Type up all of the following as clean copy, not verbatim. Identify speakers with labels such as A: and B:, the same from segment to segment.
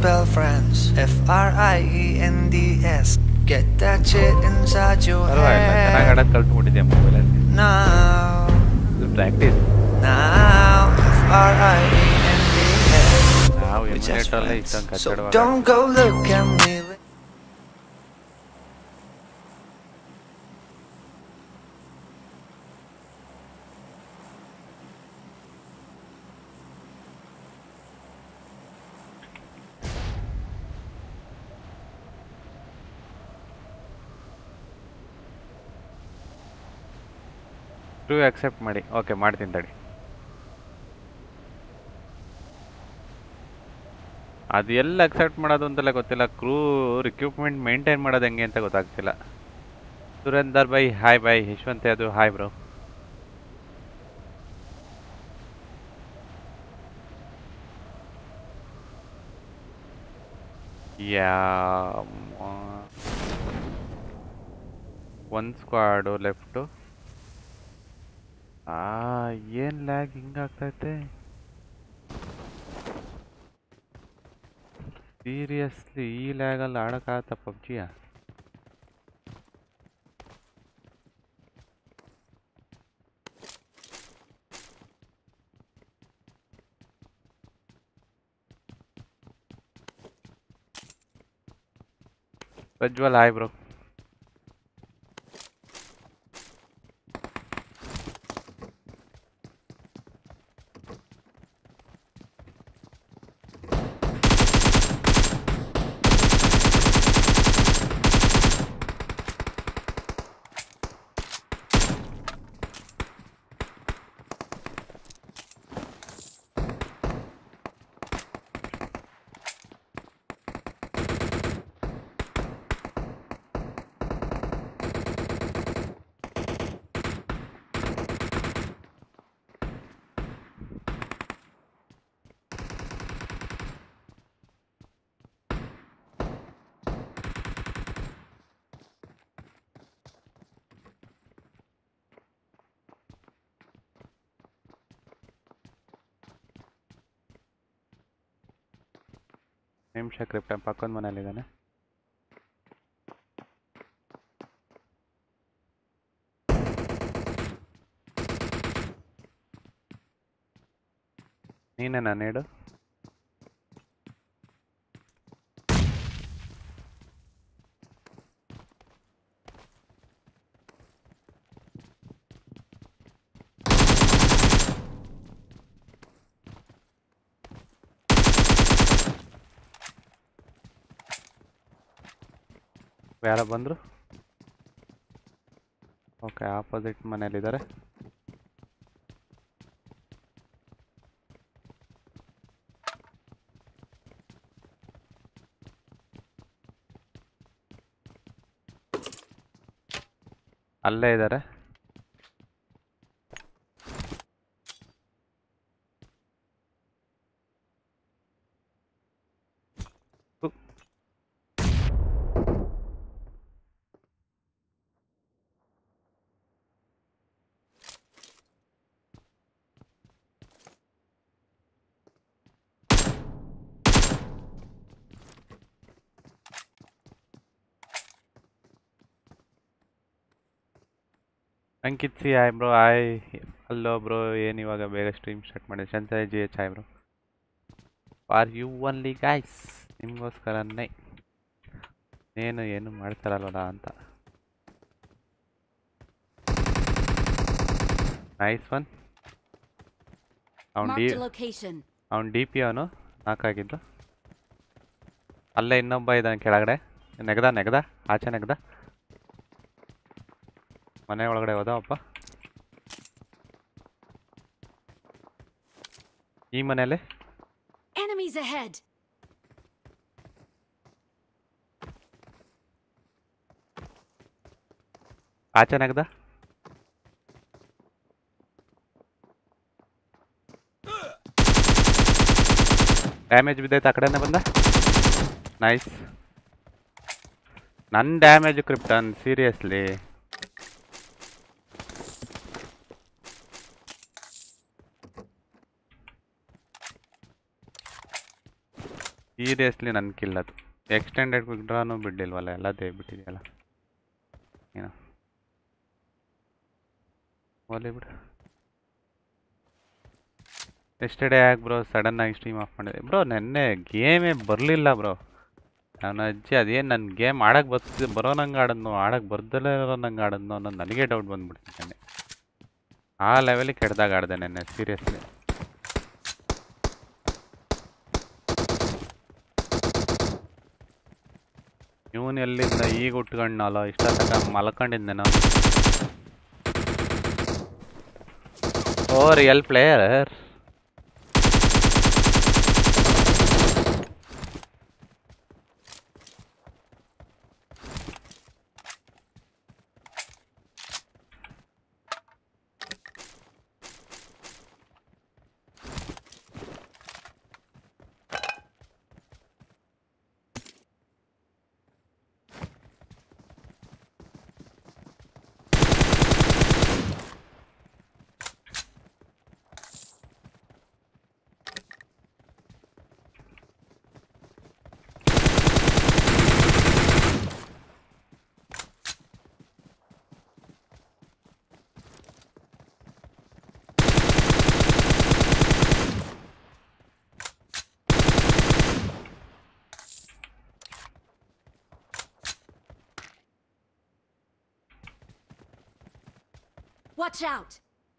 A: spell friends. FRIENDS. Get that shit inside your head. Now.
B: Practice.
A: Now. FRIENDS. We're just friends. So don't go look at me.
B: accept ಮಾಡಿ okay ಮಾಡ್ತೀನಿ ತಡಿ ಅದು ಎಲ್ಲ accept ಮಾಡೋದು ಅಂತೆಲ್ಲ ಗೊತ್ತಿಲ್ಲ ಕ್ರೂ recruitment maintain ಮಾಡೋದು ಹೆಂಗೆ ಅಂತ ಗೊತ್ತಾಗ್ತಿಲ್ಲ Surender bye hi bye Yashwant ಅದು ಹಾಯ್ ಬ್ರೋ ಯಾ ಒಂದು ಸ್ಕ್ವಾಡು ಲೆಫ್ಟು ಏನ್ ಲ್ಯಾಗ್ ಹಿಂಗಾಗ್ತೈತೆ ಸೀರಿಯಸ್ಲಿ ಈ ಲ್ಯಾಗಲ್ಲಿ ಆಡೋಕ್ಕಾಗತ್ತಾ ಪಬ್ಜಿಯ ಪ್ರಜ್ವಲ್ ಹಾಯ್ ಬ್ರೋ ನಿಮಿಷ ಕ್ರಿಪ್ಟ ಪಕ್ಕದ ಮನೆಯಲ್ಲಿದ್ದಾನೆ ನೀನೇ ನಾನು ಹೇಳು ಯಾರ ಬಂದರು ಓಕೆ ಆಪೋಸಿಟ್ ಮನೆಯಲ್ಲಿದ್ದಾರೆ ಅಲ್ಲೇ ಇದ್ದಾರೆ Ankit C hi bro hi hello bro ಏನು ಇವಾಗ ಬೇಗ ಸ್ಟ್ರೀಮ್ ಸ್ಟಾರ್ಟ್ ಮಾಡಿ Sanjay G H hi bro for you only guys ನಿಮಗೋಸ್ಕರನೇ ಏನು ಮಾಡ್ತಾರಲ್ವಲ್ಲ ಅಂತ ನೈಸ್ ಒನ್ ಅವ್ನು ಡಿ ಪಿ ಅವನು ನಾಲ್ಕಾಗಿದ್ದು ಅಲ್ಲೇ ಇನ್ನೊಬ್ಬ ಇದ್ದಾನೆ ಕೆಳಗಡೆ ನೆಗದ ಆಚೆ ನೆಗದ ಮನೆ ಒಳಗಡೆ ಹೋದವಪ್ಪ ಈ ಮನೆಯಲ್ಲಿ ಆಚೆ ನೆಗದ ಡ್ಯಾಮೇಜ್ ಬಿದ್ದೈತೆ ಆ ಕಡೆನೇ ಬಂದ ನೈಸ್ ನನ್ನ ಡ್ಯಾಮೇಜ್ ಕ್ರಿಪ್ಟನ್ ಸೀರಿಯಸ್ಲಿ ಸೀರಿಯಸ್ಲಿ ನನ್ನ ಕಿಲ್ ಅದು. ಎಕ್ಸ್ಟೆಂಡೆಡ್ ಕ್ವಿಕ್ ಡ್ರಾನು ಬಿಡ್ಲಿಲ್ವಲ್ಲ, ಎಲ್ಲ ಬಿಟ್ಟಿದೆಯಲ್ಲ ಏನೋ. ಹೋಗ್ಲಿ ಬಿಡು. ಎಸ್ಟರ್ಡೇ ಯಾಕೆ ಬ್ರೋ ಸಡನ್ನಾಗಿ ಸ್ಟ್ರೀಮ್ ಆಫ್ ಮಾಡಿದೆ ಬ್ರೋ? ನೆನ್ನೆ ಗೇಮೇ ಬರಲಿಲ್ಲ ಬ್ರೋ. ನಾನು ಅಜ್ಜಿ ಅದೇನು ನನ್ನ ಗೇಮ್ ಆಡೋಕ್ಕೆ ಬರೋನಂಗೆ ಆಡೋದು, ಆಡೋಕ್ಕೆ ಬರ್ದಲ್ಲೇ ಇರೋನಂಗೆ ಆಡೋದು ಅನ್ನೋದು ನನಗೆ ಡೌಟ್ ಬಂದ್ಬಿಡ್ತು ನೆನ್ನೆ. ಆ ಲೆವೆಲಿಗೆ ಕೆಡ್ದಾಗ ಆಡಿದೆ ನೆನ್ನೆ ಸೀರಿಯಸ್ಲಿ. ಇವನು ಎಲ್ಲಿಂದ ಈಗ ಉಟ್ಕೊಂಡಲ್ಲ, ಇಷ್ಟ ತಕ ಮಲ್ಕೊಂಡಿದ್ದೆ ನಾನು. Oh real player.
C: Watch out!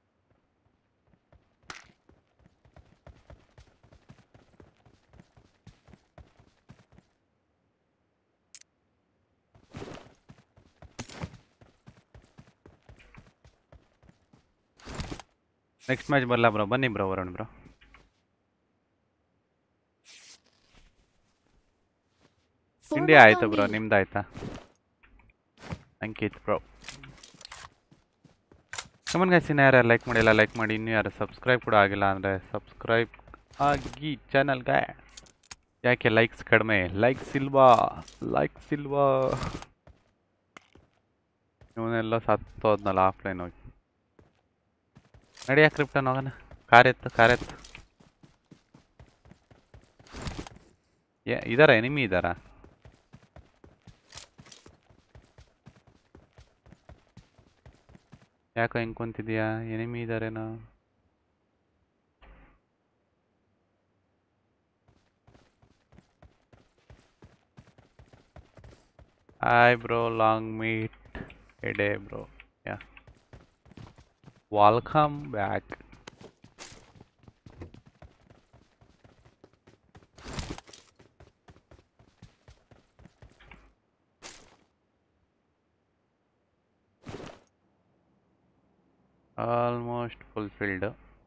B: Next match ಬರಲ್ಲ ಬ್ರೋ, ಬನ್ನಿ ಬ್ರೋ ಬರೋಣ ಬ್ರೋ. ತಿಂಡಿ ಆಯ್ತು ಬ್ರೋ, ನಿಮ್ದಾಯ್ತಾ? ಅಂಕಿತ್ ಬ್ರೋ. ಕಮನ್ ಗೈಸ್, ಇನ್ನು ಯಾರು ಲೈಕ್ ಮಾಡಿಲ್ಲ ಲೈಕ್ ಮಾಡಿ, ಇನ್ನೂ ಯಾರು ಸಬ್ಸ್ಕ್ರೈಬ್ ಕೂಡ ಆಗಿಲ್ಲ ಅಂದರೆ ಸಬ್ಸ್ಕ್ರೈಬ್ ಆಗಿ ಚಾನಲ್ಗೆ. ಯಾಕೆ ಲೈಕ್ಸ್ ಕಡಿಮೆ? ಲೈಕ್ಸ್ ಇಲ್ವಾ? ಇವನೆಲ್ಲ ಸತ್ತೋದ್ನಲ್ಲ ಆಫ್ಲೈನ್ ಹೋಗಿ. ನಡಿಯಾ ಕ್ರಿಪ್ಟನ್ ಹೋಗೋಣ. ಕಾರೆತ್ತು. ಇದಾರ ಎನಿಮಿ ಇದಾರ? ಯಾಕೋ ಹಿಂಗೆ ಕುಂತಿದ್ಯಾ? ಎನಿಮಿ ಇದಾರೇನೋ? Hi bro, long meet a day bro. Yeah, welcome back. Almost fulfilled.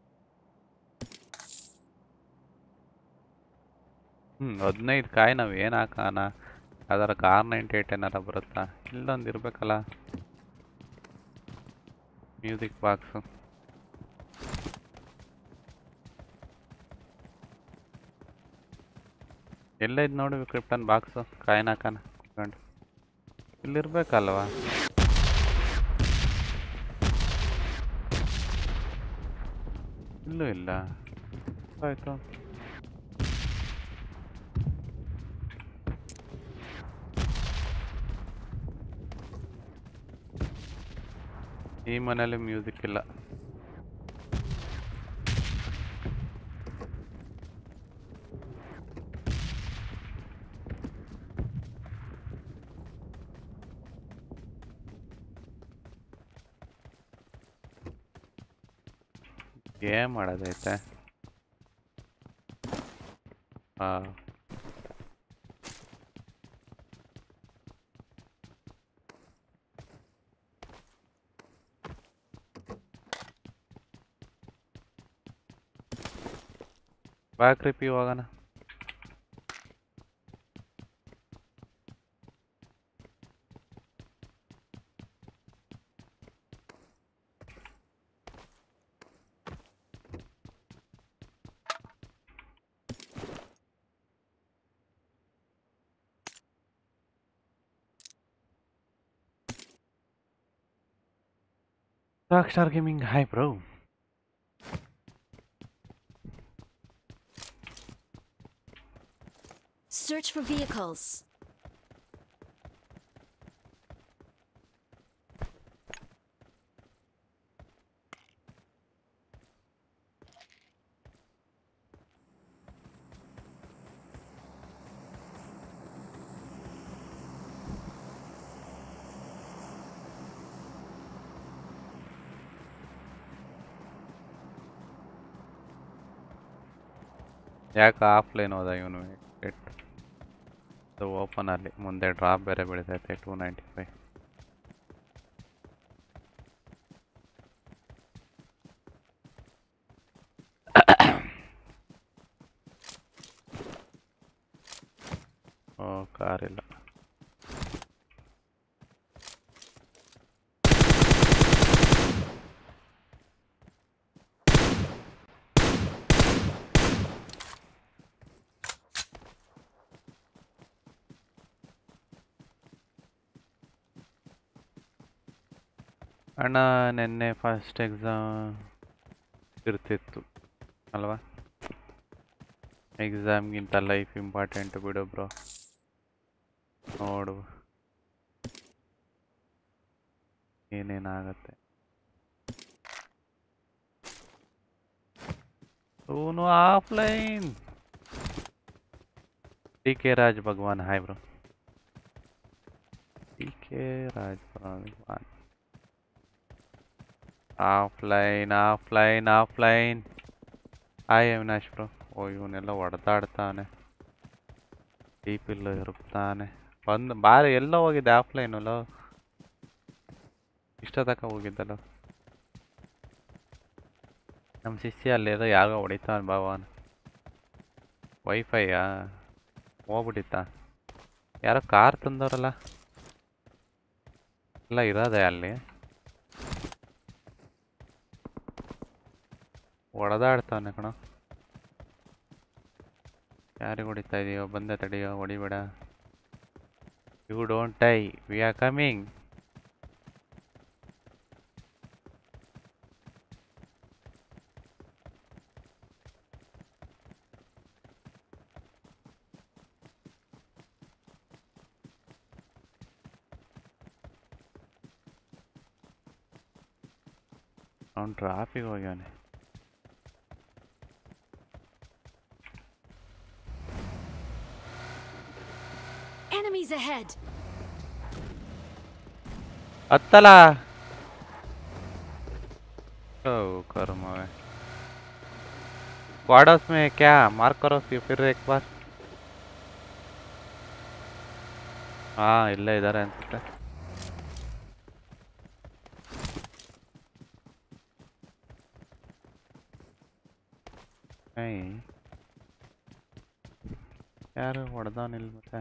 B: 15 ಕಾಯಿ ನಾವು ಏನು ಹಾಕೋಣ? ಅದರ R98 ಏನಾರ ಬರುತ್ತಾ? ಇಲ್ಲೊಂದು ಇರಬೇಕಲ್ಲ ಮ್ಯೂಸಿಕ್ ಬಾಕ್ಸು. ಎಲ್ಲ ಇದು ನೋಡಿ ಕ್ರಿಪ್ಟನ್ ಬಾಕ್ಸು, ಕಾಯಿನ ಹಾಕೋಣ ಕುತ್ಕೊಂಡು. ಇಲ್ಲಿರ್ಬೇಕಲ್ವಾ? ಇಲ್ಲೂ ಇಲ್ಲ. ಆಯಿತು, ಈ ಮನೇಲಿ ಮ್ಯೂಸಿಕ್ ಇಲ್ಲ. ಏನ್ ಮಾಡೋದೈತೆ? ಹಾಂ, ಬಾಕ್ರಿಪಿ ಹೋಗೋಣ. Rockstar Gaming, hi bro.
C: Search for vehicles.
B: ಯಾಕೆ ಆಫ್ಲೈನ್ ಹೋದ ಇವನು? ಇದು ಓಪನ್ ಅಲ್ಲಿ ಮುಂದೆ ಡ್ರಾಪ್ ಬೇರೆ ಬೀಳ್ತೈತೆ 295. ಓ ಕಾರ್ ಇಲ್ಲ. ಅಣ್ಣ ನೆನ್ನೆ ಫಸ್ಟ್ ಎಕ್ಸಾಮ್ ಇರ್ತಿತ್ತು ಅಲ್ವಾ? ಎಕ್ಸಾಮ್ಗಿಂತ ಲೈಫ್ ಇಂಪಾರ್ಟೆಂಟ್ ಬಿಡು ಬ್ರೋ. ನೋಡು ಏನೇನಾಗತ್ತೆ. ಅವನು offline. D K Raj Bhagwan hi bro. D K Raj Bhagwan offline offline offline. Hi Avinash bro. ಓ ಇವನ್ನೆಲ್ಲ ಹೊಡೆದಾಡ್ತಾನೆ, ಡೀಪಿಲ್ಲ ಇರುತ್ತಾನೆ. ಬಂದು ಬಾರಿ ಎಲ್ಲ ಹೋಗಿದ್ದೆ ಆಫ್ಲೈನಲ್ಲ, ಇಷ್ಟ ತನಕ ಹೋಗಿದ್ದಲ್ಲ. ನಮ್ಮ ಶಿಷ್ಯ ಅಲ್ಲೇదో ಯಾರೋ ಹೊಡಿತಾನೆ ಭಾವನ್. ವೈಫೈಯಾ ಹೋಗ್ಬಿಟ್ಟಿತ್ತ? ಯಾರೋ ಕಾರ್ ತಂದವ್ರಲ್ಲ ಎಲ್ಲ ಇರೋದೆ ಅಲ್ಲಿ. ಹೊಡೆದಾಡ್ತಾನೆ ಕಣ. ಯಾರಿಗೆ ಹೊಡಿತಾ ಇದೆಯೋ? ಬಂದೆ ತಡೆಯೋ, ಹೊಡಿಬೇಡ. You don't tie, we are coming. ಅವ್ನು ಟ್ರಾಫಿಕ್ ಹೋಗ್ಯಾನೆ.
C: Enemies ahead.
B: हत्तला ओ कर्म है। क्वाडस में क्या मार्क करो फिर एक बार। हाँ इल्ले इधर अನ್ಸುತ್ತೆ। ಯಾರು ಹೊಡೆದವನಿಲ್ಲ ಮತ್ತೆ?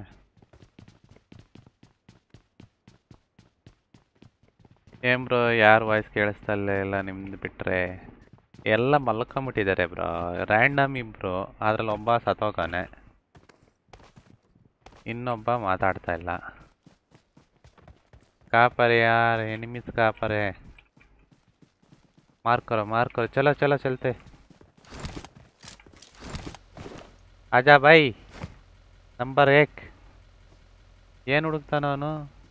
B: ಏನ್ ಬ್ರೋ ಯಾರು ವಾಯ್ಸ್ ಕೇಳಿಸ್ತಾ ಇಲ್ಲ ನಿಮ್ದು ಬಿಟ್ರೆ? ಎಲ್ಲ ಮಲ್ಕೊಂಬಿಟ್ಟಿದ್ದಾರೆ ಬ್ರೋ, ರ್ಯಾಂಡಮ್ ಇಬ್ರು, ಅದ್ರಲ್ಲಿ ಒಬ್ಬ ಸತ್ತೋಗಾನೆ, ಇನ್ನೊಬ್ಬ ಮಾತಾಡ್ತಾ ಇಲ್ಲ। ಕಾಪರೆ ಯಾರ್ एनिमीज कापरे मार करो चलो चलो चलते आजा भाई नंबर 1 ಏನು ಹುಡುಕ್ತಾನ ಅವನು?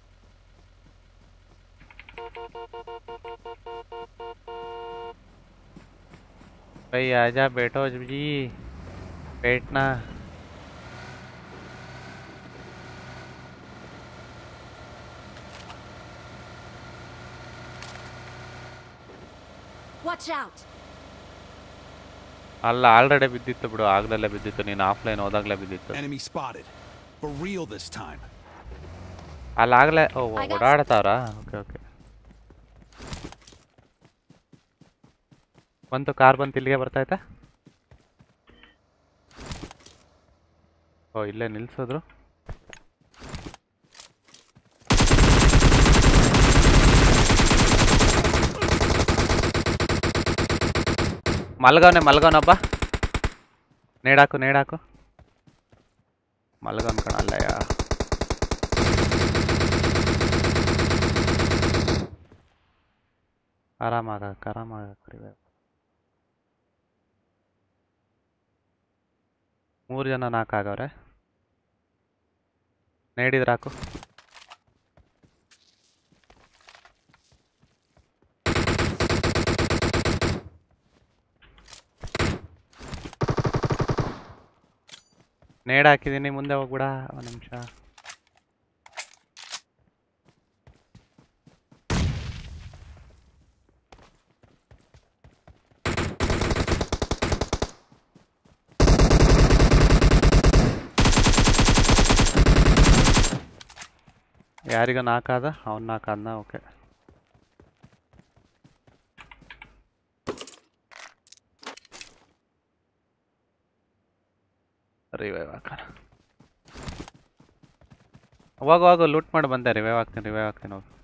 B: भाई आजा बैठो जी बैठना।
C: Watch out.
B: ಅಲ್ಲ ಆಲ್ರೆಡಿ ಬಿದ್ದಿತ್ತು ಬಿಡು, ಆಗ್ಲೇ ಬಿದ್ದಿತ್ತು, ನೀನು ಆಫ್ಲೈನ್ ಹೋದಾಗ್ಲೇ ಬಿದ್ದಿತ್ತು।
D: Enemy spotted. For real this time.
B: ಅಲ್ಲ ಆಗ್ಲೇ ಓಡಾಡ್ತಾವ್ರಾ? ಓಕೆ ಓಕೆ ಬಂತು, ಕಾರ್ ಬಂತು, ಇಲ್ಲಿಗೆ ಬರ್ತಾಯ್ತಾ? ಓ ಇಲ್ಲೇ ನಿಲ್ಸಿದ್ರು। ಮಲ್ಗವನೊಬ್ಬ, ನೇಡಾಕು ಮಲ್ಗವನ್ ಕಣಲ್ಲಯ್ಯ। ಆರಾಮಾಗ ಕರಿಬೇಕು। 3 ಜನ ನಾಲ್ಕಾಗವ್ರೆ। ನೇಡಿದ್ರೆ ಹಾಕು. ನೇಡ್ ಹಾಕಿದ್ದೀನಿ, ಮುಂದೆ ಹೋಗ್ಬಿಡ. ಒಂದು ನಿಮಿಷ. ಯಾರಿಗ ನಾಲ್ಕಾದ? ಅವ್ನು ನಾಲ್ಕಾದ್ನ? ಓಕೆ. ರಿವೈವ್ ಹಾಕೋಣ. ಹೋಗು ಲೂಟ್ ಮಾಡಿ ಬಂದೆ. ರಿವೈವ್ ಹಾಕ್ತೀನಿ ಹೋಗು.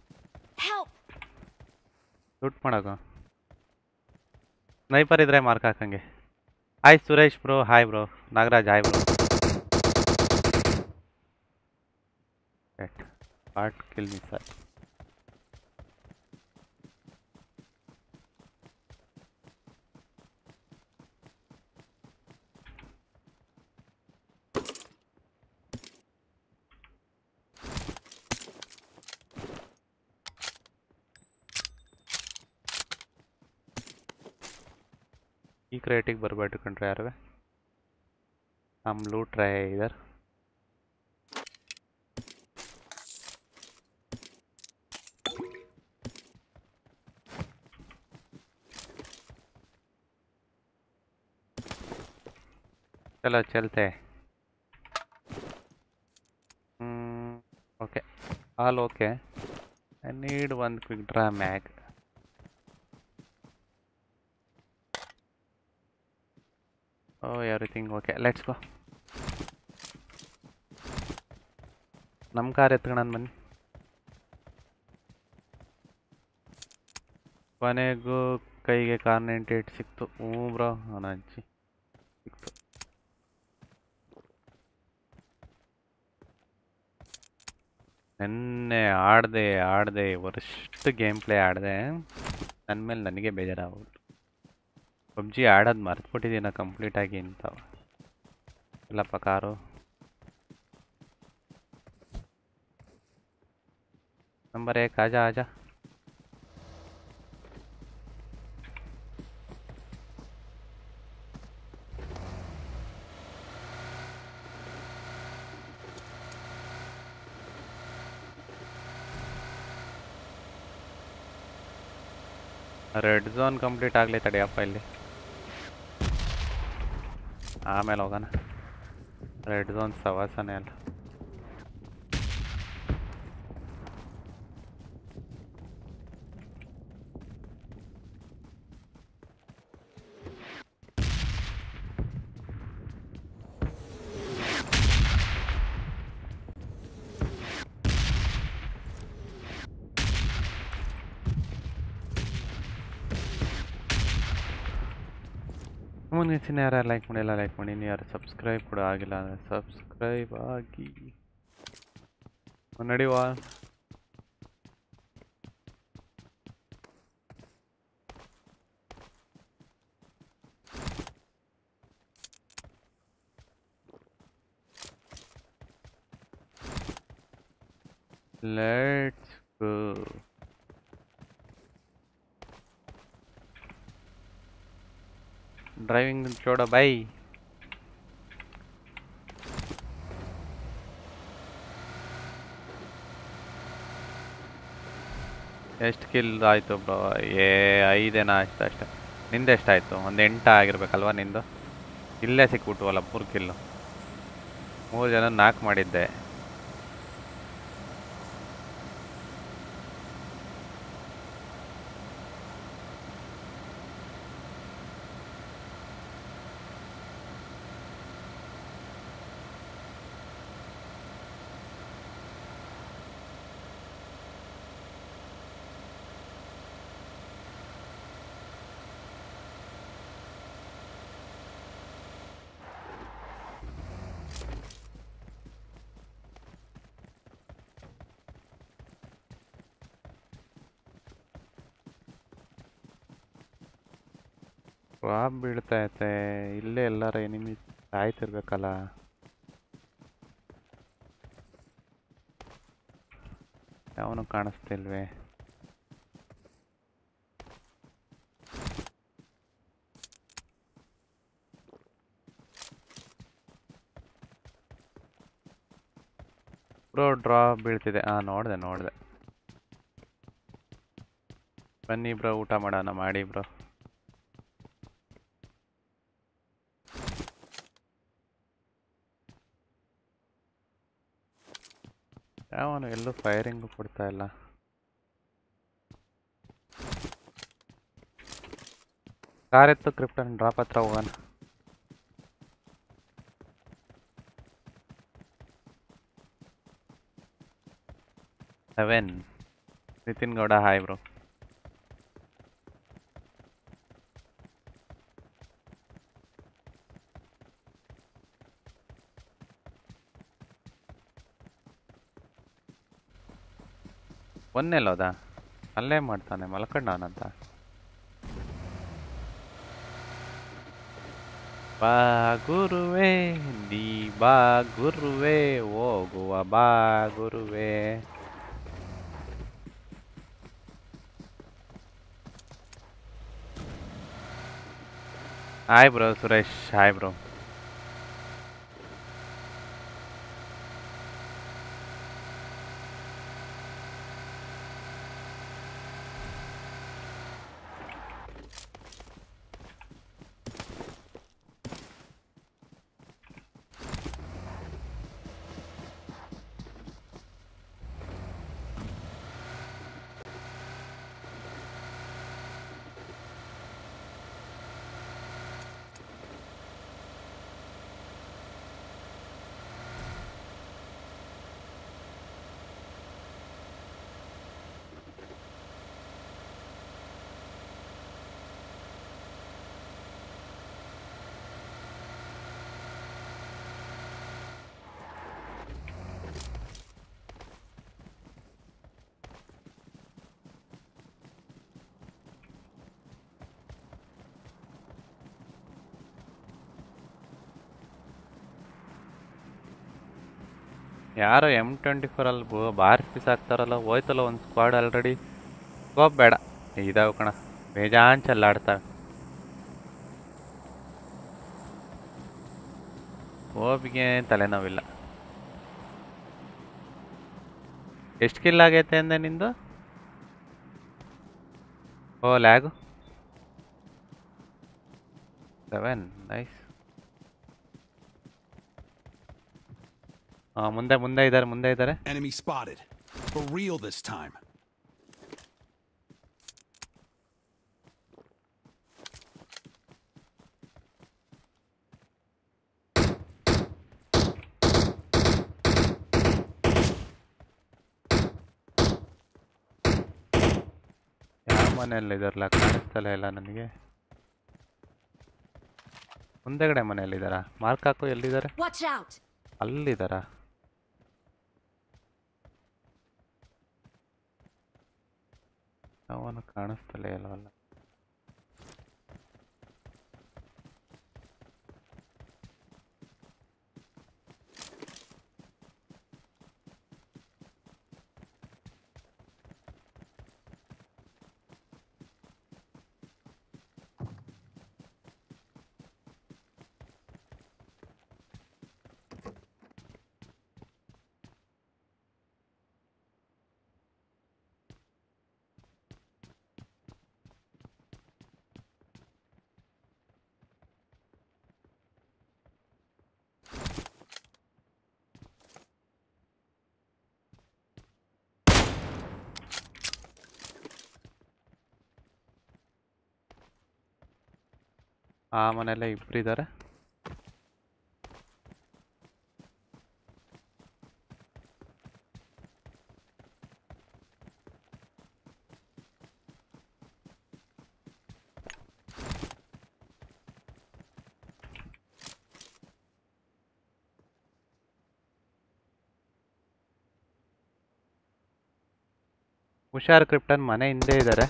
B: ಲೂಟ್ ಮಾಡಾಗ ಸ್ನೈಪರ್ ಇದ್ರೆ ಮಾರ್ಕ್ ಹಾಕಂಗೆ. Hi Suresh bro. Hi bro. Nagaraj hi bro. Heart kill miss ಆಯ್ತು. ಈ ಕ್ರೇಟಿಗೆ ಬರಬೇಡ ಕಂಡ್ರೆ ಯಾರು हम लूट रहे हैं इधर. चलो चलते हैं. Okay, all okay. I need one quick draw mag. Oh, everything okay. Let's go. ನಮ್ಮ ಕಾರ್ ಎತ್ಕೊಂಡು ಬನ್ನಿ. ಕೊನೆಗೂ ಕೈಗೆ ಕಾರ್ನೆಂಟೇಟ್ ಸಿಕ್ತು. ಹ್ಞೂ ಬ್ರೋ, ಅವನ ಅಜ್ಜಿ ಸಿಕ್ತು. ನೆನ್ನೆ ಆಡದೆ ವರ್ಸ್ಟ್ ಗೇಮ್ ಪ್ಲೇ ಆಡಿದೆ. ನನ್ನ ಮೇಲೆ ನನಗೆ ಬೇಜಾರಾಗ್ಬಿಟ್ಟು ಪಬ್ಜಿ ಆಡೋದು ಮರೆತುಬಿಟ್ಟಿದ್ದೀನ ಕಂಪ್ಲೀಟಾಗಿ ಅಂತ. ಇಲ್ಲಪ್ಪ ಕಾರು. नंबर 1 आजा आजा. रेड जोन कंप्लीट ಆಗಲಿ ತಡಿಯಪ್ಪ ಇಲ್ಲಿ. ಆಮೇಲೆ ಹೋಗೋಣ. ರೆಡ್ ಝೋನ್ ಸವಾಸನೆ ಅಲ್ಲ. ಮುಂದಿನ ಯಾರು ಲೈಕ್ ಮಾಡಿಲ್ಲ ಲೈಕ್ ಮಾಡಿ. ಇನ್ನು ಯಾರು ಸಬ್ಸ್ಕ್ರೈಬ್ ಕೂಡ ಆಗಿಲ್ಲ ಅಂದರೆ ಸಬ್ಸ್ಕ್ರೈಬ್ ಆಗಿ ನಡಿವಾ. Let's go. ड्राइविंग छोड़ो भाई. ಎಷ್ಟು ಕಿಲ್ ಆಯಿತು ಬ್ರೋ? 5 ಅಷ್ಟೇ. ನಿಂದು ಎಷ್ಟಾಯಿತು? ಒಂದು 8 ಆಗಿರ್ಬೇಕಲ್ವ ನಿಂದು? ಇಲ್ಲೇ ಸಿಕ್ಬಿಟ್ವಲ್ಲ 3 ಕಿಲ್ಲು. 3 ಜನ 4 ಮಾಡಿದ್ದೆ. ವಾಪ್ ಬೀಳ್ತಾ ಐತೆ. ಇಲ್ಲೇ ಎಲ್ಲರ ಎನಿಮಿ ಸಾಯ್ತಿರ್ಬೇಕಲ್ಲ. ಯಾವನು ಕಾಣಿಸ್ತಿಲ್ವೇ? ಬ್ರೋ ಡ್ರಾಪ್ ಬೀಳ್ತಿದೆ. ನೋಡಿದೆ. ಬನ್ನಿ ಬ್ರೋ, ಊಟ ಮಾಡೋಣ. ಮಾಡಿ ಬ್ರೋ. ಯಾವನು ಎಲ್ಲೂ ಫೈರಿಂಗು ಕೊಡ್ತಾ ಇಲ್ಲ. ಕಾರ್ ಎತ್ತು ಕ್ರಿಪ್ಟನ್, ಡ್ರಾಪ್ ಹತ್ರ ಹೋಗೋಣ. Seven Nitin Gowda, hi bro. ಒಂದೆಲ್ಲೋದ? ಅಲ್ಲೇ ಮಾಡ್ತಾನೆ ಮಲ್ಕೊಂಡವನಂತ. ಬಾ ಗುರುವೇ ನೀ ಬಾ ಗುರುವೇ, ಹೋಗುವ ಬಾ ಗುರುವೇ. Hi bro Suresh, hi bro. ಯಾರೋ M24 ಅಲ್ಲಿ ಬಾರಿಸಿ ಬಿಸಾಕ್ತಾರಲ್ಲ. ಹೋಯ್ತಲ್ಲ ಒಂದು ಸ್ಕ್ವಾಡ್ ಆಲ್ರೆಡಿ. ಸ್ಕೋಪ್ ಬೇಡ, ಇದಾವ ಕಣ, ಬೇಜಾನ್ ಚೆಲ್ಲಾಡ್ತಾವೆ. ಸ್ಕೋಪಿಗೆ ತಲೆನೋವಿಲ್ಲ. ಎಷ್ಟು ಕಿಲ್ ಆಗೈತೆ ಅಂದೆ ನಿಂದು? ಓ ಲ್ಯಾಗು 7, ನೈಸ್. ಮುಂದೆ ಇದ್ದಾರೆ.
D: Enemy spotted. For real this time.
B: ಯಾವ ಮನೆಯಲ್ಲಿದ್ದಾರಲ್ಲ, ಕಾಣಿಸ್ತಲೇ ಇಲ್ಲ ನನಗೆ. ಮುಂದೆಗಡೆ ಮನೆಯಲ್ಲಿದ್ದಾರ? ಮಾರ್ಕ್ ಹಾಕು, ಎಲ್ಲಿದ್ದಾರೆ?
C: Watch out!
B: ಅಲ್ಲಿದ್ದಾರ? ಅವನು ಕಾಣಿಸ್ತಲೇ ಇಲ್ಲವಲ್ಲ. ಆ ಮನೆಯಲ್ಲೇ ಇಬ್ಬರಿದ್ದಾರೆ. ಹುಷಾರ್ ಕ್ರಿಪ್ಟನ್, ಮನೆ ಹಿಂದೆ ಇದ್ದಾರೆ.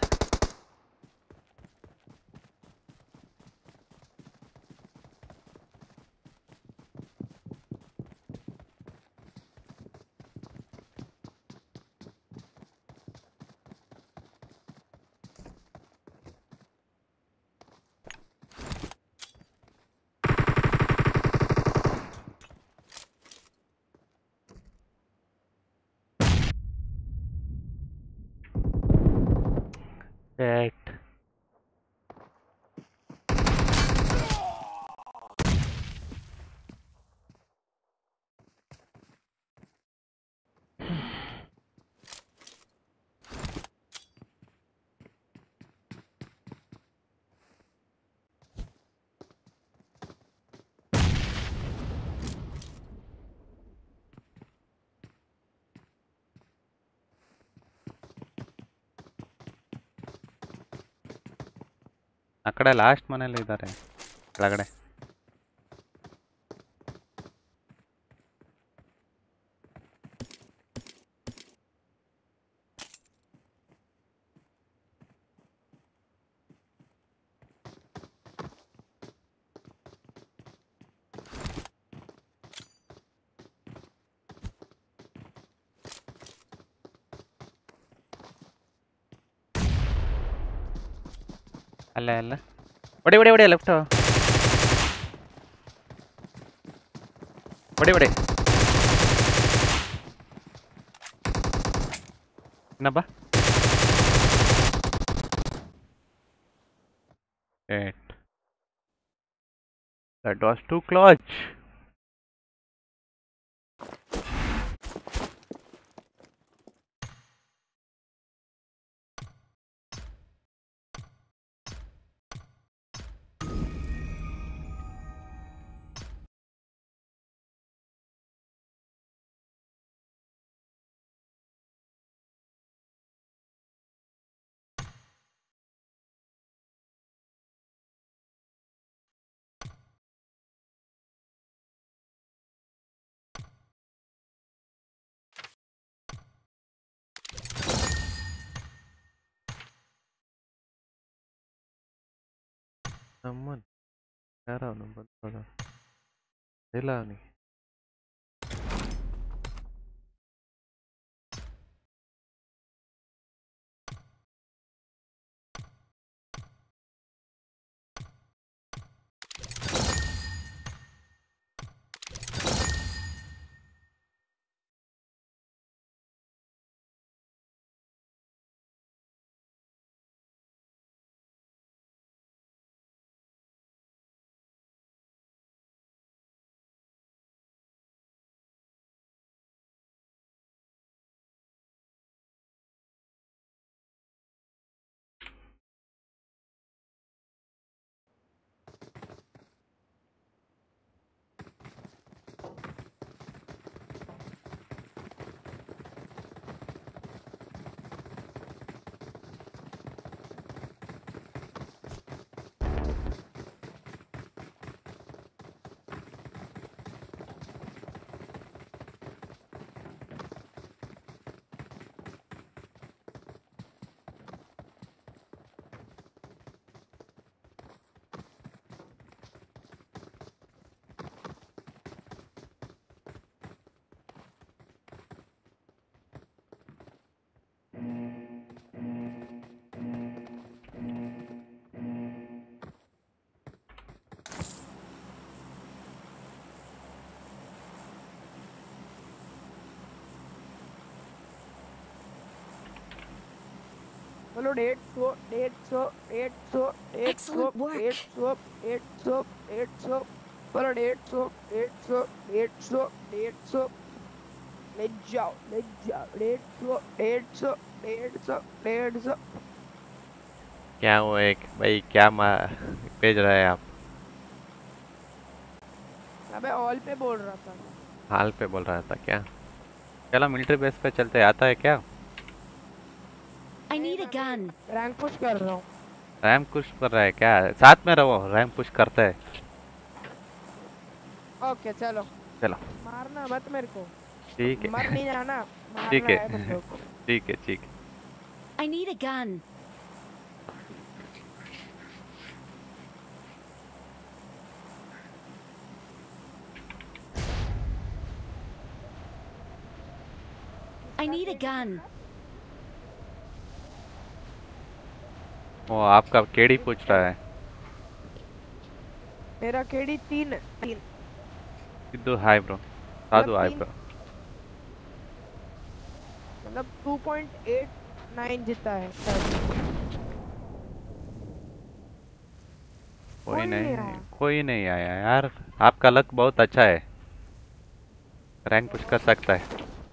B: Shit. ಆ ಕಡೆ ಲಾಸ್ಟ್ ಮನೇಲಿ ಇದ್ದಾರೆ ಕೆಳಗಡೆ. ಅಲ್ಲ ಅಲ್ಲ ಹೊಡಿ ಹೊಡಿ ಹೊಡಿ ಲೆಫ್ಟ್ ಹೊಡಿ ಹೊಡಿ ಇನ್ನೊಬ್ಬ. Shit. That was too clutch. Someone. ಯಾರ ಅವನು ಬಂದ ಇಲ್ಲ ಅವನಿಗೆ.
C: Excellent work.
B: क्या हुआ एक भाई क्या भेज रहे हैं आप?
E: अबे ऑल पे बोल रहा था।
B: हाल पे बोल रहा था क्या? चलो मिलिट्री बेस पे चलते, आता है क्या?
C: I need a gun.
E: Rank push कर रहा हूँ।
B: रैम पुश कर रहा है क्या? साथ में रहो, रैम पुश करते हैं।
E: ओके चलो।
B: चलो
E: मारना मत मेरे को।
B: ठीक है।
E: मर नहीं जाना।
B: ठीक है ठीक है ठीक है।
C: I need a gun. I need a gun.
B: वो आपका केडी पूछ रहा है।
E: मेरा KD 3
B: Sidhu hi bro. Sadhu hi bro.
E: मतलब 2.89 जीता है।
B: कोई नहीं आया यार। आपका लक बहुत अच्छा है, रैंक पुश कर सकता है।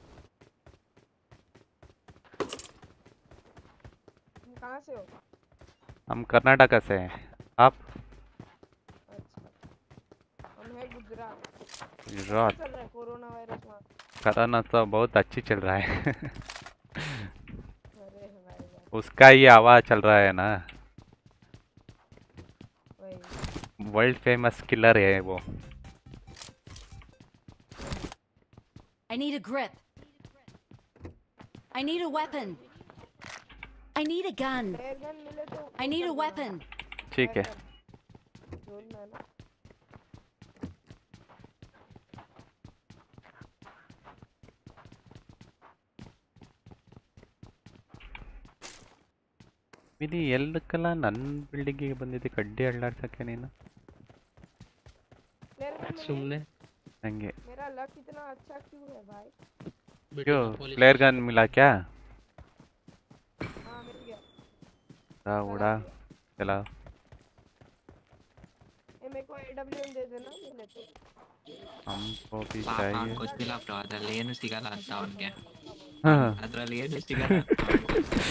E: तुम कहाँ से हो?
B: हम कर्नाटका से हैं। आप?
E: अच्छा, हम है गुजरात। कैसा
B: गुजरात।
E: चल रहा है कोरोना वायरस वहाँ?
B: कोरोना तो बहुत अच्छी चल रहा है।
E: अरे भाई भाई,
B: उसका ही आवाज चल रहा है ना,
E: वही
B: वर्ल्ड फेमस किलर है वो।
C: I need a grip. I need a weapon. I need a gun.
E: Flare gun मिले तो
C: I
E: वो
C: need
E: कर
C: a
E: देना।
C: weapon.
B: ठीक
E: फ्लेयर
B: है।
E: गन जोन में है ना।
B: ಇದು ಎಲ್ಲಕ್ಕಲ್ಲ ನನ್ನ ಬಿಲ್ಡಿಂಗಿಗೆ ಬಂದಿದೆ ಕಡ್ಡಿ ಅಳ್ಳಾಡ್ಸಕ್ಕೆ ನೀನು
E: फ्लेयर गन मिल गई?
F: सुनने
B: हंगे
E: मेरा लक इतना अच्छा क्यों है भाई?
B: क्यों
F: पुलिस
B: फ्लेयर गन
F: स्टेशन
B: मिला क्या?
E: हाँ मिल गया। चला
B: उड़ा
E: दिया।
B: चला।
E: ये मेरे को AWM दे देना मिले तो।
B: हमको भी
A: ಪಾಪ
B: चाहिए।
A: ಅವ್ನ್ ಗೊತ್ತಿಲ್ಲ ಬ್ರೋ, ಅದ್ರಲ್ಲಿ ಏನು ಸಿಗಲ್ಲ ಅಂತ ಅವ್ನಿಗೆ.
B: हाँ
A: ಅದ್ರಲ್ಲಿ ಏನು ಸಿಗಲ್ಲ ಅಂತ ಅವ್ನಿಗೆ ಗೊತ್ತಿಲ್ಲ.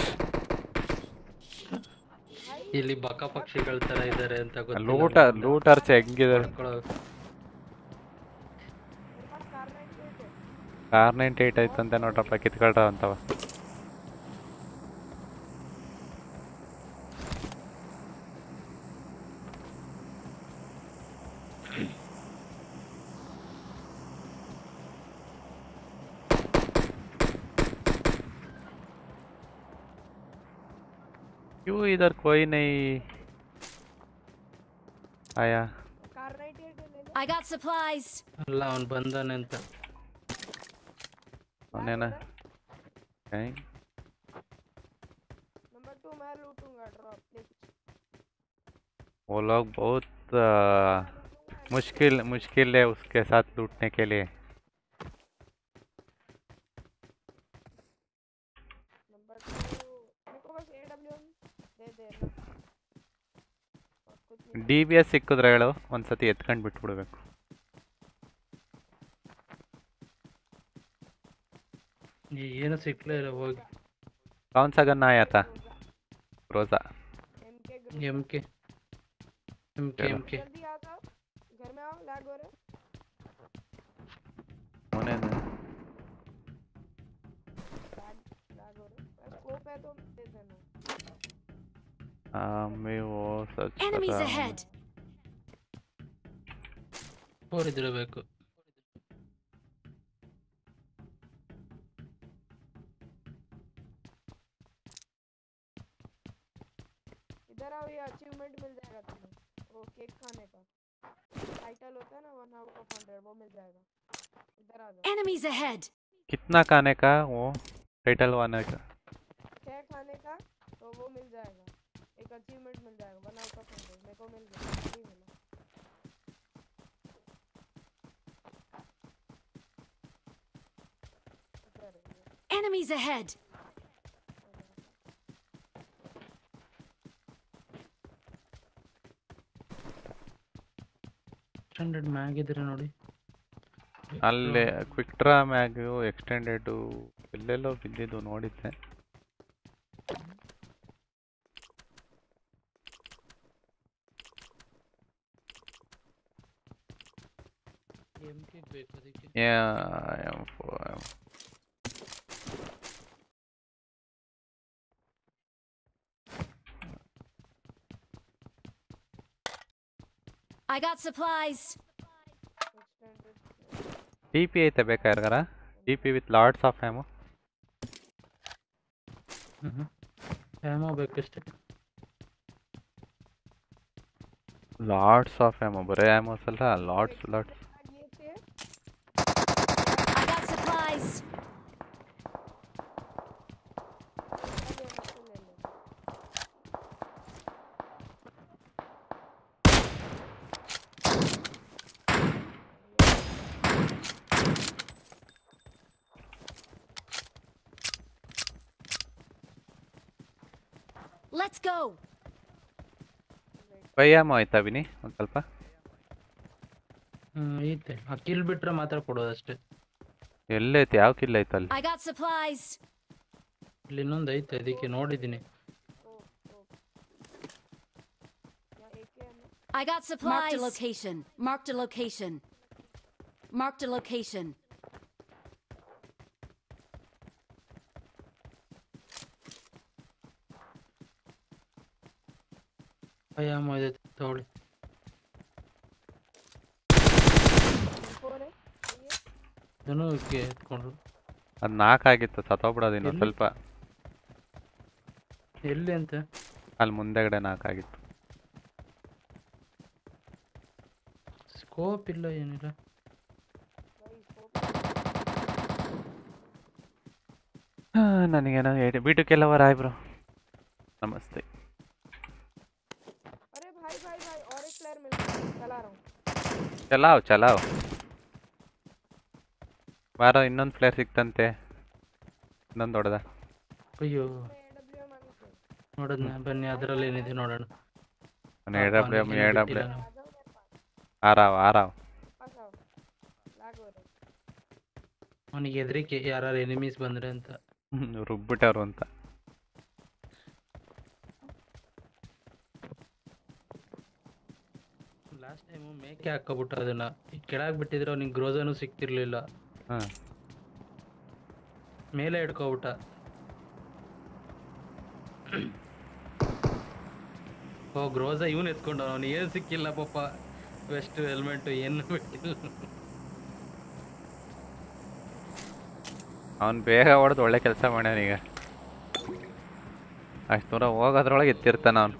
E: भाई
F: ಇಲ್ಲಿ ಬಕ ಪಕ್ಷಿಗಳ ತರ ಇದ್ದಾರೆ ಅಂತ ಗೊತ್ತಿಲ್ಲ
B: ಲೂಟರ್ ಲೂಟರ್ಸ್ ಹೆಂಗಿದ್ದಾರೆ?
E: मेरे पास कार 98 है।
B: ಕಾರ್ 98 ಐತಂತೆ ನೋಡ್ರಪ್ಪ, ಕಿತ್ಕೊಳ್ರ ಅಂತವ. क्यों इधर कोई नहीं आया?
E: कार 98 है, ले ले।
C: I got supplies.
F: ಅಲ್ಲ ಅವನು ಬಂದಾನೆ ಅಂತ.
B: ಅವನೇನ कहीं
E: नंबर 2 मैं लूटूंगा ड्रॉप प्लीज।
B: वो लोग बहुत मुश्किल है उसके साथ लूटने के लिए।
E: नंबर 2 मेरे को बस AWM दे देना और कुछ नहीं।
B: DBS ಸಿಕ್ಕಿದ್ರೆ ಹೇಳು, ಒಂದ್ಸತಿ ಎತ್ಕೊಂಡು ಬಿಟ್ಬಿಡ್ಬೇಕು.
F: ಏನು ಸಿಕ್ಲೇ ಇಲ್ಲ ಹೋಗಿ.
B: कौन सा गन्ना आया था? रोजा।
E: MK
F: एम के
B: चलो।
E: जल्दी आ जाओ, घर में आओ, लैग हो रहा है।
B: होने दे।
E: लैग हो रहा है, स्कोप है तो दे देना।
B: मैं वो सच
C: Enemies
B: बता रहा हूँ।
C: ahead.
F: ಹೋರಿದಿರಬೇಕು.
E: इधर आओ, ये अचीवमेंट मिल जाएगा तुम्हें, वो केक खाने का टाइटल होता है ना 1 आउट ऑफ 100, वो मिल जाएगा। इधर आ जाओ।
C: Enemies ahead.
B: कितना खाने का वो टाइटल वाने का?
E: 6 खाने का तो वो मिल जाएगा, एक अचीवमेंट मिल जाएगा 1 आउट ऑफ 100। मेरे को मिल गया, अभी मिला। इधर है ये।
C: Enemies ahead.
F: ಸ್ಟ್ಯಾಂಡರ್ಡ್ ಮ್ಯಾಗ್ ಇದ್ರೆ ನೋಡಿ.
B: ಅಲ್ಲಿ ಕ್ವಿಕ್ಟ್ರಾ ಮ್ಯಾಗು ಎಕ್ಸ್ಟೆಂಡೆಡು ಎಲ್ಲೆಲ್ಲೋ ಬಿದ್ದಿದ್ದು ನೋಡಿದ್ದೆ.
F: ಎಂ ಕೆ ಬೇಕು ಅದಕ್ಕೆ.
C: I got supplies.
E: Extended
B: DP ಐತೆ ಬೇಕಾ ಯಾರಿಗಾರ? DP with lords of ammo.
F: Ammo ಬೇಕಷ್ಟೇ.
B: ಲಾರ್ಡ್ಸ್ ಆಫ್ ಆಮೋ, ಬರೇ ಆಮೋಸ್ ಅಲ್ಲ, ಲಾರ್ಡ್ಸ್.
E: ये थे।
C: I got supplies.
E: ले ले।
C: Let's go.
E: Wait,
B: ಬೈಯಾಮ ಆಯ್ತಾ ವಿನಿ ಒಂದು ಸ್ವಲ್ಪ
F: ಐತೆ ಆ ಕಿಲ್ ಬಿಟ್ರೆ ಮಾತ್ರ ಕೊಡೋದು ಅಷ್ಟೇ.
B: ಎಲ್ಲೈತೆ ಯಾವ ಕಿಲ್ ಐತೆ ಅಲ್ಲಿ
C: I got supplies.
F: ಇಲ್ಲಿ ಇನ್ನೊಂದು ಐತೆ ಅದಕ್ಕೆ ನೋಡಿದ್ದೀನಿ.
C: I got supplies. Marked a location. Marked a location. Marked a location.
F: ಅಯ್ಯಮ್ಮ ಇದೆ ತಗೊಳ್ಳಿ. ಇದನ್ನು ಎತ್ಕೊಂಡ್ರು.
B: ಅದು 4 ಆಗಿತ್ತು ಸತ್ತೋಗ್ಬಿಡೋದು ಇನ್ನೊಂದು ಸ್ವಲ್ಪ.
F: ಎಲ್ಲಿ ಅಂತ
B: ಅಲ್ಲಿ ಮುಂದೆಗಡೆ 4 ಆಗಿತ್ತು.
F: ಸ್ಕೋಪ್ ಇಲ್ಲ ಏನಿಲ್ಲ.
B: ನನಗೇನೋ B2 ಕೆಲವರ ಆಯ್ ಬ್ರೋ. नमस्ते।
E: अरे भाई भाई भाई और एक प्लेयर मिल गया, चला रहा हूँ।
B: चलाओ चलाओ बारो ಇನ್ನೊಂದು ಪ್ಲೇಯರ್ ಸಿಕ್ತಂತೆ ಇನ್ನೊಂದು ಹೊಡೆದ
F: ಅಯ್ಯೋ ನೋಡೋಣ ಬನ್ನಿ ಅದರಲ್ಲಿ ಏನಿದೆ ನೋಡೋಣ
B: AWM ಆರಾವ್
F: ಅವನಿಗೆ ಹೆದರಿಕೆ ಯಾರು ಎನಿಮೀಸ್ ಬಂದ್ರೆ ಅಂತ
B: ರುಬ್ಬಿಟ್ಟರು ಅಂತ
F: ಲಾಸ್ಟ್ ಟೈಮ್ ಮೇಕೆ ಹಾಕಬಿಟ್ಟ ಅದನ್ನ ಕೆಳಗೆ ಬಿಟ್ಟಿದ್ರೆ ಅವನಿಗೆ ಗ್ರೋಜಾನು ಸಿಕ್ತಿರ್ಲಿಲ್ಲ ಮೇಲೆ ಹಿಡ್ಕೊಬಿಟ್ಟ ಓ ಗ್ರೋಜ ಇವನ್ ಎತ್ಕೊಂಡ ಅವನು ಏನು ಸಿಕ್ಕಿಲ್ಲ ಪಾಪ ವೆಸ್ಟ್ ಹೆಲ್ಮೆಟ್ ಏನು ಬಿಟ್ಟಿಲ್ಲ
B: ಅವನು ಬೇಗ ಹೊಡೆದು ಒಳ್ಳೆ ಕೆಲಸ ಮಾಡ್ಯಾನ ಈಗ ಅಷ್ಟು ದೂರ ಹೋಗೋದ್ರೊಳಗೆ ಎತ್ತಿರ್ತಾನ ಅವನು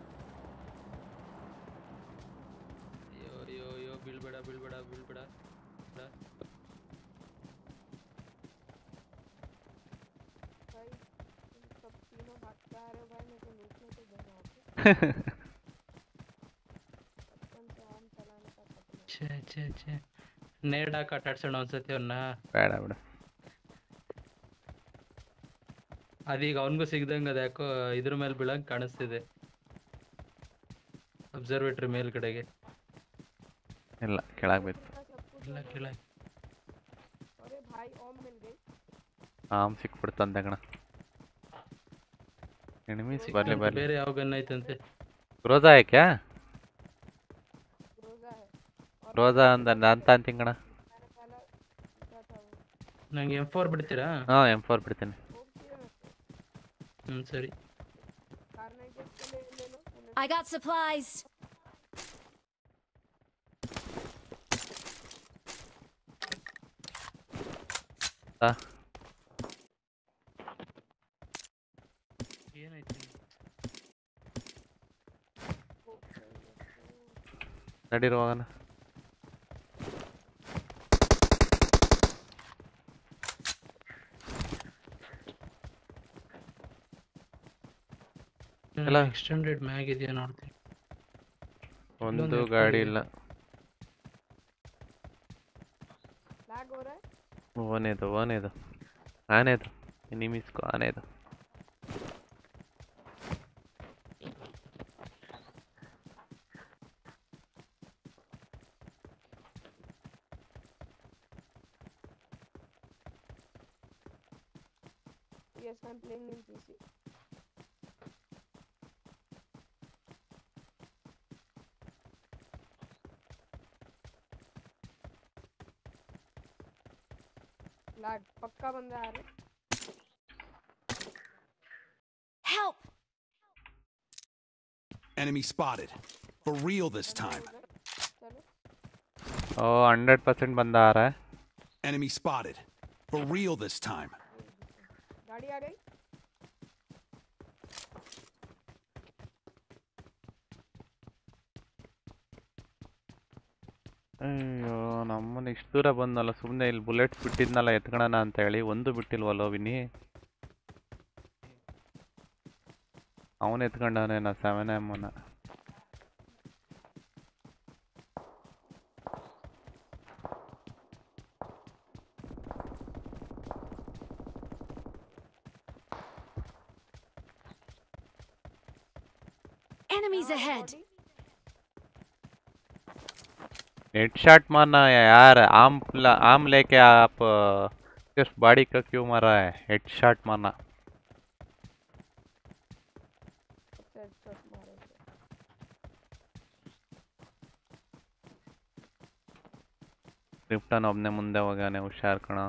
F: ನೇಡ್ ಹಾಕಿ ಆಟಾಡ್ಸೋಣ ಒಂದ್ಸತಿ ಅವನ್ನ
B: ಬೇಡ ಬಿಡ
F: ಅದೀಗ ಅವನಿಗೂ ಸಿಗ್ದಂಗೆ ಅದು ಯಾಕೋ ಇದ್ರ ಮೇಲೆ ಬೀಳಂಗೆ ಕಾಣಿಸ್ತಿದೆ ಅಬ್ಸರ್ವೇಟ್ರಿ ಮೇಲ್ಗಡೆಗೆ
B: ಇಲ್ಲ ಕೆಳಗೆ ಬಿತ್ತು
F: ಇಲ್ಲ ಕೆಳಗೆ
B: ಆಮ್ ಸಿಕ್ಬಿಡ್ತಂತೆ ಕಣ ಎನಿಮೀಸ್ ಬರ್ಲಿ ಬರ್ಲಿ
F: ಬೇರೆ ಯಾವ ಗನ್ ಐತಂತೆ
B: ರೋಜಾ है क्या ರೋಜಾ ಅಂತ ಅಂತಿಂಗಣ
F: ನಂಗೆ M4 ಬಿಡ್ತೀರಾ
B: ಹಾಂ M4 ಬಿಡ್ತೀನಿ
F: ಸರಿ
C: I got supplies.
B: ನಡೀರು ಹೋಗೋಣ
F: ಎಕ್ಸ್ಟೆಂಡೆಡ್ ಮ್ಯಾಗ್ ಇದೆಯಾ ನೋಡ್ತೀನಿ
B: ಒಂದು ಗಾಡಿ ಇಲ್ಲ ಓನೇ ಇದು ಆನೆ ಇದು ಎನಿಮೀಸ್ಗೂ ಆನೆ ಇದು
E: Yes, I'm playing in PC. Lag, पक्का बंदा आ रहा है.
C: Help!
D: Enemy spotted. For real this time.
B: ओ 100% बंदा आ रहा है
D: Enemy spotted. For real this time.
E: गाड़ी आ गई.
B: ಅಯ್ಯೋ ನಮ್ಮನ್ನ ಇಷ್ಟು ದೂರ ಬಂದಲ್ಲ ಸುಮ್ಮನೆ ಇಲ್ಲಿ ಬುಲೆಟ್ಸ್ ಬಿಟ್ಟಿದ್ನಲ್ಲ ಎತ್ಕೊಳ್ಳೋಣ ಅಂತ ಹೇಳಿ ಒಂದು ಬಿಟ್ಟಿಲ್ವಲ್ಲೋ ವಿನಿ ಅವನು ಎತ್ಕೊಂಡವನೇ ನಾ 7M
C: Enemies ahead.
B: हेडशॉट मारना है यार, आम लेके आप सिर्फ बॉडी का क्यों मार रहा है? हेडशॉट मारना।
E: अच्छा हेडशॉट मारे थे।
B: ಕ್ರಿಪ್ಟನ್ ಒಬ್ಬನೇ ಮುಂದೆ ಹೋಗಾನೆ, ಹುಷಾರ್ ಕಣ.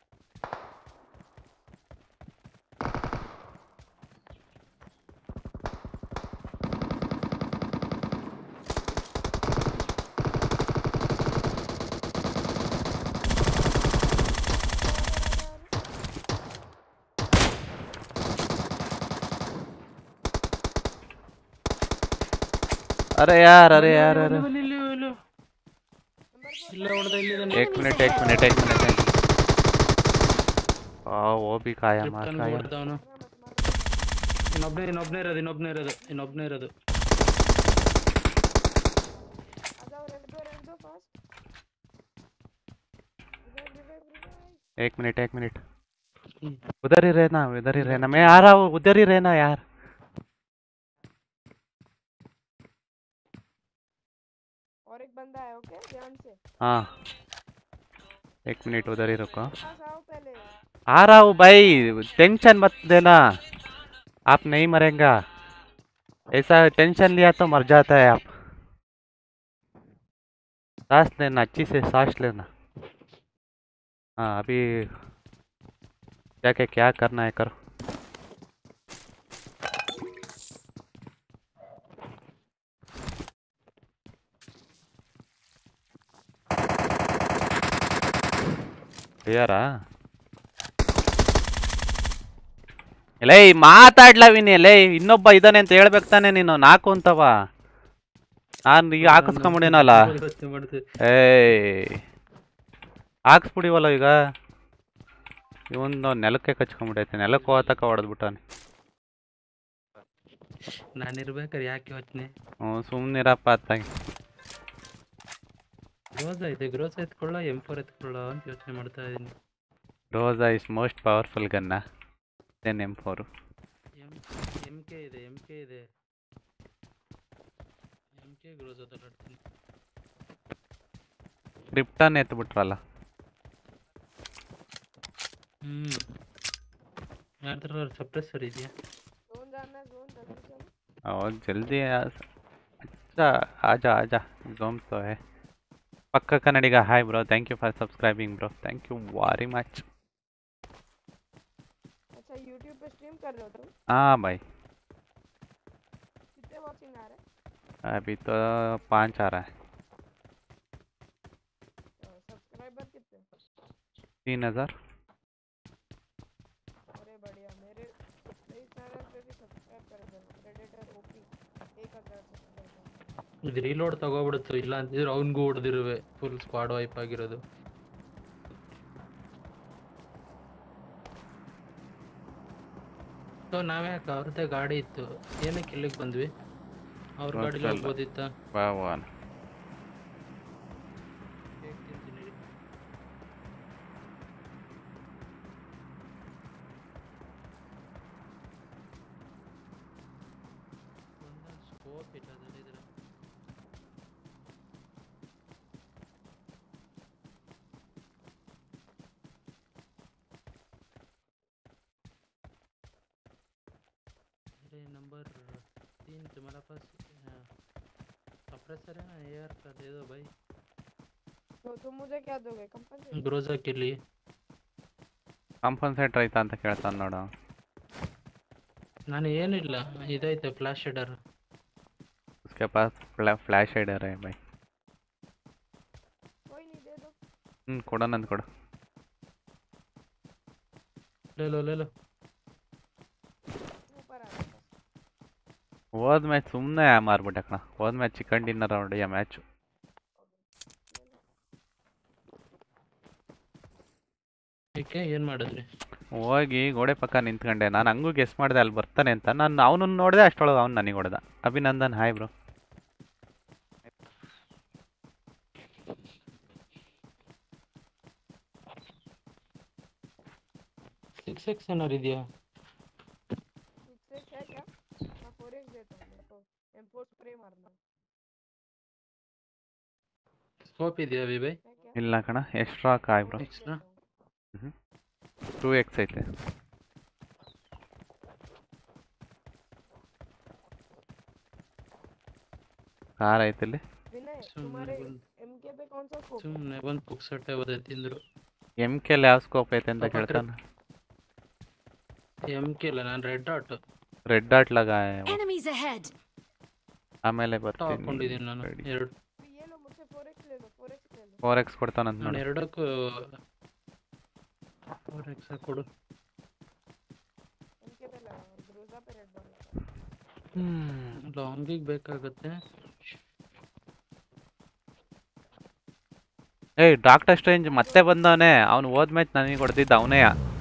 B: अरे यार अरे यार अरे एक मिनट वो भी खाया मार खाया.
F: ಇನ್ನೊಬ್ನೇ ಇರೋದು
B: एक मिनट उधर ही रहना मैं आ रहा हूँ, उधर ही रहना यार.
E: और एक बंदा है, ओके ध्यान से.
B: हाँ 1 मिनट उधर ही रुको.
E: आओ पहले.
B: आ रहा हूँ भाई, टेंशन मत देना, आप नहीं मरेंगा. ऐसा टेंशन लिया तो मर जाता है आप. सांस लेना, अच्छी से सांस लेना. हाँ अभी जाके क्या करना है करो. ಯಾರಾ ಲೇ ಮಾತಾಡ್ಲವಿನಿ ಲೇ, ಇನ್ನೊಬ್ಬ ಇದ್ದಾನೆ ಅಂತ ಹೇಳ್ಬೇಕು ತಾನೆ ನೀನು. 4 ಅಂತವ, ನಾನು ಈಗ ಹಾಕಿಸ್ಕೊಂಬಿಡೇನಲ್ಲ. ಹಾಕ್ಸ್ಬಿಡಿವಲ್ಲ ಈಗ. ಇವನು ನೆಲಕ್ಕೆ ಕಚ್ಕೊಂಬಿಡೈತೆ, ನೆಲಕ್ಕೆ ಹೋಗತಕ್ಕ ಹೊಡೆದ್ಬಿಟ್ಟಾನೆ.
F: ನಾನಿರ್ಬೇಕಾರೆ ಯಾಕೆ ಯೋಚನೆ?
B: ಸುಮ್ಮನಿರಪ್ಪ ಅತ್ತಾಗಿ.
F: ಗ್ರೋಸ್ ಎತ್ಕೊಳ್ಳ M4 ಎತ್ಕೊಳ್ಳ ಅಂತ ಯೋಚನೆ ಮಾಡ್ತಾ ಇದ್ದೀನಿ.
B: ರೋಸಾ ಇಸ್ ಮೋಸ್ಟ್ ಪವರ್ಫುಲ್ ಗನ್ನ ದೆನ್ M4.
F: MK ಇದೆ MK ಗ್ರೋಸ್ ಆಡ್ತೀನಿ.
B: ಕ್ರಿಪ್ಟನ್ ಎತ್ಬಿಟ್ರಲ್ಲ.
F: ಯಾರ್ದಾರ ಸಪ್ರೆಸರ್ ಇದೆಯಾ?
B: और जल्दी अच्छा आजा जोम तो है पक्का. Kannadiga hi bro, thank you for subscribing bro, thank you very much.
E: अच्छा YouTube पे स्ट्रीम कर रहे हो तुम?
B: हाँ भाई.
E: कितने वॉचिंग आ रहे हैं?
B: अभी तो 5 आ रहा है.
E: सब्सक्राइबर कितने?
B: 3000.
E: अरे बढ़िया. मेरे चैनल पे भी सब्सक्राइब कर देना. Predator OP 1000 subscriber.
F: ಇದು ರೀಲೋಡ್ ತಗೋಬಿಡುತ್ತೆ, ಇಲ್ಲ ಅಂತಿದ್ರೆ ಅವನಿಗೂ ಹೊಡೆದಿರುವೆ. ಫುಲ್ ಸ್ಕ್ವಾಡ್ ವೈಪ್ ಆಗಿರೋದು. ಸೊ ನಾವ್ಯಾಕೆ ಅವ್ರದ್ದೇ ಗಾಡಿ ಇತ್ತು, ಏನಕ್ಕೆ ಇಲ್ಲಿಗೆ ಬಂದ್ವಿ? ಅವ್ರ ಗಾಡಿಲಿ ಹೋಗ್ಬೋದಿತ್ತ?
B: ಬಾವನ್
F: ಸ್ಕೋಪ್ ಇಲ್ಲ ಅದಿದ್ರೆ. नंबर 3 तुम्हारा पास सप्रेसर है ना AR का? दे दो भाई.
E: तो तुम मुझे क्या दोगे? कंपनसेट?
F: ग्रोजा के लिए
B: ಕಾಂಪನ್ಸೇಟ್ ಆಯ್ತಾ ಅಂತ ಕೇಳ್ತಾನೆ ನೋಡು.
F: ನಾನು ಏನಿಲ್ಲ, ಇದೈತೆ ಫ್ಲಾಶ್ ಶೇಡರ್.
B: उसके पास फ्लैश शेडर है भाई.
E: कोई नहीं, दे दो.
B: ಕೊಡು, ನಂದು ಕೊಡು.
F: ले लो
E: ऊपर आ रहा है.
B: ಹೋದ ಮ್ಯಾಚ್ ಸುಮ್ಮನೆ ಮಾರ್ಬಿಟ್ಟೆ ಕಣ. ಹೋದ ಮ್ಯಾಚ್ ಚಿಕನ್ ಡಿನ್ನರ್ ಹೊಡೆಯ ಮ್ಯಾಚು.
F: ಏಕೆ ಏನು ಮಾಡಿದ್ರಿ?
B: ಹೋಗಿ ಗೋಡೆ ಪಕ್ಕ ನಿಂತ್ಕೊಂಡೆ. ನಾನು ಹಂಗೂ ಗೆಸ್ ಮಾಡಿದೆ ಅಲ್ಲಿ ಬರ್ತಾನೆ ಅಂತ. ನಾನು ಅವನನ್ನು ನೋಡಿದೆ, ಅಷ್ಟೊಳಗೆ ಅವ್ನು ನನಗೆ ಹೊಡೆದ. Abhinandan hi bro.
F: ಏನಾರು ಇದೆಯಾ?
E: 6x है क्या? मैं 4x देता हूँ. मेरे को M4 स्प्रे मारना.
F: ಸ್ಕೋಪ್ ಇದೆಯಾ ವಿಬೈ?
B: ಇಲ್ಲ ಕಣ, ಎಕ್ಸ್ಟ್ರಾ ಕಾಯ್ ಬ್ರೋ.
F: ಎಕ್ಸ್ಟ್ರಾ
B: 2x ಐತೆ. ಕಾರ್ ಐತಿಲ್ಲಿ.
F: ಸುಮ್ಮನೆ ಬಂದು ಪುಕ್ಸಟ್ಟೆ ಓದೇ ತಿಂದ್ರು.
B: MK ಯಾವ ಸ್ಕೋಪ್ ಐತೆ ಅಂತ ಕೇಳ್ತಾನ.
F: MK ಇಲ್ಲ, ನಾನು ರೆಡ್ ಡಾಟ್.
B: ರೆಡ್ ಡಾಟ್ ಲಗಾ
C: Enemies ahead.
B: ಆಮೇಲೆ ಬರ್ತೀನಿ.
F: ಹಾಕೊಂಡಿದ್ದೀನಿ ನಾನು ಎರಡು.
B: 4x ಕೊಡ್ತಾನಂತ
F: ನಾನು
B: ನೋಡಿ.
F: ಎರಡಕ್ಕೂ 4x ಕೊಡು. ಲಾಂಗಿಗೆ ಬೇಕಾಗುತ್ತೆ.
B: ಏಯ್ ಡಾಕ್ಟರ್ ಸ್ಟ್ರೇಂಜ್ ಮತ್ತೆ ಬಂದವನೇ. ಅವ್ನು ಹೋದ್ಮೇಲೆ ನನಗೆ ಹೊಡೆದಿದ್ದ ಅವನೇ.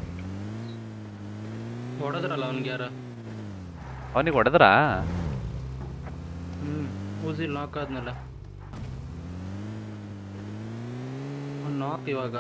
F: ಹೊಡೆದ್ರಲ್ಲ ಅವ್ನಿಗೆ ಯಾರ?
B: ಅವನಿಗೆ ಹೊಡೆದ್ರಾ?
F: ಊಸಿ ಲಾಕ್ ಆದ್ನಲ್ಲ ನಾಕ್ ಇವಾಗ.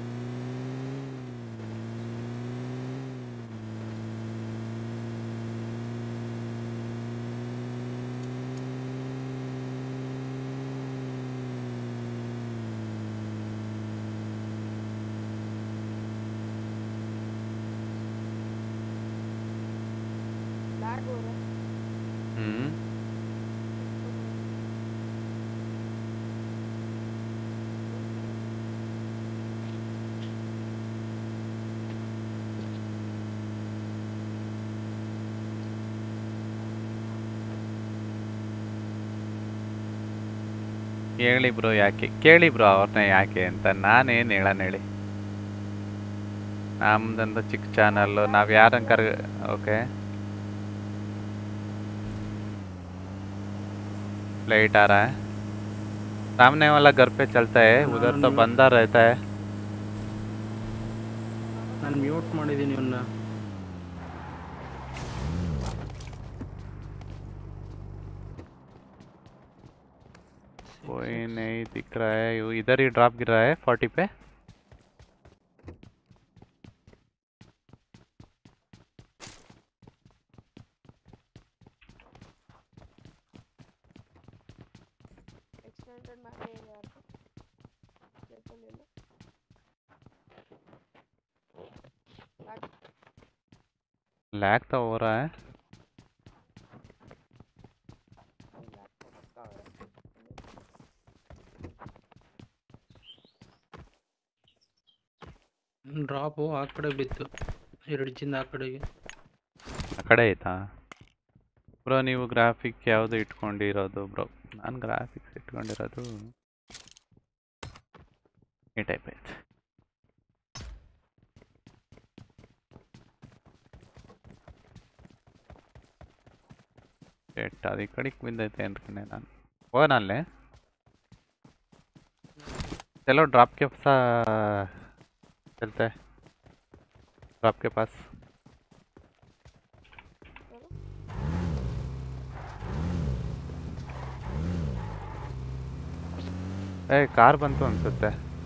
B: ಹೇಳಿ ಬ್ರೋ ಯಾಕೆ, ಕೇಳಿ ಬ್ರೋ ಅವ್ರನ್ನ ಯಾಕೆ ಅಂತ. ನಾನೇನು ಹೇಳೋಣ ಹೇಳಿ. ನಮ್ದೊಂದು ಚಿಕ್ಕ ಚಾನಲ್ಲು, ನಾವು ಯಾರನ್ನ ಓಕೆ लाइट आ रहा है, सामने वाला घर पे चलता है, उधर तो बंदा रहता है.
F: ನಾನು ಮ್ಯೂಟ್ ಮಾಡಿದ್ದೀನಿ ಇವನ್ನ.
B: कोई नहीं दिख रहा है. इधर ही ड्रॉप गिर रहा है 40 पे. लैग तो हो रहा है.
F: ಡ್ರಾಪು ಆ ಕಡೆ ಬಿತ್ತು, ಎರಡು ಚಿಂದ ಆ ಕಡೆಗೆ.
B: ಆ ಕಡೆ ಆಯ್ತಾ ಬ್ರೋ? ನೀವು ಗ್ರಾಫಿಕ್ ಯಾವುದು ಇಟ್ಕೊಂಡಿರೋದು ಬ್ರೋ? ನಾನು ಗ್ರಾಫಿಕ್ಸ್ ಇಟ್ಕೊಂಡಿರೋದು ಈ ಟೈಪ್ ಐತೆ. అది ఇక్కడికి బిందైతే ఎందుకనే ನಾನು ಹೋನಲ್ಲೇ. चलो ड्रॉप के चलते हैं, ड्रॉप के पास. कार ಬಂತು ಅನ್ಸುತ್ತೆ.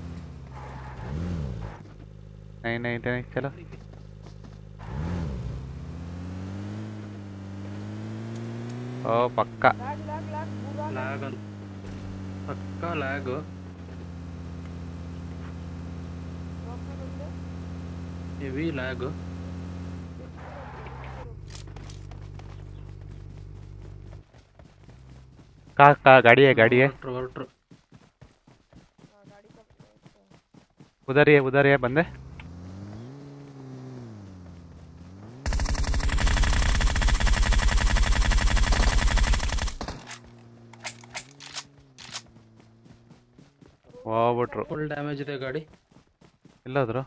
B: नहीं नहीं नहीं चलो. ओ पक्का
F: ಲ್ಯಾಗ್ ಪಕ್ಕಾ ಲ್ಯಾಗು. Heavy lag.
B: का गाड़ी है, गाड़ी है उधर है बंदे. ಹೋಗ್ಬಿಟ್ರು.
F: ಫುಲ್ ಡ್ಯಾಮೇಜ್ ಇದೆ ಗಾಡಿ.
B: ಎಲ್ಲೋದ್ರು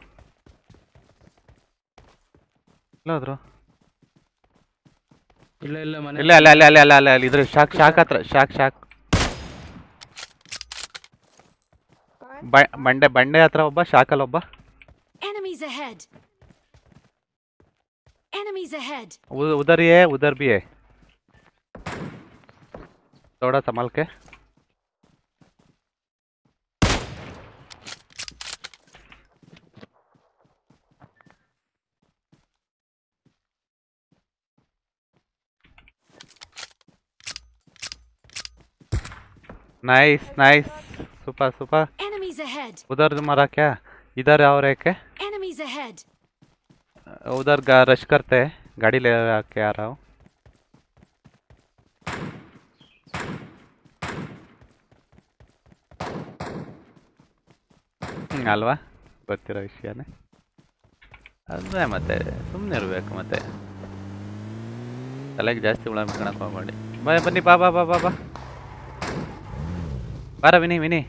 F: ಇಲ್ಲ ಇಲ್ಲ ಮನೆ
B: ಇಲ್ಲ ಅಲ್ಲ ಅಲ್ಲ ಅಲ್ಲ ಅಲ್ಲ ಅಲ್ಲ ಅಲ್ಲ ಇದ್ರ ಶಾಕ್ ಹತ್ರ ಶಾಕ್ ಬಂಡೆ ಹತ್ರ ಒಬ್ಬ, ಶಾಕಲ್ ಒಬ್ಬ.
C: Enemies ahead.
B: उधर भी है, थोड़ा संभाल के. Nice nice super super
C: Enemies ahead.
B: उधर मारा क्या इधर और एक है
C: Enemies ahead.
B: उधर रश करते हैं गाड़ी ले के आ रहा हूँ ಅಲ್ವಾ ಗೊತ್ತಿರೋ ವಿಷಯನೇ ಅದೇ ಮತ್ತೆ ಸುಮ್ಮನೆ ಇರಬೇಕು ಮತ್ತೆ ತಲೆಗೆ ಜಾಸ್ತಿ ಹುಳ ಮಿಟ್ಕೊಳಕ್ಕೆ ಹೋಗ್ಬೇಡಿ ಬನ್ನಿ ಬಾ ಬಾ ಬಾ ಬಾ ಬಾ ಬಾರ ವಿನಿ ವಿನಿ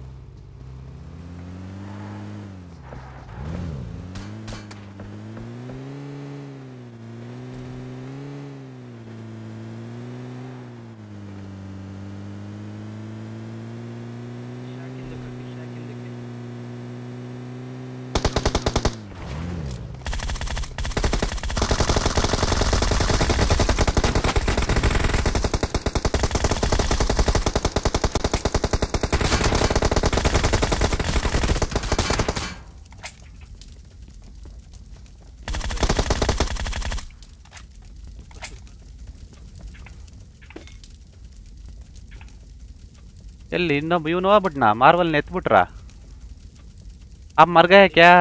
B: ಎಲ್ಲಿ ಇನ್ನೊಬ್ಬ ಇವನು ಹೋಗ್ಬಿಟ್ನಾ ಮಾರ್ವಲ್ ಎತ್ಬಿಟ್ರಾ अब मर गए क्या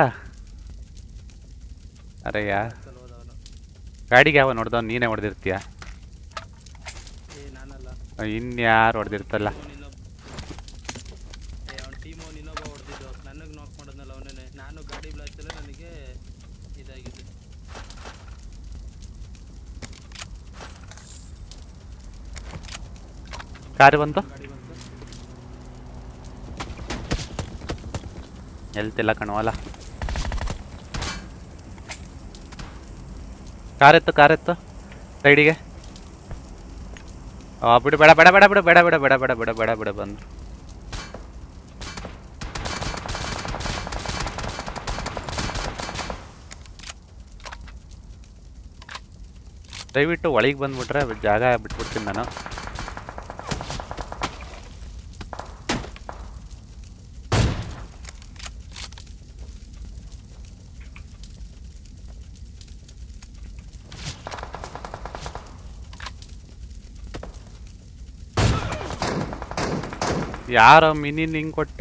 B: अरे यार ಗಾಡಿಗೆ ಯಾವ ನೋಡ್ದವ್ ನೀನೇ ಹೊಡೆದಿರ್ತೀಯ ಇನ್ಯಾರು ಹೊಡೆದಿರ್ತಲ್ಲ ಕಾರು ಬಂತು ಎಲ್ತಿಲ್ಲ ಕಣವಲ್ಲ ಕಾರೆತ್ತು ಸೈಡಿಗೆ ಬಿಡು ಬೇಡ ಬೇಡ ಬೇಡ ಬಿಡು ಬೇಡ ಬೇಡ ಬೇಡ ಬೇಡ ಬೇಡ ಬೇಡ ಬಿಡ ಬಂದು ದಯವಿಟ್ಟು ಒಳಗೆ ಬಂದ್ಬಿಟ್ರೆ ಜಾಗ ಬಿಟ್ಬಿಡ್ತೀನಿ ನಾನು ಯಾರ ಮಿನಿ ನಿಂಗೆ ಕೊಟ್ಟ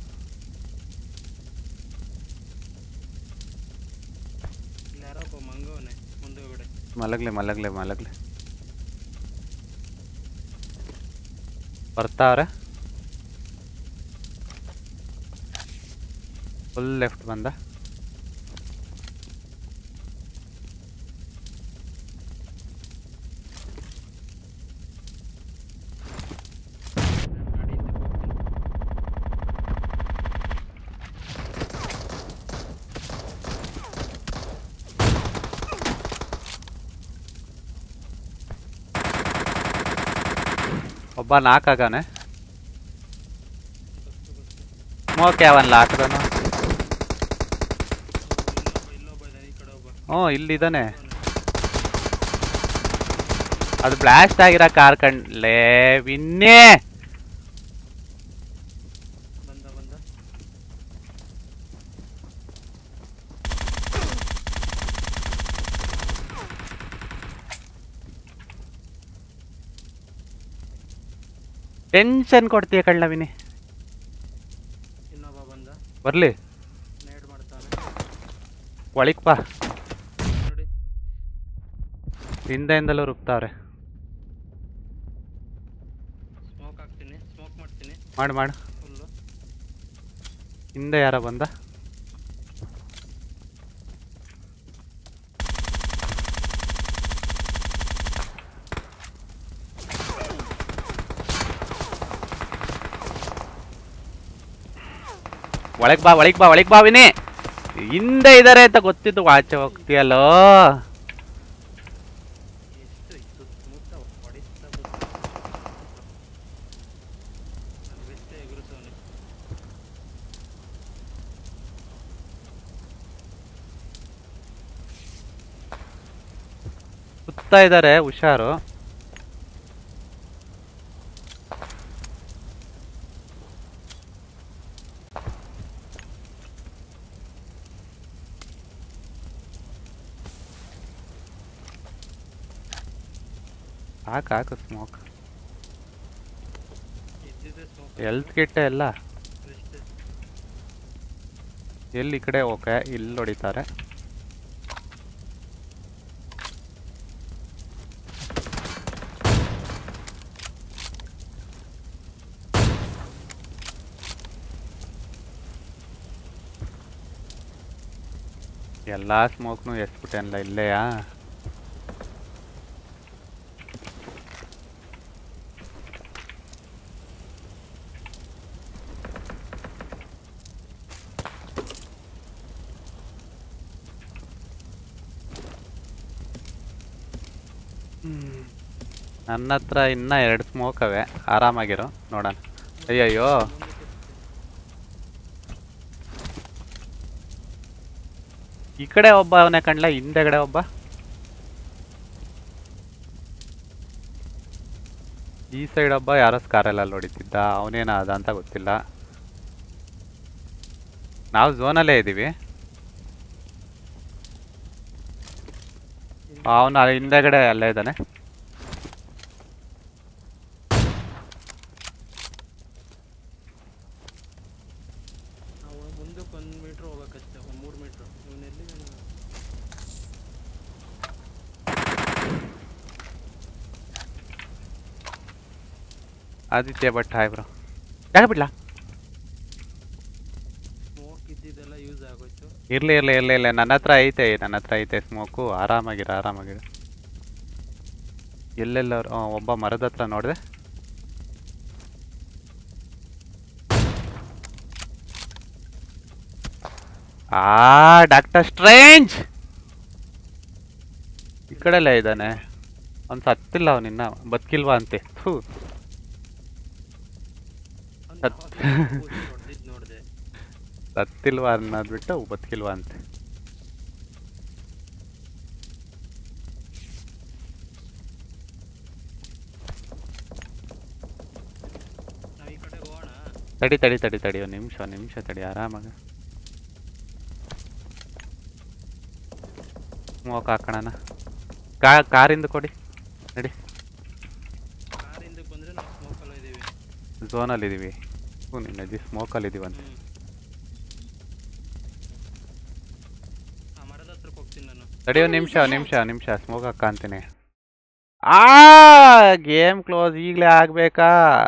B: ಮಲಗ್ಲಿ ಮಲಗ್ಲಿ ಮಲಗ್ಲಿ ಬರ್ತಾವ್ರೆ ಫುಲ್ ಲೆಫ್ಟ್ ಬಂದ ಒಬ್ಬ ನಾಲ್ಕಾಗನೆ ಸ್ಮೋಕ್ ಯಾವನ್ಲ ಹಾಕದನು ಹ್ಞೂ ಇಲ್ಲಿದ್ದಾನೆ ಅದು ಬ್ಲಾಸ್ಟ್ ಆಗಿರೋ ಕಾರ್ ಕಂಡ್ಲೇ ವಿನ್ನೇ ಟೆನ್ಷನ್ ಕೊಡ್ತೀಯ ಕಳ್ಳ ವಿನಿ ಬರ್ಲಿ ಒಳಿಕ್ ಬಾ ಹಿಂದೆಯಿಂದಲೂ ರುಬ್ತಾವ್ರೆ ಮಾಡು ಮಾಡು ಹಿಂದೆ ಯಾರ ಬಂದ ಒಳಗ್ ಬಾ ಒಳಗ್ ಬಾ ಒಳಗ್ ಬಾ ವಿನಿ ಹಿಂದೆ ಇದಾರೆ ಅಂತ ಗೊತ್ತಿತ್ತು ಆಚೆ ಹೋಗ್ತೀಯಲ್ಲೋ ಸುತ್ತಾ ಇದಾರೆ ಹುಷಾರು ಹಾಕು ಸ್ಮೋಕ್ ಹೆಲ್ತ್ ಕಿಟ್ ಎಲ್ಲ ಎಲ್ಲಿ ಈ ಕಡೆ ಓಕೆ ಇಲ್ಲಿ ಹೊಡಿತಾರೆ. ಎಲ್ಲ ಸ್ಮೋಕ್ನು ಎಸ್ಬಿಟ್ಟೆನಲ್ಲ ಇಲ್ಲೆಯಾ. ನನ್ನ ಹತ್ರ ಇನ್ನೂ 2 ಸ್ಮೋಕ್ ಅವೆ, ಆರಾಮಾಗಿರೋ ನೋಡೋಣ. ಅಯ್ಯಯ್ಯೋ ಈ ಕಡೆ ಒಬ್ಬ ಅವನೇ ಕಣ್ಲ, ಹಿಂದೆಗಡೆ ಒಬ್ಬ. ಈ ಸೈಡ್ ಒಬ್ಬ ಯಾರೋ ಸ್ಕಾರೆಲ್ಲ ಹೊಡಿತಿದ್ದ, ಅವನೇನಾದ ಅಂತ ಗೊತ್ತಿಲ್ಲ. ನಾವು ಝೋನಲ್ಲೇ ಇದ್ದೀವಿ. ಅವನು ಹಿಂದೆಗಡೆ ಅಲ್ಲೇ ಇದ್ದಾನೆ.
F: ಮುಂದಕ್ಕೆ 1 ಮೀಟ್ರ್ ಹೋಗ್ಬೇಕಷ್ಟೇ, 3 ಮೀಟ್ರ್. ಇವನೆಲ್ಲಿ
B: ಆದಿತ್ಯ ಭಟ್ ಹಾಯ್ ಬ್ರೋ. ಯಾಕೆ ಬಿಡ್ಲಾ?
F: ಸ್ಮೋಕ್ ಇದ್ದಿದ್ದೆಲ್ಲ ಯೂಸ್ ಆಗೋಯ್ತು.
B: ಇರ್ಲಿ ಇರ್ಲಿ ಇರ್ಲಿ ಇಲ್ಲ, ನನ್ನ ಹತ್ರ ಐತೆ ಸ್ಮೋಕು. ಆರಾಮಾಗಿರ. ಎಲ್ಲೆಲ್ಲರು ಒಬ್ಬ ಮರದ ಹತ್ರ ನೋಡಿದೆ. ಡಾಕ್ಟರ್ ಸ್ಟ್ರೇಂಜ್ ಈ ಕಡೆಲ್ಲ ಇದ್ದಾನೆ. ಅವ್ನು ಸತ್ತಿಲ್ಲ, ಅವನಿನ್ನ ಬದುಕಿಲ್ವಾ ಅಂತೆ. ಸತ್ತಿಲ್ವಾ ಅನ್ನೋದು ಬಿಟ್ಟು ಬದುಕಿಲ್ವಾ ಅಂತೆ. ತಡಿ ಒಂದು ನಿಮಿಷ ತಡಿ, ಆರಾಮಾಗ ಸ್ಮೋಕ್ ಹಾಕೋಣ. ಕಾರಿಂದ ಕೊಡಿ ನಡಿ. ಝೋನಲ್ಲಿ ಇದೀವಿ. ನಿನ್ನಜ್ಜಿ ಸ್ಮೋಕಲ್ಲಿ ಇದೀವಂತೆ. ತಡಿ ಒಂದು ನಿಮಿಷ ಸ್ಮೋಕ್ ಹಾಕ ಅಂತೀನಿ. ಗೇಮ್ ಕ್ಲೋಸ್ ಈಗಲೇ ಆಗ್ಬೇಕಾ?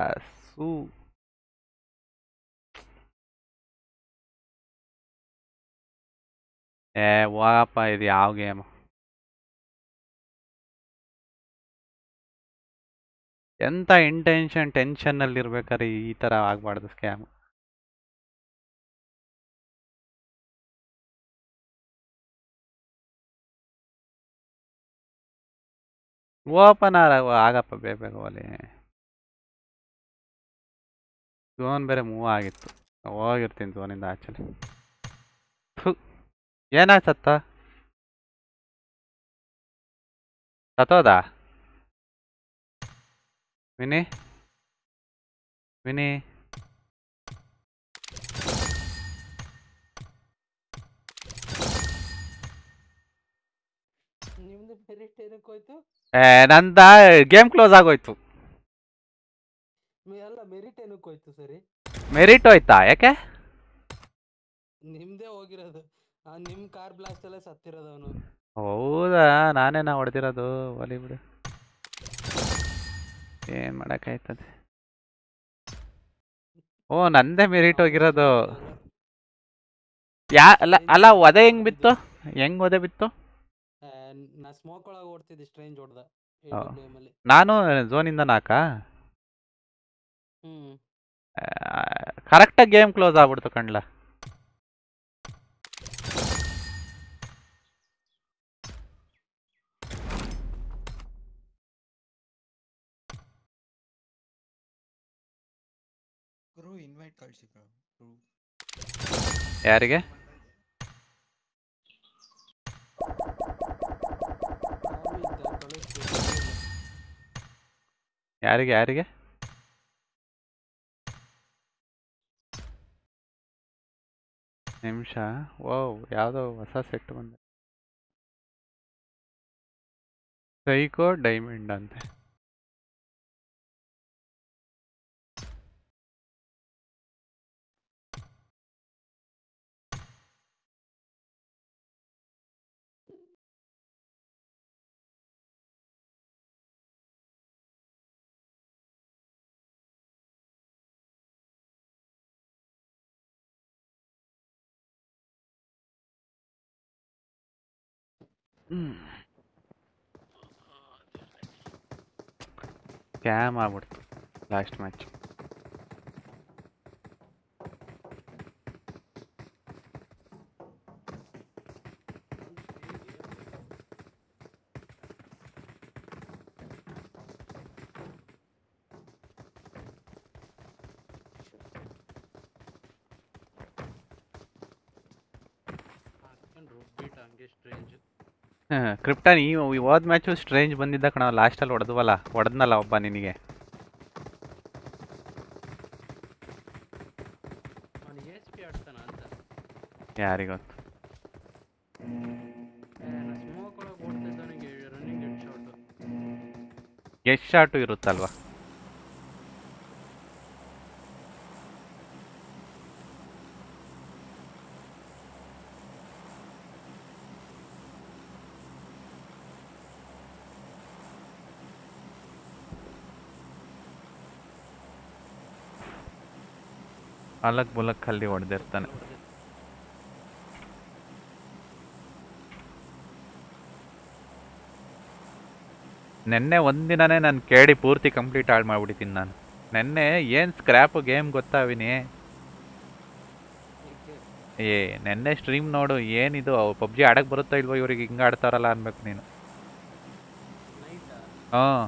B: ಹೋಗಪ್ಪ, ಇದು ಯಾವ ಗೇಮು? ಎಂತ ಟೆನ್ಷನ್ನಲ್ಲಿ ಇರ್ಬೇಕಾದ್ರೆ ಈ ಥರ ಆಗಬಾರ್ದು ಸ್ಕ್ಯಾಮ್. ಓಪನ್ ಆಗಪ್ಪ ಬೇಗ ಅಲ್ಲಿ. ಝೋನ್ ಬೇರೆ ಮೂವ್ ಆಗಿತ್ತು, ಹೋಗಿರ್ತೀನಿ ಝೋನಿಂದ ಆಚೆ. ಏನಾಯ್ತು ಸತ್ತೋದಾ? ವಿನಿ ನಂದ ಗೇಮ್ ಕ್ಲೋಸ್ ಆಗೋಯ್ತು. ಮೆರಿಟ್ ಹೋಯ್ತಾ? ಯಾಕೆ?
F: ನಿಮ್ದೇ ಹೋಗಿರೋದು, ನಿಮ್ ಕಾರ್ ಬ್ಲಾಸ್ಟ್ ಅಲ್ಲೇ ಸತ್ತಿರೋದು ಅವನು.
B: ಹೌದಾ? ನಾನೇನಾ ಹೊಡೆದಿರೋದು? ಒಲಿ ಬಿಡು, ಏನ್ ಮಾಡಕ್ಕಾಯ್ತದೆ. ನಂದೇ ಮೆರಿಟ್ ಹೋಗಿರೋದು. ಅಲ್ಲ ಒದೆ ಹೆಂಗ್ ಒದೆ ಬಿತ್ತು?
F: ನಾ ಸ್ಮೋಕ್ ಒಳಗೆ ಓಡ್ತಿದ್ದೆ, ಸ್ಟ್ರೇಂಜ್ ಹೊಡ್ದ.
B: ನಾನು ಝೋನಿಂದ ಕರೆಕ್ಟಾಗಿ ಗೇಮ್ ಕ್ಲೋಸ್ ಆಗ್ಬಿಡ್ತು ಕಣ್ಲ. ಯಾರಿಗೆ? ಯಾರಿಗೆ? ನಿಮಿಷ. ಯಾವುದೋ ಹೊಸ ಸೆಟ್ ಬಂದೆ. ಸೈಕೋ ಡೈಮಂಡ್ ಅಂತೆ. ಸ್ಕ್ಯಾಮ್ ಆಗ್ಬಿಡ್ತು ಲಾಸ್ಟ್ ಮ್ಯಾಚ್. ಕ್ರಿಪ್ಟನ್ ಈ ಹೋದ ಮ್ಯಾಚು ಸ್ಟ್ರೇಂಜ್ ಬಂದಿದ್ದ ಕಣ, ಲಾಸ್ಟಲ್ಲಿ ಹೊಡೆದ್ನಲ್ಲ ಒಬ್ಬ ನಿನಗೆ. ಯಾರಿಗೊತ್ತು. ಎಷ್ಟು ಶಾಟು ಇರುತ್ತಲ್ವಾ. ಅಲಕ್ ಬುಲಕ್ ಅಲ್ಲಿ ಹೊಡೆದಿರ್ತಾನೆ. ನೆನ್ನೆ ಒಂದಿನನೇ ನಾನು ಕೇಳಿ ಪೂರ್ತಿ ಕಂಪ್ಲೀಟ್ ಹಾಳು ಮಾಡ್ಬಿಟ್ಟಿದ್ದೀನಿ ನಾನು. ನೆನ್ನೆ ಏನು ಸ್ಕ್ರ್ಯಾಪ್ ಗೇಮ್ ಗೊತ್ತಾವಿನಿ. ನೆನ್ನೆ ಸ್ಟ್ರೀಮ್ ನೋಡು, ಏನಿದು ಪಬ್ಜಿ ಆಡಕ್ಕೆ ಬರುತ್ತಾ ಇಲ್ವೋ ಇವ್ರಿಗೆ, ಹಿಂಗೆ ಆಡ್ತಾರಲ್ಲ ಅನ್ಬೇಕು ನೀನು. ಹಾಂ,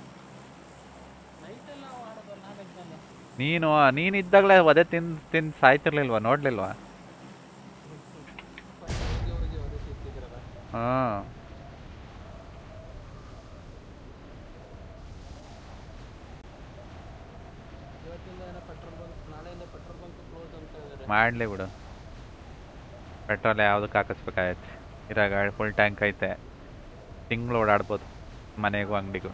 B: ನೀನಿದ್ದಾಗಲೇ ಒದೆ ತಿಂದು ಸಾಯ್ತಿರ್ಲಿಲ್ವಾ, ನೋಡ್ಲಿಲ್ವಾ? ಹಾಂ, ಮಾಡಲಿ ಬಿಡು. ಪೆಟ್ರೋಲ್ ಯಾವುದಕ್ಕೆ ಹಾಕಿಸ್ಬೇಕಾಗೈತೆ, ಇರಾಗ ಫುಲ್ ಟ್ಯಾಂಕ್ ಐತೆ, ತಿಂಗಳು ಓಡಾಡ್ಬೋದು ಮನೆಗೂ ಅಂಗಡಿಗೂ.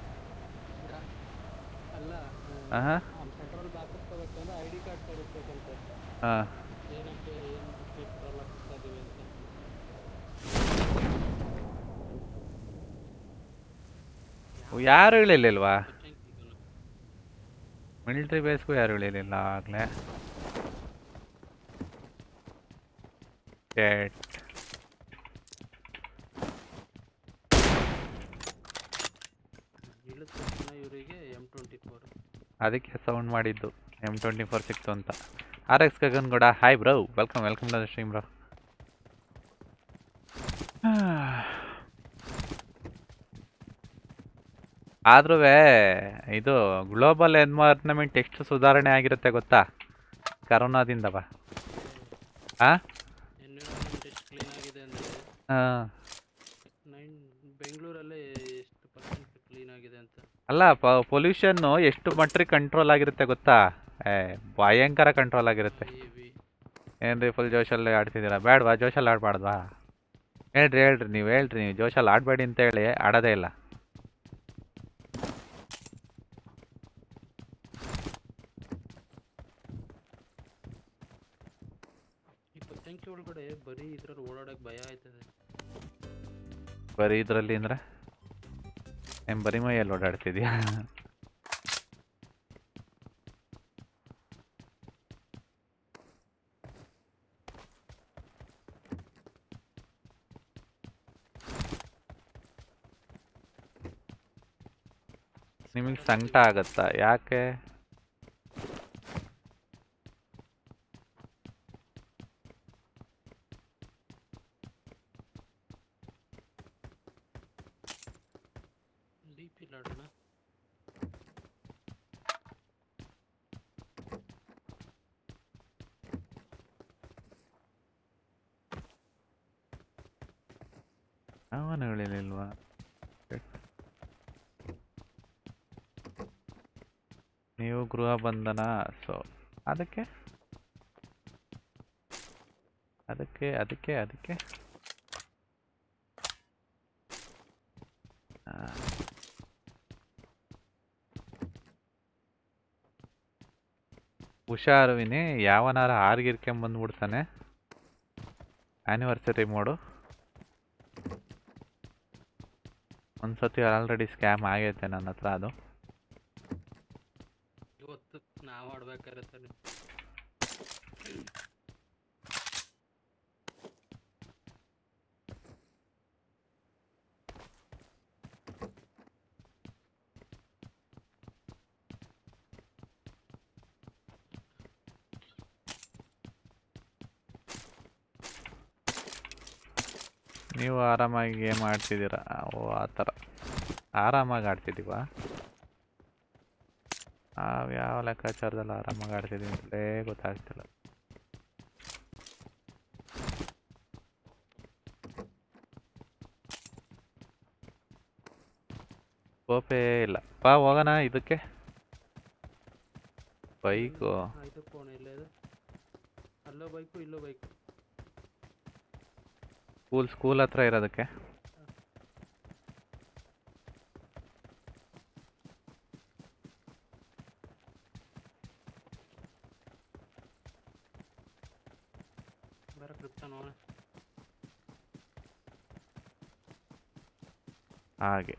B: ಹಾಂ ಹಾಂ, ಯಾರು ಹೇಳಿರ್ಲಿಲ್ವಾ? ಮಿಲಿಟ್ರಿ ಬೇಸ್ಗೂ ಯಾರು ಹೇಳಿರಲಿಲ್ಲ ಆಗಲೇ. ಅದಕ್ಕೆ ಸೌಂಡ್ ಮಾಡಿದ್ದು, M24 ಸಿಕ್ತು ಅಂತ. RX Gagan Gowda, hi bro, welcome welcome to the stream bro. ಆದ್ರೂ ಇದು ಗ್ಲೋಬಲ್ ಎನ್ವೈರ್ನ್ಮೆಂಟ್ ಎಷ್ಟು ಸುಧಾರಣೆ ಆಗಿರುತ್ತೆ ಗೊತ್ತಾ ಕರೋನಾದಿಂದವ. ಹಾಂ ಹಾಂ, ಅಲ್ಲ ಪೊಲ್ಯೂಷನ್ನು ಎಷ್ಟು ಮಟ್ಟಿಗೆ ಕಂಟ್ರೋಲ್ ಆಗಿರುತ್ತೆ ಗೊತ್ತಾ? ಭಯಂಕರ ಕಂಟ್ರೋಲ್ ಆಗಿರುತ್ತೆ. ಏನ್ರಿ ಫುಲ್ ಜೋಶಲ್ಲಿ ಆಡ್ತಿದ್ದೀರಾ? ಬೇಡವಾ ಜೋಶಲ್ಲಿ ಆಡಬಾರ್ದವಾ? ಹೇಳ್ರಿ ನೀವು ಜೋಶಲ್ಲಿ ಆಡಬೇಡಿ ಅಂತ ಹೇಳಿ ಆಡೋದೇ ಇಲ್ಲ.
F: ಒಳಗಡೆ ಬರೀ ಇದ್ರಲ್ಲಿ ಓಡಾಡಕ್ ಭಯ ಆಯ್ತದೆ.
B: ಬರೀ ಇದ್ರಲ್ಲಿ ಅಂದ್ರೆ ಬರೀ ಮೈಯಲ್ಲಿ ಓಡಾಡ್ತಿದ್ಯಾ? ನಿಮಗೆ ಸಂಕಟ ಆಗತ್ತಾ? ಯಾಕೆ? ಅವನು ಹೇಳಿಲ್ವಾ? ನೀವು ಗೃಹ ಬಂಧನ, ಸೊ ಅದಕ್ಕೆ ಹುಷಾರುವಿನಿ. ಯಾವನಾರ ಆರ್ಗಿರ್ಕೊಂಬಂದ್ಬಿಡ್ತಾನೆ. ಆ್ಯನಿವರ್ಸರಿ ಮೋಡು ಒಂದ್ಸತಿ ಆಲ್ರೆಡಿ ಸ್ಕ್ಯಾಮ್ ಆಗೈತೆ ನನ್ನ ಹತ್ರ. ಅದು
F: ಇವತ್ತು ನಾವು ಆಡ್ಬೇಕಾರೆ
B: ನೀವು ಆರಾಮಾಗಿ ಗೇಮ್ ಆಡ್ತಿದ್ದೀರಾ? ಓ ಆ ಥರ ಆರಾಮಾಗಿ ಆಡ್ತಿದ್ದೀವಾ? ಯಾವ ಲೆಕ್ಕಾಚಾರದಲ್ಲಿ ಆರಾಮಾಗಿ ಆಡ್ತಿದ್ದೀವಿ ಅಂತಲೇ ಗೊತ್ತಾಗ್ತಿಲ್ಲ. ಕೋಪೇ ಇಲ್ಲ. ಬಾ ಹೋಗೋಣ ಇದಕ್ಕೆ. ಬೈಕು
F: ಇದು ಫೋನ್ ಇಲ್ಲ ಇದು. ಅಲ್ಲೋ ಬೈಕು ಇಲ್ಲೋ ಬೈಕು.
B: ಸ್ಕೂಲ್ ಹತ್ರ ಇರೋದಕ್ಕೆ.
F: ಬೇರೆ ಕ್ರಿಪ್ಟನ್ ಅವನೇ.
B: ಹಾಗೆ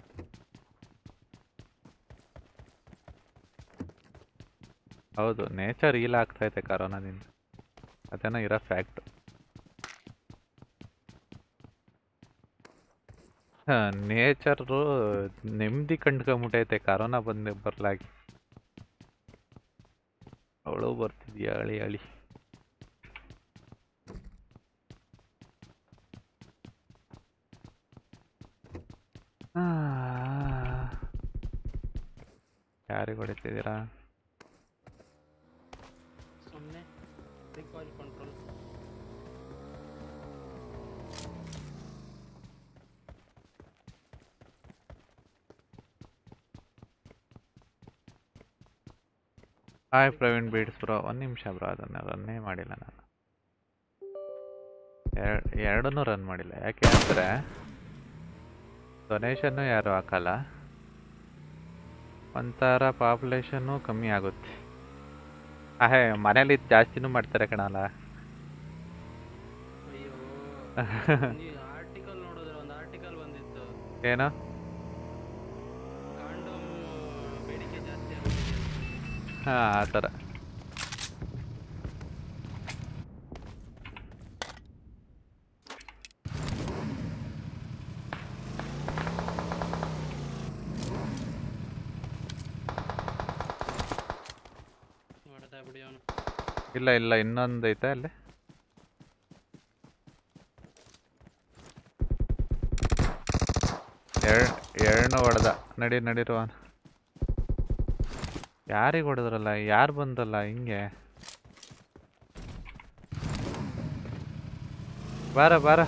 B: ಹೌದು, ನೇಚರ್ ಹೀಲ್ ಆಗ್ತೈತೆ ಕರೋನಾದಿಂದ, ಅದೇನೋ ಇರೋ ಫ್ಯಾಕ್ಟ್. ನೇಚರು ನೆಮ್ಮದಿ ಕಂಡ್ಕೊಂಬಿಟ್ಟೈತೆ ಕರೋನಾ ಬರ್ಲಾಗಿ. ಅವಳು ಬರ್ತಿದ್ಯಾ ಅಳಿ ಅಳಿ. ಯಾರಿಗೆ ಹೊಡಿತಿದ್ದೀರಾ?
F: ಸುಮ್ಮನೆ recoil control.
B: Hi Praveen beads bro. ಒಂದು ನಿಮಿಷ ಬ್ರೋ, ಅದನ್ನು ರನ್ನೇ ಮಾಡಿಲ್ಲ ನಾನು. ಎರಡನ್ನೂ ರನ್ ಮಾಡಿಲ್ಲ. ಯಾಕೆ ಅಂದರೆ ಡೊನೇಷನ್ನು ಯಾರು ಹಾಕಲ್ಲ, ಒಂಥರ ಪಾಪ್ಯುಲೇಷನ್ನು ಕಮ್ಮಿ ಆಗುತ್ತೆ. ಮನೇಲಿ ಜಾಸ್ತಿನೂ ಮಾಡ್ತಾರೆ ಕಣಲ್ಲ.
F: ಅಯ್ಯೋ ಆರ್ಟಿಕಲ್ ನೋಡಿದ್ರೆ ಒಂದು ಆರ್ಟಿಕಲ್ ಬಂದಿತ್ತು.
B: ಏನು?
F: ಕಾಂಡೋಮ್ ಬೇಡಿಕೆ ಜಾಸ್ತಿ ಆಗುತ್ತೆ.
B: ಹಾಂ, ಆ ಥರ. ಇಲ್ಲ ಇಲ್ಲ, ಇನ್ನೊಂದು ಐತೆ ಅಲ್ಲಿ. ಎರಡನ್ನೂ ಹೊಡೆದ. ನಡಿರುವ. ಯಾರಿಗೆ ಹೊಡೆದ್ರಲ್ಲ? ಯಾರು ಬಂದ್ರಲ್ಲ ಹಿಂಗೆ? ಬಾರ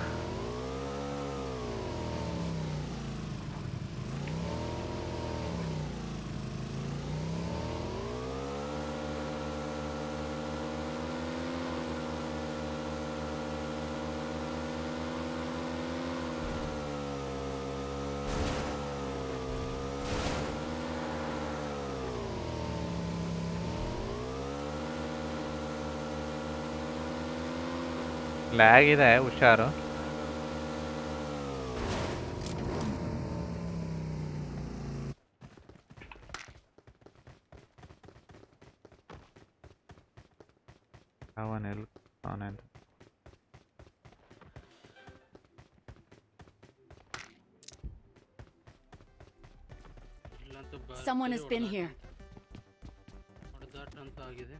B: ಲ್ಯಾಗ್ ಇದೆ, ಹುಷಾರು. ಅವನೆಲ್ಲ ಅವನೆಲ್ಲ
C: Someone has been here.
F: ಹೊಡೆದಾಟ ಅಂತ ಆಗಿದೆ.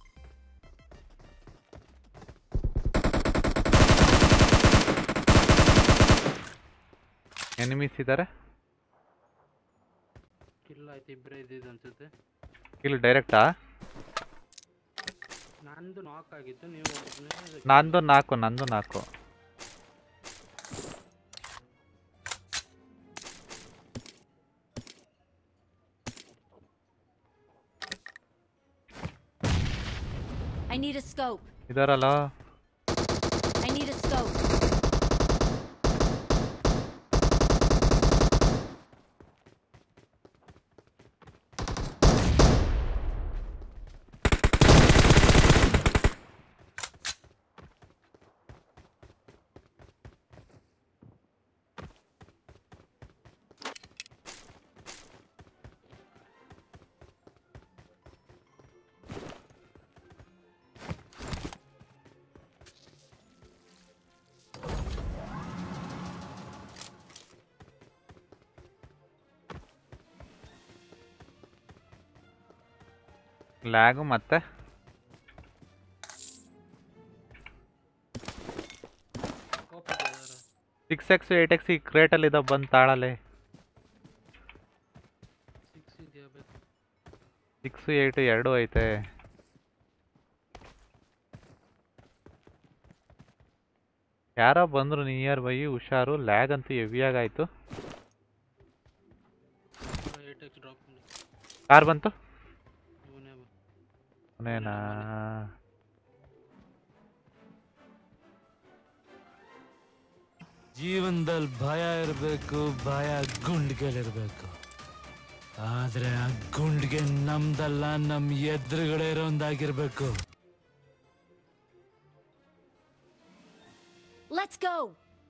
B: ಎನಿಮೀಸ್ ಇದ್ದಾರೆ.
F: ಕಿಲ್ ಆಯ್ತು, ಇಬ್ಬರೇ ಇದ್ದಿದ್ದು ಅನ್ಸುತ್ತೆ.
B: ಕಿಲ್ ಡೈರೆಕ್ಟಾ?
F: ನಂದು ನಾಕ್ ಆಗಿತ್ತು, ನೀವು
B: ನಂದು ನಾಲ್ಕು.
C: I need a scope.
B: ಇದಾರಲ್ಲ.
C: I need a scope.
B: Lag ಮತ್ತೆ 6x 8x ಈ ಕ್ರೇಟಲ್ಲಿ ಇದಾವೆ ಬಂದು ತಾಳಲೆ. 6 8 ಎರಡು ಐತೆ. ಯಾರೋ ಬಂದ್ರು ನಿಯರ್ ಬೈ, ಹುಷಾರು. ಲ್ಯಾಗ್ ಅಂತೂ ಹೆವಿಯಾಗಾಯ್ತು. ಕಾರ್ ಬಂತು ಅವನೇನಾ?
G: ಜೀವನದಲ್ಲಿ ಭಯ ಇರಬೇಕು, ಭಯ ಗುಂಡ್ಗೆಲಿರ್ಬೇಕು. ಆದ್ರೆ ಆ ಗುಂಡ್ಗೆ ನಮ್ದಲ್ಲ, ನಮ್ ಎದುರುಗಡೆ ಇರೋಂದಾಗಿರ್ಬೇಕು.
C: Let's go.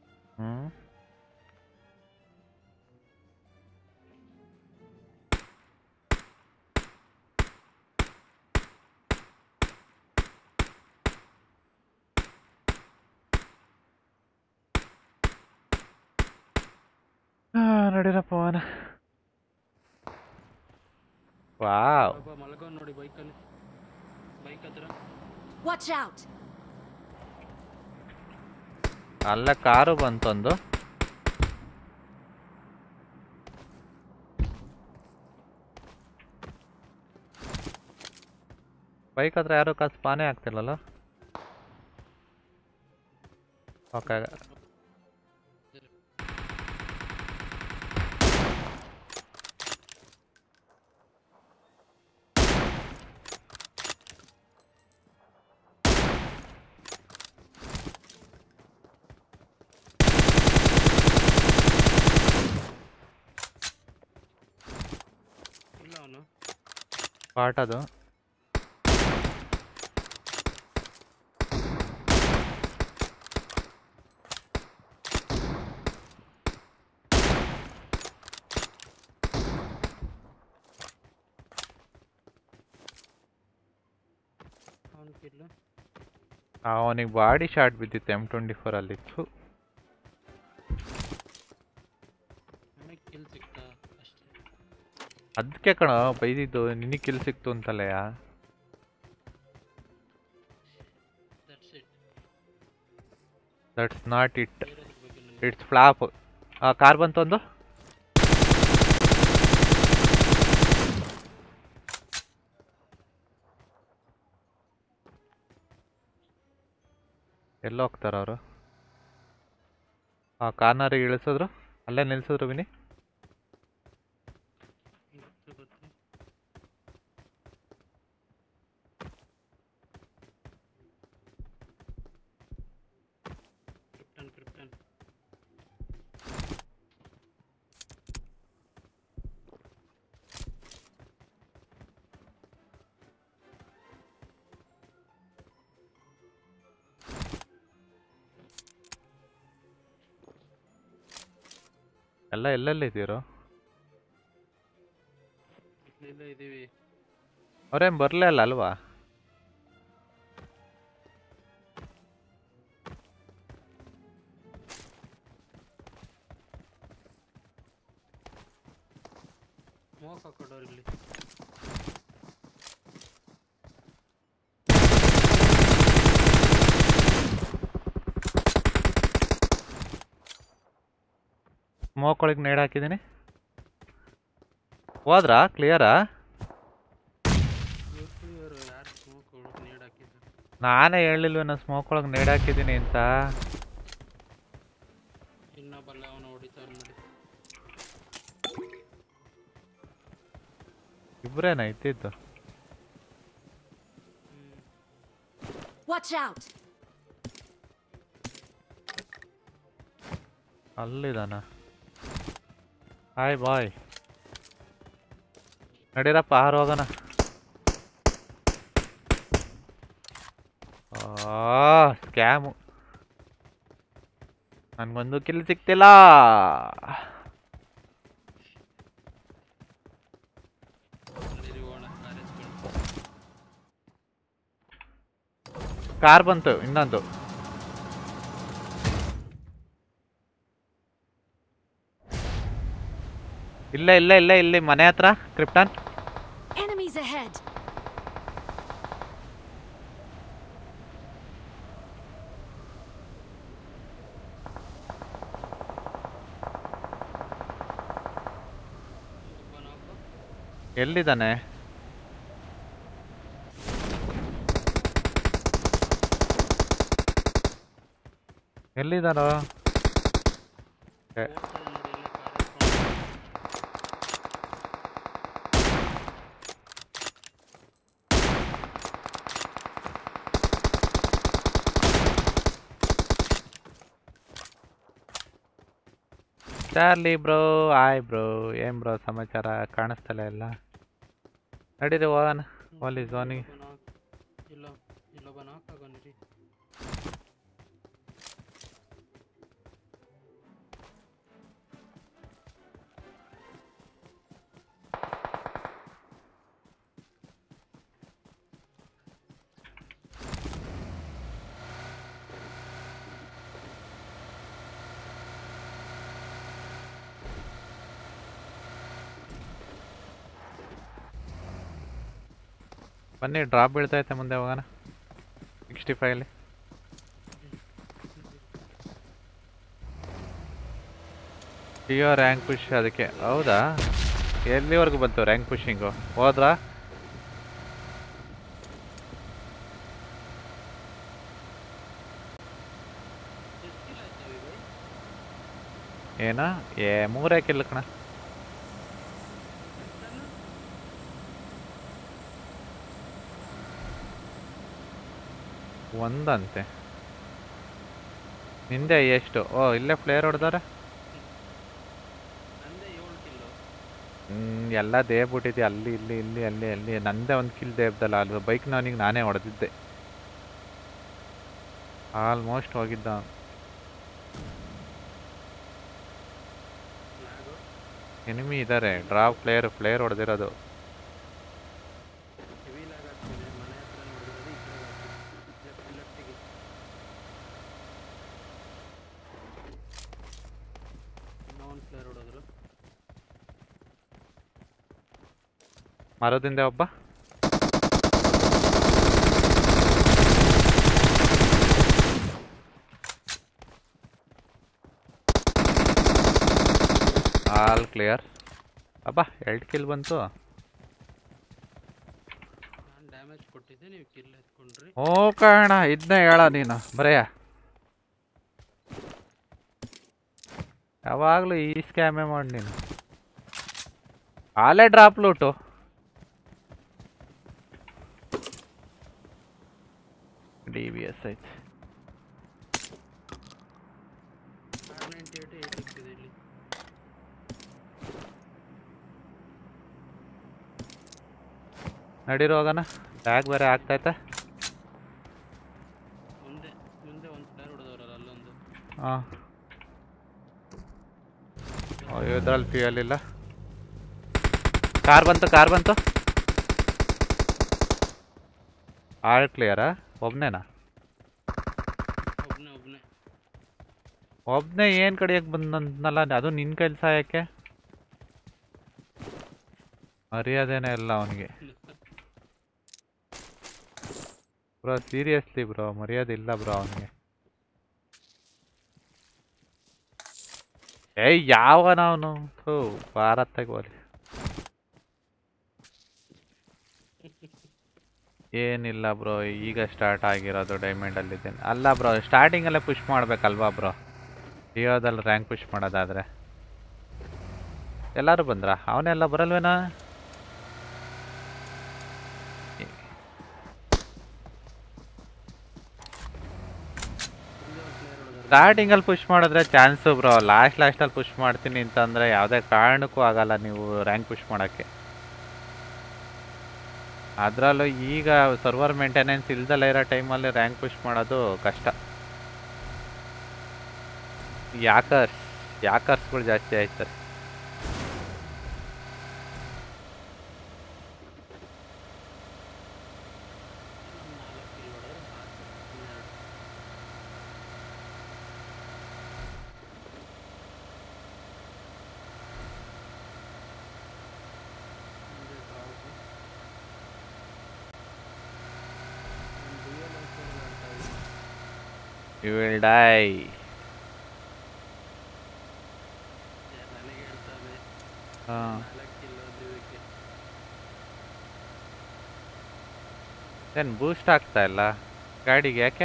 B: ನಡೀರಪ್ಪ ಅವನ. ವಾವ್,
F: ಮಲಗೋ ನೋಡಿ ಬೈಕಲ್ಲಿ, ಬೈಕ್ ಹತ್ರ.
C: Watch out.
B: ಅಲ್ಲ ಕಾರು ಬಂತೊಂದು. ಬೈಕ್ ಹತ್ರ ಯಾರು ಸ್ಪಾನೇ ಆಗ್ತಿಲ್ಲಲ್ಲ. ಓಕೆ, ಪಾಟ್ ಅದು. ಅವನಿಗೆ ಬಾಡಿ ಶಾಟ್ ಬಿದ್ದಿತ್ತು M24 ಅಲ್ಲಿತ್ತು. ಅದಕ್ಕೆ ಕಣ ಬೈದಿದ್ದು, ನಿನಗೆ ಕಿಲ್ ಸಿಕ್ತು ಅಂತಲೆಯ. That's not it, it's flop. Car ಬಂತೊಂದು. ಎಲ್ಲ ಹೋಗ್ತಾರ ಅವರು? ಕಾರ್ನರಿಗೆ ಇಳಿಸಿದ್ರು, ಅಲ್ಲೇ ನಿಲ್ಸಿದ್ರು ವಿನಿ. ಎಲ್ಲ ಎಲ್ಲೆಲ್ಲಿದ್ದೀರೋ? ಅವ್ರೇನ್ ಬರ್ಲೇ ಅಲ್ಲ ಅಲ್ವಾ? ಸ್ಮೋಕ್ ಒಳಗೆ ನೇಡ್ ಹಾಕಿದ್ದೀನಿ. ಹೋದ್ರಾ? ಕ್ಲಿಯರಾ? ನಾನೇ ಹೇಳಿಲ್ವೇನೋ ಸ್ಮೋಕ್ ಒಳಗೆ ನೇಡ್ ಹಾಕಿದ್ದೀನಿ ಅಂತ. ಇಬ್ರೇನ ಇದ್ದಿದ್ದು? ಅಲ್ಲಿದಾನ? ಹಾಯ್ ಬಾಯ್, ನಡೀರಪ್ಪ ಆರು ಹೋಗೋಣ. ಸ್ಕ್ಯಾಮು, ನನ್ಗೊಂದು ಕಿಲ್ ಸಿಕ್ತಿಲ್ಲ. ಕಾರ್ ಬಂತು ಇನ್ನೊಂದು. ಇಲ್ಲ ಇಲ್ಲ ಇಲ್ಲ, ಇಲ್ಲಿ ಮನೆ ಹತ್ರ ಕ್ರಿಪ್ಟನ್.
C: Enemies ahead.
B: ಎಲ್ಲಿದ್ದಾನೆ? ಎಲ್ಲಿದ್ದಾರೋ? ಚಾರ್ಲಿ ಬ್ರೋ, ಆಯ್ ಬ್ರೋ, ಏನ್ ಬ್ರೋ ಸಮಾಚಾರ? ಕಾಣಿಸ್ತಲ್ಲ ಎಲ್ಲ. ನಡೀರಿ ಹೋಗೋಣ ಅಲ್ಲಿ ಝೋನಿಗೆ. ಬನ್ನಿ, ಡ್ರಾಪ್ ಬೀಳ್ತೈತೆ ಮುಂದೆ ಹೋಗೋಣ. 65 ಟಿಯೋ ರ್ಯಾಂಕ್ ಪುಷ್. ಅದಕ್ಕೆ ಹೌದಾ? ಎಲ್ಲಿವರೆಗೂ ಬಂತು ರ್ಯಾಂಕ್ ಪುಷಿಂಗು? ಹೋದ್ರಾ? ಏನ? 3 ಕಿಲ್ ಕಣ. ಒಂದಂತೆ. ನಿಂದೆ ಎಷ್ಟು? ಓ, ಇಲ್ಲೇ ಪ್ಲೇಯರ್ ಹೊಡೆದಾರೆ. ಎಲ್ಲ ದೇವ್ಬಿಟ್ಟಿದ್ದೆ. ಅಲ್ಲಿ ಇಲ್ಲಿ ಇಲ್ಲಿ ಅಲ್ಲಿ ಅಲ್ಲಿ ನಂದೇ ಒಂದು ಕಿಲ್ ದೇವ್ದಲ್ಲ. ಅಲ್ವ ಬೈಕ್ ಅವನಿಗೆ ನಾನೇ ಹೊಡೆದಿದ್ದೆ. ಆಲ್ಮೋಸ್ಟ್ ಹೋಗಿದ್ದ. ಎನಿಮಿ ಇದ್ದಾರೆ. ಡ್ರಾಪ್ ಪ್ಲೇಯರ್ ಹೊಡೆದಿರೋದು. ಮರದಿಂದ ಒಬ್ಬ. All clear. ಅಬ್ಬಾ, 2 ಕಿಲ್ ಬಂತು. ಓ ಕಾರಣ ಇದನ್ನೇ ಹೇಳ ನೀನು ಬರೆಯ. ಯಾವಾಗಲೂ ಈ ಸ್ಕ್ಯಾಮೇ ಮಾಡಿ ನೀನು. ಆಲೇ ಡ್ರಾಪ್ ಲೂಟು. DBS ಐತೆ. ನಡೀರೋ ಹೋಗೋಣ. ಬ್ಯಾಗ್ ಬೇರೆ ಆಗ್ತೈತೆ. ಹಾಂ, ಇದರಲ್ಲಿ ಫ್ಯೂಯಲ್ ಇಲ್ಲ. ಕಾರ್ ಬಂತು. ಆಲ್ ಕ್ಲಿಯರಾ? ಒಬ್ನೇನಾ? ಒಬ್ನೇ ಏನು ಕಡಿಯಕ್ಕೆ ಬಂದಂತನಲ್ಲ. ಅದು ನಿನ್ನ ಕೆಲಸ ಯಾಕೆ? ಮರ್ಯಾದೆನೇ ಇಲ್ಲ ಅವನಿಗೆ. ಬ್ರೋ ಸೀರಿಯಸ್ಲಿ ಬ್ರೋ, ಮರ್ಯಾದೆ ಇಲ್ಲ ಬ್ರೋ ಅವನಿಗೆ. ಯಾವನವನು? ಭಾರತಾಗ ಹೋಲಿ. ಏನಿಲ್ಲ ಬ್ರೋ, ಈಗ ಸ್ಟಾರ್ಟ್ ಆಗಿರೋದು. ಡೈಮಂಡಲ್ಲಿದ್ದೇನೆ. ಅಲ್ಲ ಬ್ರೋ, ಸ್ಟಾರ್ಟಿಂಗಲ್ಲೇ ಪುಷ್ ಮಾಡ್ಬೇಕಲ್ವಾ ಬ್ರೋ? ಡಿಯೋದಲ್ಲಿ ರ್ಯಾಂಕ್ ಪುಷ್ ಮಾಡೋದಾದ್ರೆ. ಎಲ್ಲರೂ ಬಂದ್ರಾ? ಅವನೆಲ್ಲ ಬರಲ್ವೇನಾ? ಸ್ಟಾರ್ಟಿಂಗಲ್ಲಿ ಪುಷ್ ಮಾಡಿದ್ರೆ ಚಾನ್ಸು ಬ್ರೋ. ಲಾಸ್ಟಲ್ಲಿ ಪುಷ್ ಮಾಡ್ತೀನಿ ಅಂತಂದರೆ ಯಾವುದೇ ಕಾರಣಕ್ಕೂ ಆಗಲ್ಲ ನೀವು ರ್ಯಾಂಕ್ ಪುಷ್ ಮಾಡೋಕ್ಕೆ. ಅದರಲ್ಲೂ ಈಗ ಸರ್ವರ್ ಮೇಂಟೆನೆನ್ಸ್ ಇಲ್ದಲ್ಲ ಇರೋ ಟೈಮಲ್ಲಿ ರ್ಯಾಂಕ್ ಪುಷ್ ಮಾಡೋದು ಕಷ್ಟ. ಯಾಕರ್ಸ್ಗಳು ಜಾಸ್ತಿ ಆಯ್ತಾರೆ. You will die. ಏನು ಬೂಸ್ಟ್ ಆಗ್ತಾ ಇಲ್ಲ ಗಾಡಿಗೆ ಯಾಕೆ?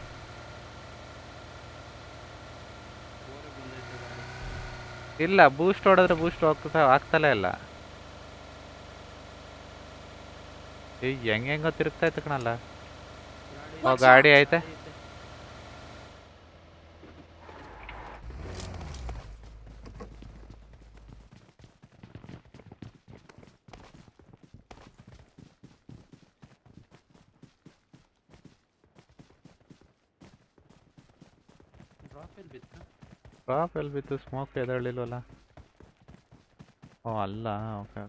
B: ಇಲ್ಲ ಬೂಸ್ಟ್ ಹೊಡೆದ್ರೆ ಬೂಸ್ಟ್ ಆಗ್ತಲೇ ಇಲ್ಲ. ಈಗ ಹೆಂಗೆಂಗೋ ತಿರುಗ್ತೈತೆ ಕಣಲ್ಲ. ಓ ಗಾಡಿ ಐತೆ. ಡ್ರಾಪ್ ಎಲ್ಲಿ ಬಿತ್ತು? ಸ್ಮೋಕ್ ಎದರಲಿಲ್ವಲ್ಲ. ಓ ಅಲ್ಲ, ಓಕೆ.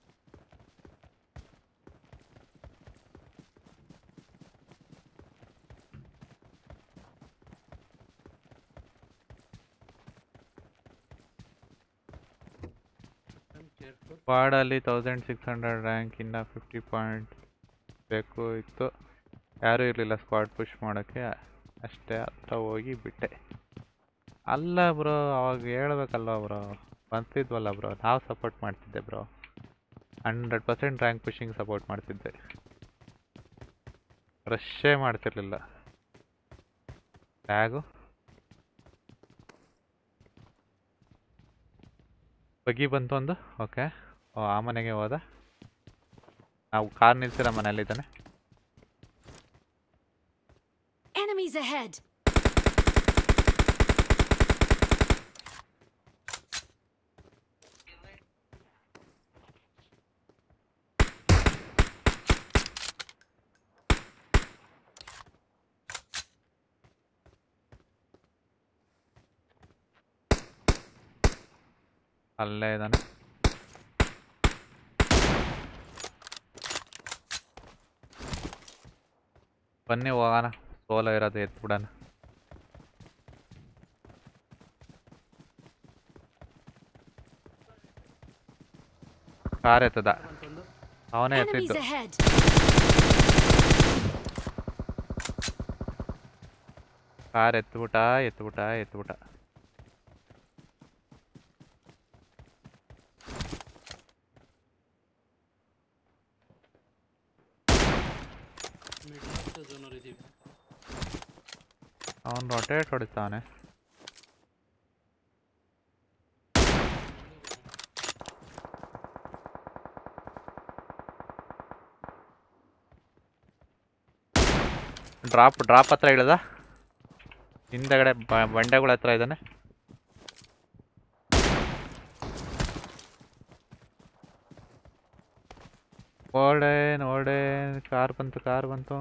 B: ಸ್ಕ್ವಾಡಲ್ಲಿ 1600 ರ್ಯಾಂಕ್ ಇನ್ನ 50 ಪಾಯಿಂಟ್ ಬೇಕು ಇತ್ತು. ಯಾರೂ ಇರಲಿಲ್ಲ ಸ್ಕ್ವಾಡ್ ಪುಷ್ ಮಾಡೋಕ್ಕೆ, ಅಷ್ಟೇ ಹತ್ರ ಹೋಗಿ ಬಿಟ್ಟೆ. ಅಲ್ಲ ಬ್ರೋ, ಅವಾಗ ಹೇಳ್ಬೇಕಲ್ವ ಬ್ರೋ, ಬಂತಿದ್ವಲ್ಲ ಬ್ರೋ, ನಾವು ಸಪೋರ್ಟ್ ಮಾಡ್ತಿದ್ದೆ ಬ್ರೋ. 100% ರ್ಯಾಂಕ್ ಪುಷಿಂಗ್ ಸಪೋರ್ಟ್ ಮಾಡ್ತಿದ್ದೆ, ರಶ್ಶೇ ಮಾಡ್ತಿರ್ಲಿಲ್ಲ. ಟ್ಯಾಗು ಬಗ್ಗಿ ಬಂತು ಒಂದು. ಓಕೆ, ಓ ಆ ಮನೆಗೆ ಹೋದ. ನಾವು ಕಾರ್ ನಿಲ್ಸಿರೋ ಮನೆಯಲ್ಲಿದ್ದಾನೆ.
C: Enemies ahead!
B: ಅಲ್ಲೇ ಇದ್ದಾನೆ. ಬನ್ನಿ ಹೋಗೋಣ, ಸೋಲೋ ಇರೋದು ಎತ್ಬಿಡೋಣ. ಕಾರ್ ಎತ್ತದ, ಅವನೇ
C: Enemies
B: ಎತ್ತಿದ್ದು.
C: ahead!
B: ಕಾರ್ ಎತ್ಬಿಟ್ಟ ಎತ್ಬಿಟ್ಟ ಎತ್ಬಿಟ್ಟ. ಅವನು ರೊಟೇಟ್ ಹೊಡಿತಾನೆ. ಡ್ರಾಪ್ ಹತ್ರ ಇಳಿದ, ಹಿಂದಗಡೆ ಬಂಡೆಗಳ ಹತ್ರ ಇದ್ದಾನೆ. ಓಡೆ ಕಾರ್ ಬಂತು.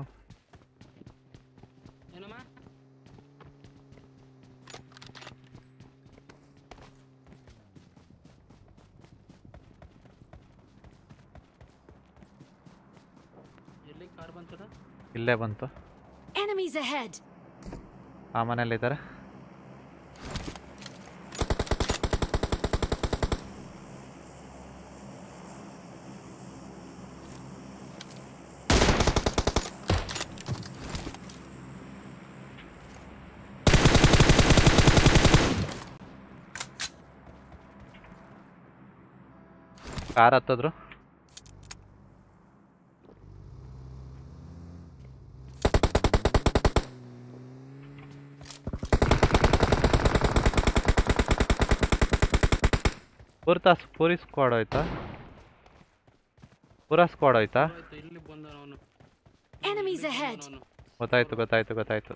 B: ಇಲ್ಲೇ ಬಂತು.
C: Enemies ahead!
B: ಆ ಮನೆಯಲ್ಲಿದ್ದಾರೆ. ಕಾರ್ ಹತ್ತಿದ್ರು. ಪೂರಿ ಸ್ಕ್ವಾಡ್ ಹೋಯ್ತಾ? ಪೂರಾ ಸ್ಕ್ವಾಡ್ ಹೋಯ್ತಾ?
C: Enemies ahead!
B: ಗೊತ್ತಾಯ್ತು.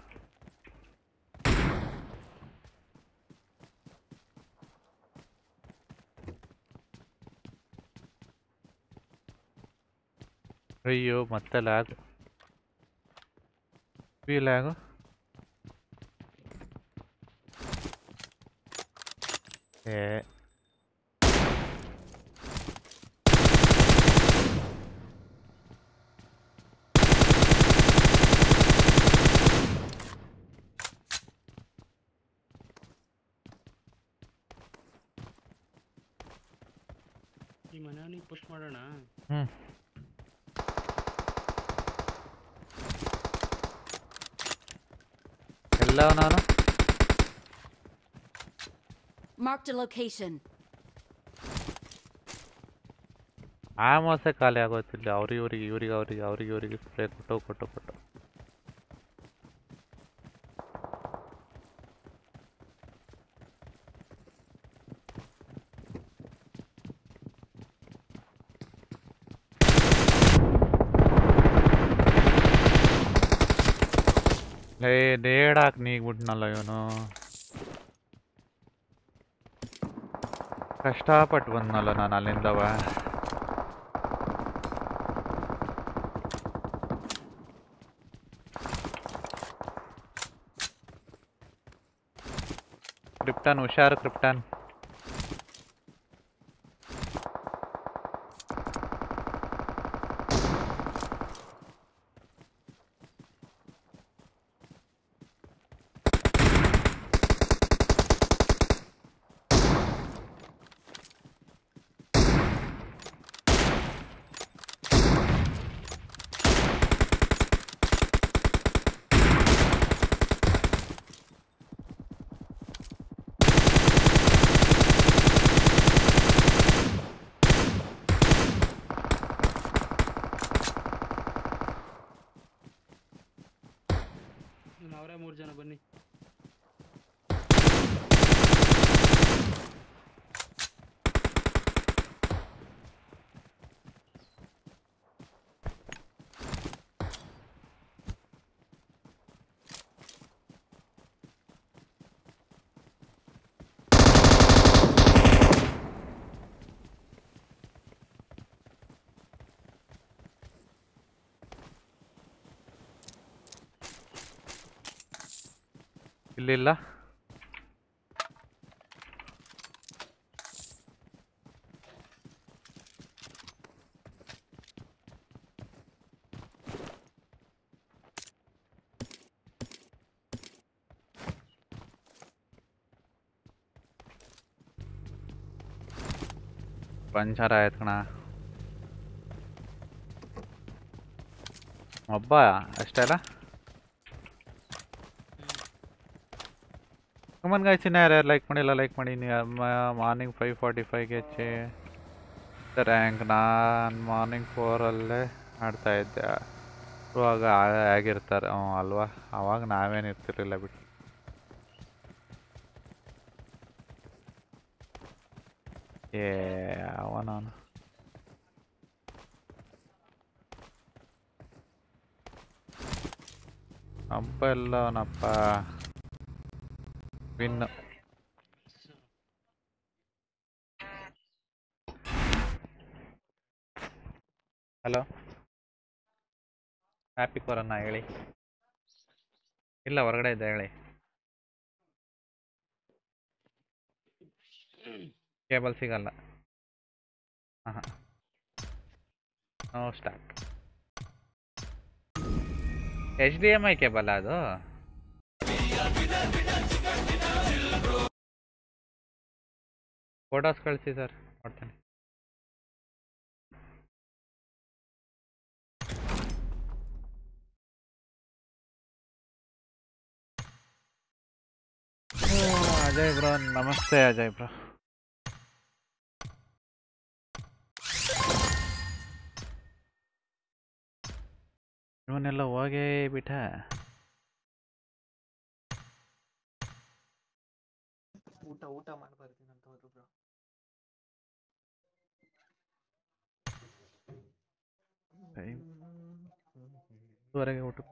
B: ಅಯ್ಯೋ ಮತ್ತೆ ಲ್ಯಾಗು. ಲ್ಯಾಗು.
F: ಈ ಮನೆಯವನಿಗೆ ಪುಷ್ ಮಾಡೋಣ.
B: ಎಲ್ಲ ನಾನು
C: Marked a location.
B: ಆ ಮೋಸೆ ಖಾಲಿ ಆಗೋತಿಲ್ಲ ಅವ್ರಿಗೆ ಸ್ಪ್ರೇ ಕೊಟ್ಟು ನೇಡಾಕ್ ನೀಗ್ಬಿಟ್ನಲ್ಲ ಇವನು ಕಷ್ಟಪಟ್ಟು ಬಂದ್ನಲ್ಲ ನಾನು ಅಲ್ಲಿಂದವ ಕ್ರಿಪ್ಟನ್ ಹುಷಾರು ಕ್ರಿಪ್ಟನ್
F: ಅವರೇ 3 ಜನ ಬನ್ನಿ.
B: ಇಲ್ಲಿಲ್ಲ ಪಂಚರ್ ಆಯ್ತು ಕಣ ಒಬ್ಬ ಅಷ್ಟೇ ಅಲ್ಲ ಕಮನ್ ಗೈಸ್ ಇನ್ನು ಯಾರ್ಯಾರು ಲೈಕ್ ಮಾಡಿಲ್ಲ ಲೈಕ್ ಮಾಡಿ ಮಾರ್ನಿಂಗ್ 5:45ಗೆ ಹೆಚ್ಚಿ ರ್ಯಾಂಕ್ ನಾನು ಮಾರ್ನಿಂಗ್ 4ಅಲ್ಲೇ ಆಡ್ತಾ ಇದ್ದೆ ಇವಾಗ ಆಗಿರ್ತಾರೆ ಅಲ್ವಾ ಅವಾಗ ನಾವೇನು ಇರ್ತಿರ್ಲಿಲ್ಲ ಬಿಟ್ಟು ಅವನವನು ಹಬ್ಬ ಎಲ್ಲ ಅವನಪ್ಪ ವಿನ್ ಹಲೋ ಹ್ಯಾಪಿ ಕೊರೋನಾ ಹೇಳಿ ಇಲ್ಲ ಹೊರಗಡೆ ಇದ್ದೆ ಹೇಳಿ ಕೇಬಲ್ ಸಿಗಲ್ಲ ಹಾಂ ನೋ ಸ್ಟಾರ್ಟ್ HDMI ಕೇಬಲ್ ಅದು ಫೋಟೋಸ್ ಕಳಿಸಿ ಸರ್ ನೋಡ್ತೀನಿ ಅಜಯ್ ಬ್ರೋ ನಮಸ್ತೆ ಅಜಯ್ ಬ್ರೋ ಇವನ್ನೆಲ್ಲ ಹೋಗೇ ಬಿಟ್ಟ
H: ಊಟ ಮಾಡ್ಬಾರ್ದು ಅಂತ ಹೋದ್ರು ಬ್ರೋ
B: ಹೊರಗೆ ಊಟ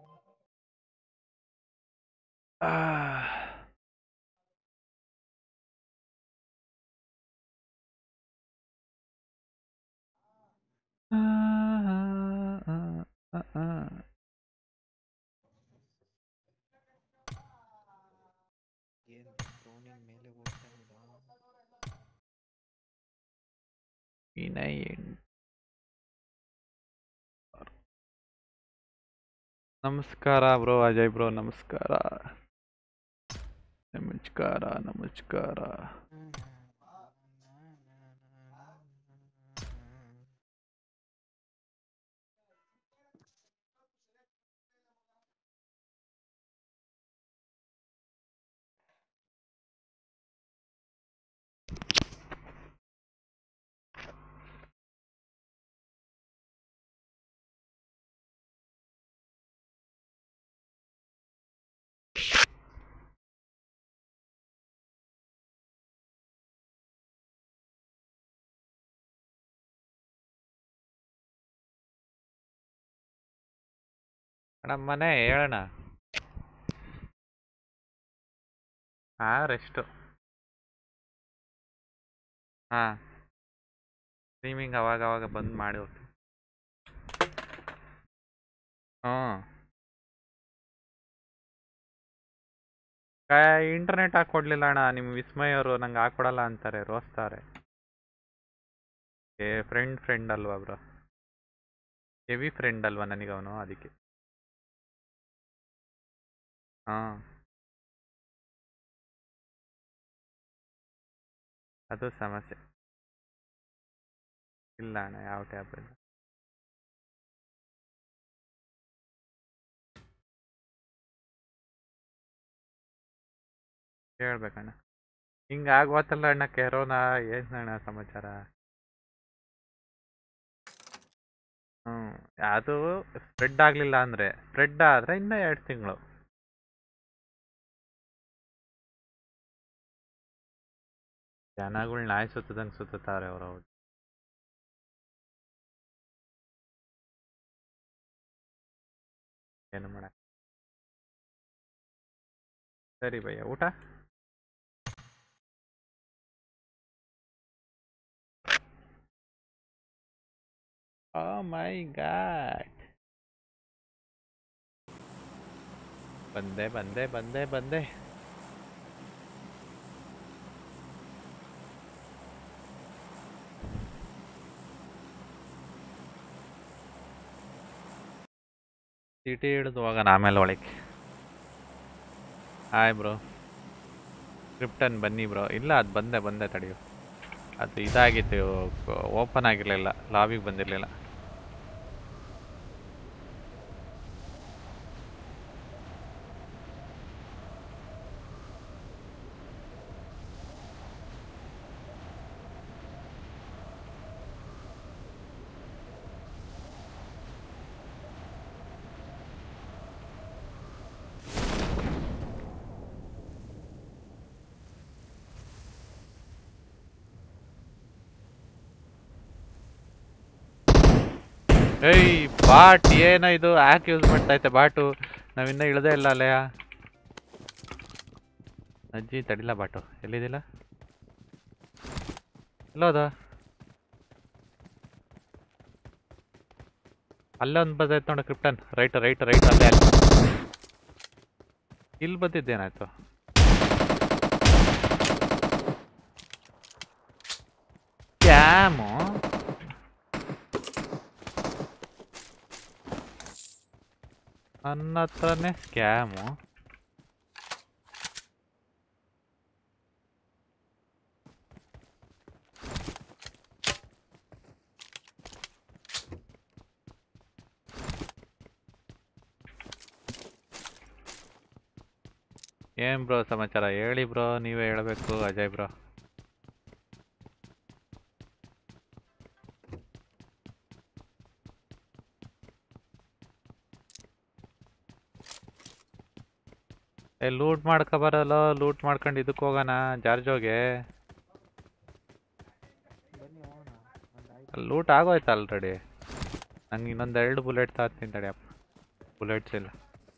B: ನಮಸ್ಕಾರ ಬ್ರೋ ಅಜಯ್ ಬ್ರೋ ನಮಸ್ಕಾರ ನಮಸ್ಕಾರ ಅಣ್ಣ ಮನೆ ಹೇಳೋಣ. ಹಾಂ ರೆಸ್ಟು. ಹಾಂ ಸ್ಟ್ರೀಮಿಂಗ್ ಅವಾಗ ಅವಾಗ ಬಂದ್ ಮಾಡಿ ಹೋಗ್ತೀನಿ. ಇಂಟರ್ನೆಟ್ ಹಾಕ್ಕೊಡ್ಲಿಲ್ಲ ಅಣ್ಣ. ನಿಮ್ಮ ವಿಸ್ಮಯ್ ಅವರು ನಂಗೆ ಹಾಕ್ಕೊಡಲ್ಲ ಅಂತಾರೆ, ರೋಸ್ತಾರೆ. ಫ್ರೆಂಡ್ ಅಲ್ವಾ ಬ್ರೋ, ಹೆವಿ ಫ್ರೆಂಡ್ ಅಲ್ವಾ ನನಗವನು, ಅದಕ್ಕೆ. ಹಾಂ ಅದು ಸಮಸ್ಯೆ. ಇಲ್ಲ ಅಣ್ಣ ಯಾವ ಟ್ಯಾಬ್ ಇಲ್ಲ. ಹೇಳ್ಬೇಕಣ್ಣ. ಹಿಂಗೆ ಆಗೋತಲ್ಲ ಅಣ್ಣ ಕೆರೋನಾ. ಏನಣ್ಣ ಸಮಾಚಾರ? ಅದು ಸ್ಪ್ರೆಡ್ ಆಗಲಿಲ್ಲ ಅಂದರೆ, ಸ್ಪ್ರೆಡ್ ಆದರೆ ಇನ್ನೂ 2 ತಿಂಗಳು. ಜನಗಳು ನಾಯಿ ಸುತ್ತದಂಗೆ ಸುತ್ತಾರೆ ಅವರು. ಏನು ಮಾಡ. ಸರಿ ಭಯ್ಯ, ಊಟ? Oh my god. ಬಂದೆ ಬಂದೆ ಬಂದೆ ಬಂದೆ. ಸಿಟಿ ಹಿಡಿದು ಹೋಗೋಣ ಆಮೇಲೆ ಒಳಗೆ. Hi bro. ಕ್ರಿಪ್ಟನ್ ಬನ್ನಿ ಬ್ರೋ. ಇಲ್ಲ ಅದು ಬಂದೆ ತಡೆಯು. ಅದು ಇದಾಗಿತ್ತು, ಓಪನ್ ಆಗಿರಲಿಲ್ಲ, ಲಾಬಿಗೆ ಬಂದಿರಲಿಲ್ಲ. ಏಯ್ ಬಾಟ್ ಏನ ಇದು? ಯಾಕೆ ಯೂಸ್ ಮಾಡ್ತೈತೆ ಬಾಟು? ನಾವಿನ್ನ ಇಳ್ದೇ ಇಲ್ಲ ಅಲ್ಲಯ್ಯ. ಅಜ್ಜಿ ತಡಿಲ್ಲ ಬಾಟು. ಎಲ್ಲಿದ್ದಿಲ್ಲ? ಎಲ್ಲೋದ? ಅಲ್ಲೇ ಒಂದು ಬದೈತೆ ನೋಡು ಕ್ರಿಪ್ಟನ್. ರೈಟ್ ಅಲ್ಲೇ ಅಲ್ಲಿ. ಇಲ್ಲಿ ಬಂದಿದ್ದೇನಾಯ್ತು? ಕ್ಯಾಮು ನನ್ನ ಹತ್ರನೇ ಸ್ಕ್ಯಾಮು. ಏನ್ ಬ್ರೋ ಸಮಾಚಾರ? ಹೇಳಿ ಬ್ರೋ, ನೀವೇ ಹೇಳಬೇಕು ಅಜಯ್ ಬ್ರೋ. ಲೂಟ್ ಮಾಡ್ಕೊಬರಲ್ಲ, ಲೂಟ್ ಮಾಡ್ಕೊಂಡು ಇದಕ್ಕೆ ಹೋಗೋಣ ಜಾರ್ಜೋಗೆ. ಲೂಟ್ ಆಗೋಯ್ತು ಆಲ್ರೆಡಿ. ನಂಗೆ ಇನ್ನೊಂದು 2 ಬುಲೆಟ್ ತಾತೀನಿ ತಡಿಯಪ್ಪ. ಬುಲೆಟ್ಸ್ ಇಲ್ಲ.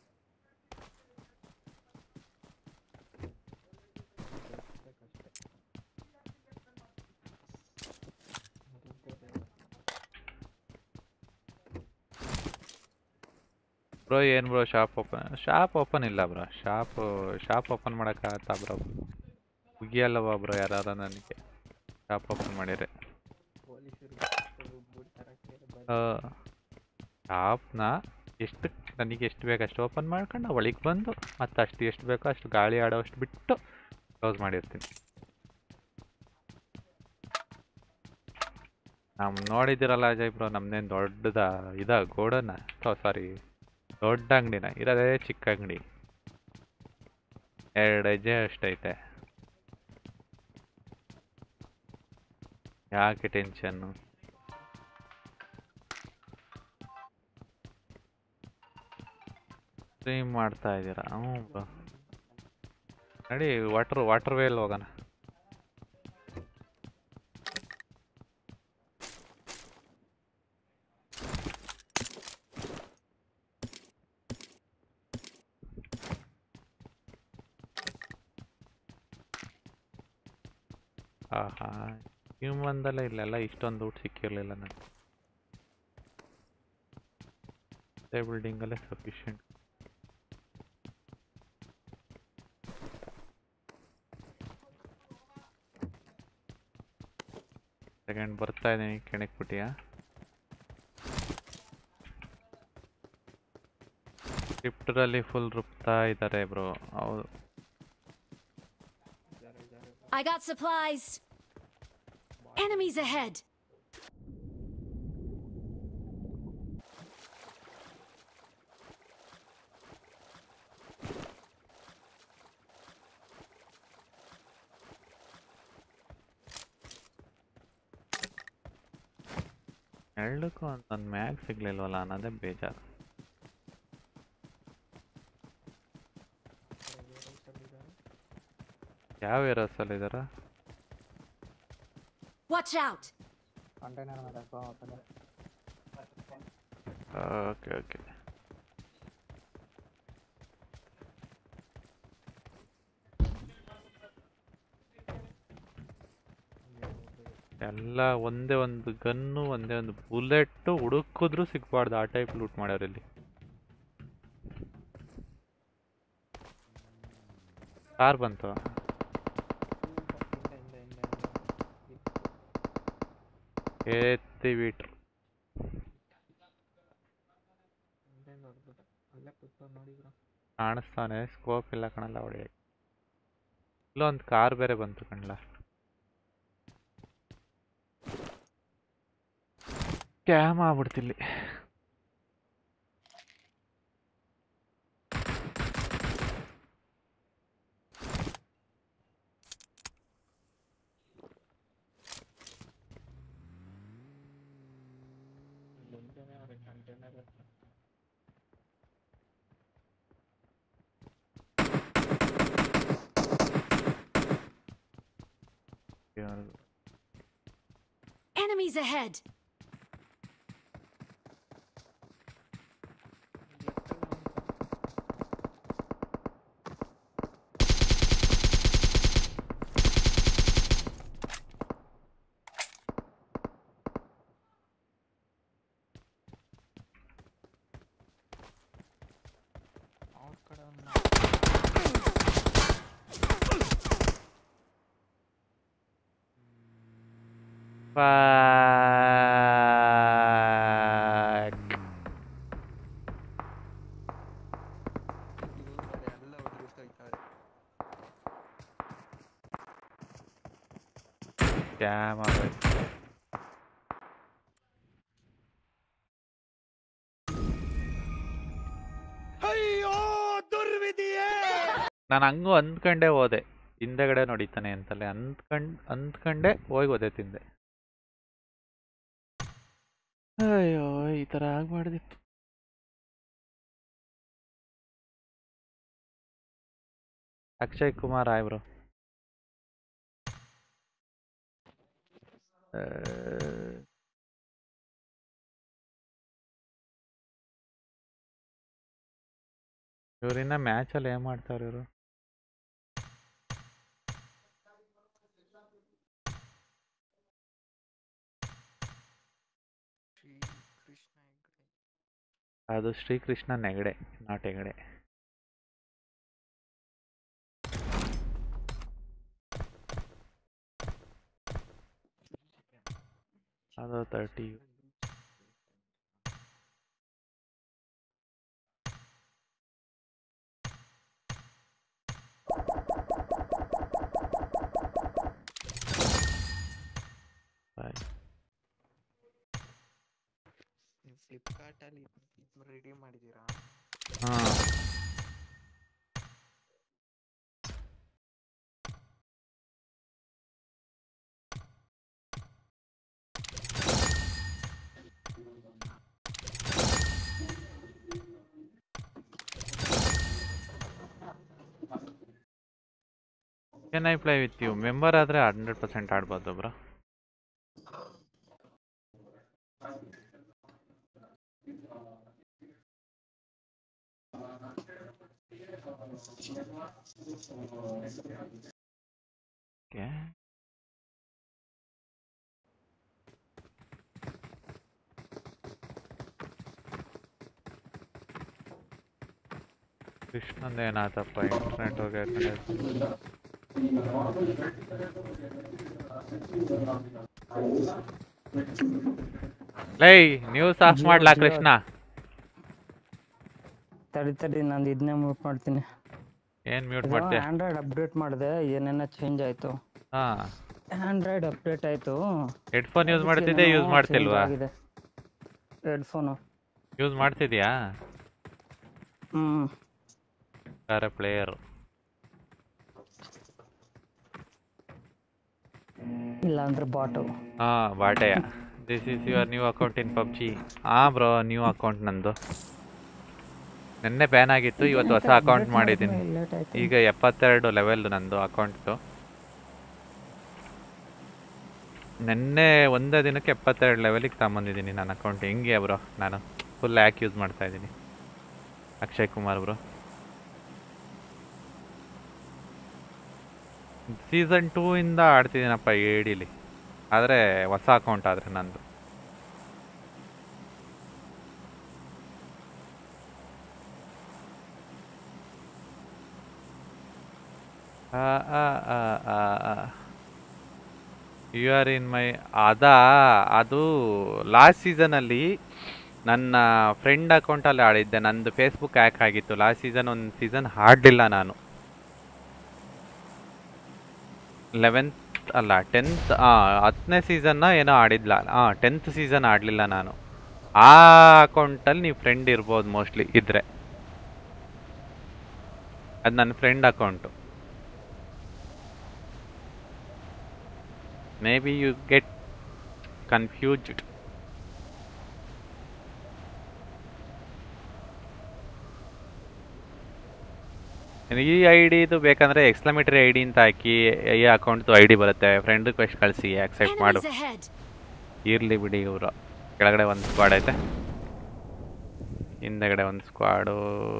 B: ಬ್ರೋ ಏನು ಬ್ರೋ ಶಾಪ್ ಓಪನ್ ಇಲ್ಲ ಬ್ರೋ. ಶಾಪ್ ಓಪನ್ ಮಾಡೋಕ್ಕಾಗತ್ತಾ ಬ್ರೋ? ಮುಗಿಯಲ್ಲವ ಬ್ರೋ ಯಾರು ನನಗೆ ಶಾಪ್ ಓಪನ್ ಮಾಡಿದ್ರೆ. ಶಾಪ್ನ ನನಗೆ ಎಷ್ಟು ಬೇಕು ಅಷ್ಟು ಓಪನ್ ಮಾಡ್ಕೊಂಡು ಒಳಗೆ ಬಂದು ಮತ್ತೆ ಎಷ್ಟು ಬೇಕೋ ಅಷ್ಟು ಗಾಳಿ ಆಡೋಷ್ಟು ಬಿಟ್ಟು ಕ್ಲೋಸ್ ಮಾಡಿರ್ತೀನಿ. ನೋಡಿದ್ದೀರಲ್ಲ ಅಜಯ್ ಬ್ರೋ, ನಮ್ದೇನು ದೊಡ್ಡದ ಗೋಡನ, ಸಾರಿ ದೊಡ್ಡ ಅಂಗಡಿನ, ಇರೋದೇ ಚಿಕ್ಕ ಅಂಗಡಿ. 2 ಹೆಜ್ಜೆ ಅಷ್ಟೈತೆ. ಯಾಕೆ ಟೆನ್ಷನ್ನು? ಸ್ಟ್ರೀಮ್ ಮಾಡ್ತಾ ಇದ್ದೀರಾ? ಹ್ಞೂ ಬ್ರೋ. ನಡಿ ವಾಟರ್ ವೇಲ್ ಹೋಗೋಣ. ಆಹಾ ಹ್ಯೂಮನ್ದಲ್ಲೇ ಇಲ್ಲೆಲ್ಲ ಇಷ್ಟೊಂದು ಊಟ ಸಿಕ್ಕಿರಲಿಲ್ಲ ನನಗೆ. ಅದೇ ಬಿಲ್ಡಿಂಗಲ್ಲೇ ಸಫಿಷಿಯೆಂಟ್. ಸೆಕೆಂಡ್ ಬರ್ತಾ ಇದ್ದೀನಿ ಕೆಣಕ್ ಬಿಟ್ಟಿಯಾ. ಸ್ಕ್ರಿಪ್ಟರಲ್ಲಿ ಫುಲ್ ರುಬ್ತಾ ಇದ್ದಾರೆ ಬ್ರೋ. ಹೌದು.
C: I got supplies. Enemies ahead.
B: ಎರಡಕ್ಕೂ ನನ್ನ ಮ್ಯಾಗ್ ಸಿಗ್ಲಿಲ್ವಲ್ಲ ಅನ್ನೋದೇ ಬೇಜಾರು. ಯಾವ ಏರೋಸಲ್ಲಿ ಇದಾರ?
C: Watch out.
H: ಕಂಟೈನರ್ ಮೇಲೆ
B: ಓಕೆ ಓಕೆ. ಎಲ್ಲ ಒಂದೇ ಒಂದು ಗನ್ನು, ಒಂದೇ ಒಂದು ಬುಲೆಟ್ಟು ಹುಡುಕಿದ್ರು ಸಿಗ್ಬಾರ್ದು ಆ ಟೈಪ್ ಲೂಟ್ ಮಾಡ್ಯಾರ ಇಲ್ಲಿ. ಕಾರ್ ಬಂತು. ಎತ್ತಿಬಿಟ್ರು. ಕಾಣಿಸ್ತಾನೆ, ಸ್ಕೋಪ್ ಇಲ್ಲ ಕಣಲ್ಲ ಹೊಡೆಯಕ್ಕೆ. ಇಲ್ಲೊಂದು ಕಾರ್ ಬೇರೆ ಬಂತು ಕಣ್ಲ. ಕ್ಯಾಮ್ ಆಗ್ಬಿಡ್ತಿಲ್ಲಿ.
C: Enemies ahead.
B: ಕ್ಯಾಮ್ ಆಗೋಯ್ತು. ನಾನು ಹಂಗೂ ಅಂದ್ಕೊಂಡೇ ಹೋದೆ, ಹಿಂದೆಗಡೆ ನೋಡಿತಾನೆ ಅಂತಲೇ ಅಂದ್ಕೊಂಡೆ ಹೋಗಿ ಓದೆ ತಿಂದೆ. ಅಯ್ಯೋ ಈ ಥರ ಆಗ್ಬಾರ್ದಿತ್ತು. Akshay Kumar hi bro. ಇವರಿನ್ನ ಮ್ಯಾಚಲ್ಲಿ ಏನು ಮಾಡ್ತಾರೆ ಇವರು? ಅದು ಶ್ರೀಕೃಷ್ಣ ನೆಗಡೆ, ನಾಟ್ ಹೆಗಡೆ. ಅದು 30.
H: ಫ್ಲಿಪ್ಕಾರ್ಟ್ ಅಲ್ಲಿ ರೆಡಿ ಮಾಡಿದ್ದೀರಾ?
B: ಹಾಂ Can I play with you? Member ಆದರೆ 100% ಆಡ್ಬೋದು ಬ್ರೋ. Okay. ಕೃಷ್ಣಂದೇನಾತಪ್ಪ ಇಂಟರ್ನೆಟ್ ಹೋಗೈತೆ. ಲೈ ನ್ಯೂಸ್ ಆಫ್ ಮಾಡ್ಲಾ ಕೃಷ್ಣ?
I: ತಡಿ ನಾನು ಇದನ್ನೇ ಮ್ಯೂಟ್ ಮಾಡ್ತೀನಿ.
B: ಏನ್ ಮ್ಯೂಟ್ ಮಾಡ್ತೀಯ?
I: ಆಂಡ್ರಾಯ್ಡ್ ಅಪ್ಡೇಟ್ ಮಾಡಿದೆ, ಏನೇನ ಚೇಂಜ್ ಆಯ್ತು.
B: ಹಾ,
I: ಆಂಡ್ರಾಯ್ಡ್ ಅಪ್ಡೇಟ್ ಆಯ್ತು.
B: ಹೆಡ್ಫೋನ್ ಯೂಸ್ ಮಾಡ್ತಿದ್ದೆ, ಯೂಸ್ ಮಾಡ್ತಿಲ್ವಾ?
I: ಹೆಡ್ಫೋನು
B: ಯೂಸ್ ಮಾಡ್ತಿದ್ಯಾ?
I: ಹ್ಮ್,
B: ಪ್ಲೇಯರ್
I: ಇಲ್ಲ ಅಂದ್ರೆ ಬಾಟು.
B: ಹಾ, ಬಾಟೆಯ. This is your new account in PUBG. ಹಾ ಬ್ರೋ, ನ್ಯೂ ಅಕೌಂಟ್ ನಂದು. ನೆನ್ನೆ ಬ್ಯಾನ್ ಆಗಿತ್ತು, ಇವತ್ತು ಹೊಸ ಅಕೌಂಟ್ ಮಾಡಿದ್ದೀನಿ. ಈಗ 72 ಲೆವೆಲ್ ನಂದು ಅಕೌಂಟ್ದು. ನೆನ್ನೆ ಒಂದೇ ದಿನಕ್ಕೆ 72 ಲೆವೆಲಿಗೆ ತಗೊಂಬಂದಿದ್ದೀನಿ ನನ್ನ ಅಕೌಂಟ್. ಹೆಂಗೆ ಬ್ರೋ, ನಾನು ಫುಲ್ ಆ್ಯಕ್ ಯೂಸ್ ಮಾಡ್ತಾ ಇದ್ದೀನಿ. ಅಕ್ಷಯ್ ಕುಮಾರ್ ಬ್ರೋ. ಸೀಸನ್ 2 ಇಂದ ಆಡ್ತಿದ್ದೀನಪ್ಪ ADಲಿ, ಆದರೆ ಹೊಸ ಅಕೌಂಟ್ ಆದರೆ ನಂದು. ಯು ಆರ್ ಇನ್ ಮೈ ಅದು ಲಾಸ್ಟ್ ಸೀಸನಲ್ಲಿ ನನ್ನ ಫ್ರೆಂಡ್ ಅಕೌಂಟಲ್ಲಿ ಆಡಿದ್ದೆ. ನಂದು ಫೇಸ್ಬುಕ್ ಹ್ಯಾಕ್ ಆಗಿತ್ತು. ಲಾಸ್ಟ್ ಸೀಸನ್ ಒಂದು ಸೀಸನ್ ಆಡಲಿಲ್ಲ ನಾನು. 10ನೇ ಸೀಸನ್ನ ಏನೋ ಆಡಿದ್ಲ. 10th ಸೀಸನ್ ಆಡಲಿಲ್ಲ ನಾನು. ಆ ಅಕೌಂಟಲ್ಲಿ ನೀವು ಫ್ರೆಂಡ್ ಇರ್ಬೋದು ಮೋಸ್ಟ್ಲಿ ಇದ್ರೆ. ಅದು ನನ್ನ friend account. Maybe you get confused. ಈ ಐಡಿದು ಬೇಕಂದ್ರೆ ಎಕ್ಸ್ಕ್ಲಮೇಟರಿ ಐಡಿ ಅಂತ ಹಾಕಿ ಈ ಅಕೌಂಟ್ದು ಐಡಿ ಬರುತ್ತೆ. ಫ್ರೆಂಡ್ ರಿಕ್ವೆಸ್ಟ್ ಕಳಿಸಿ, ಆಕ್ಸೆಪ್ಟ್ ಮಾಡು. ಇರ್ಲಿ ಬಿಡಿ. ಇವರು ಕೆಳಗಡೆ ಒಂದು ಸ್ಕ್ವಾಡ್ ಐತೆ, ಹಿಂದೆಗಡೆ ಒಂದು ಸ್ಕ್ವಾಡು.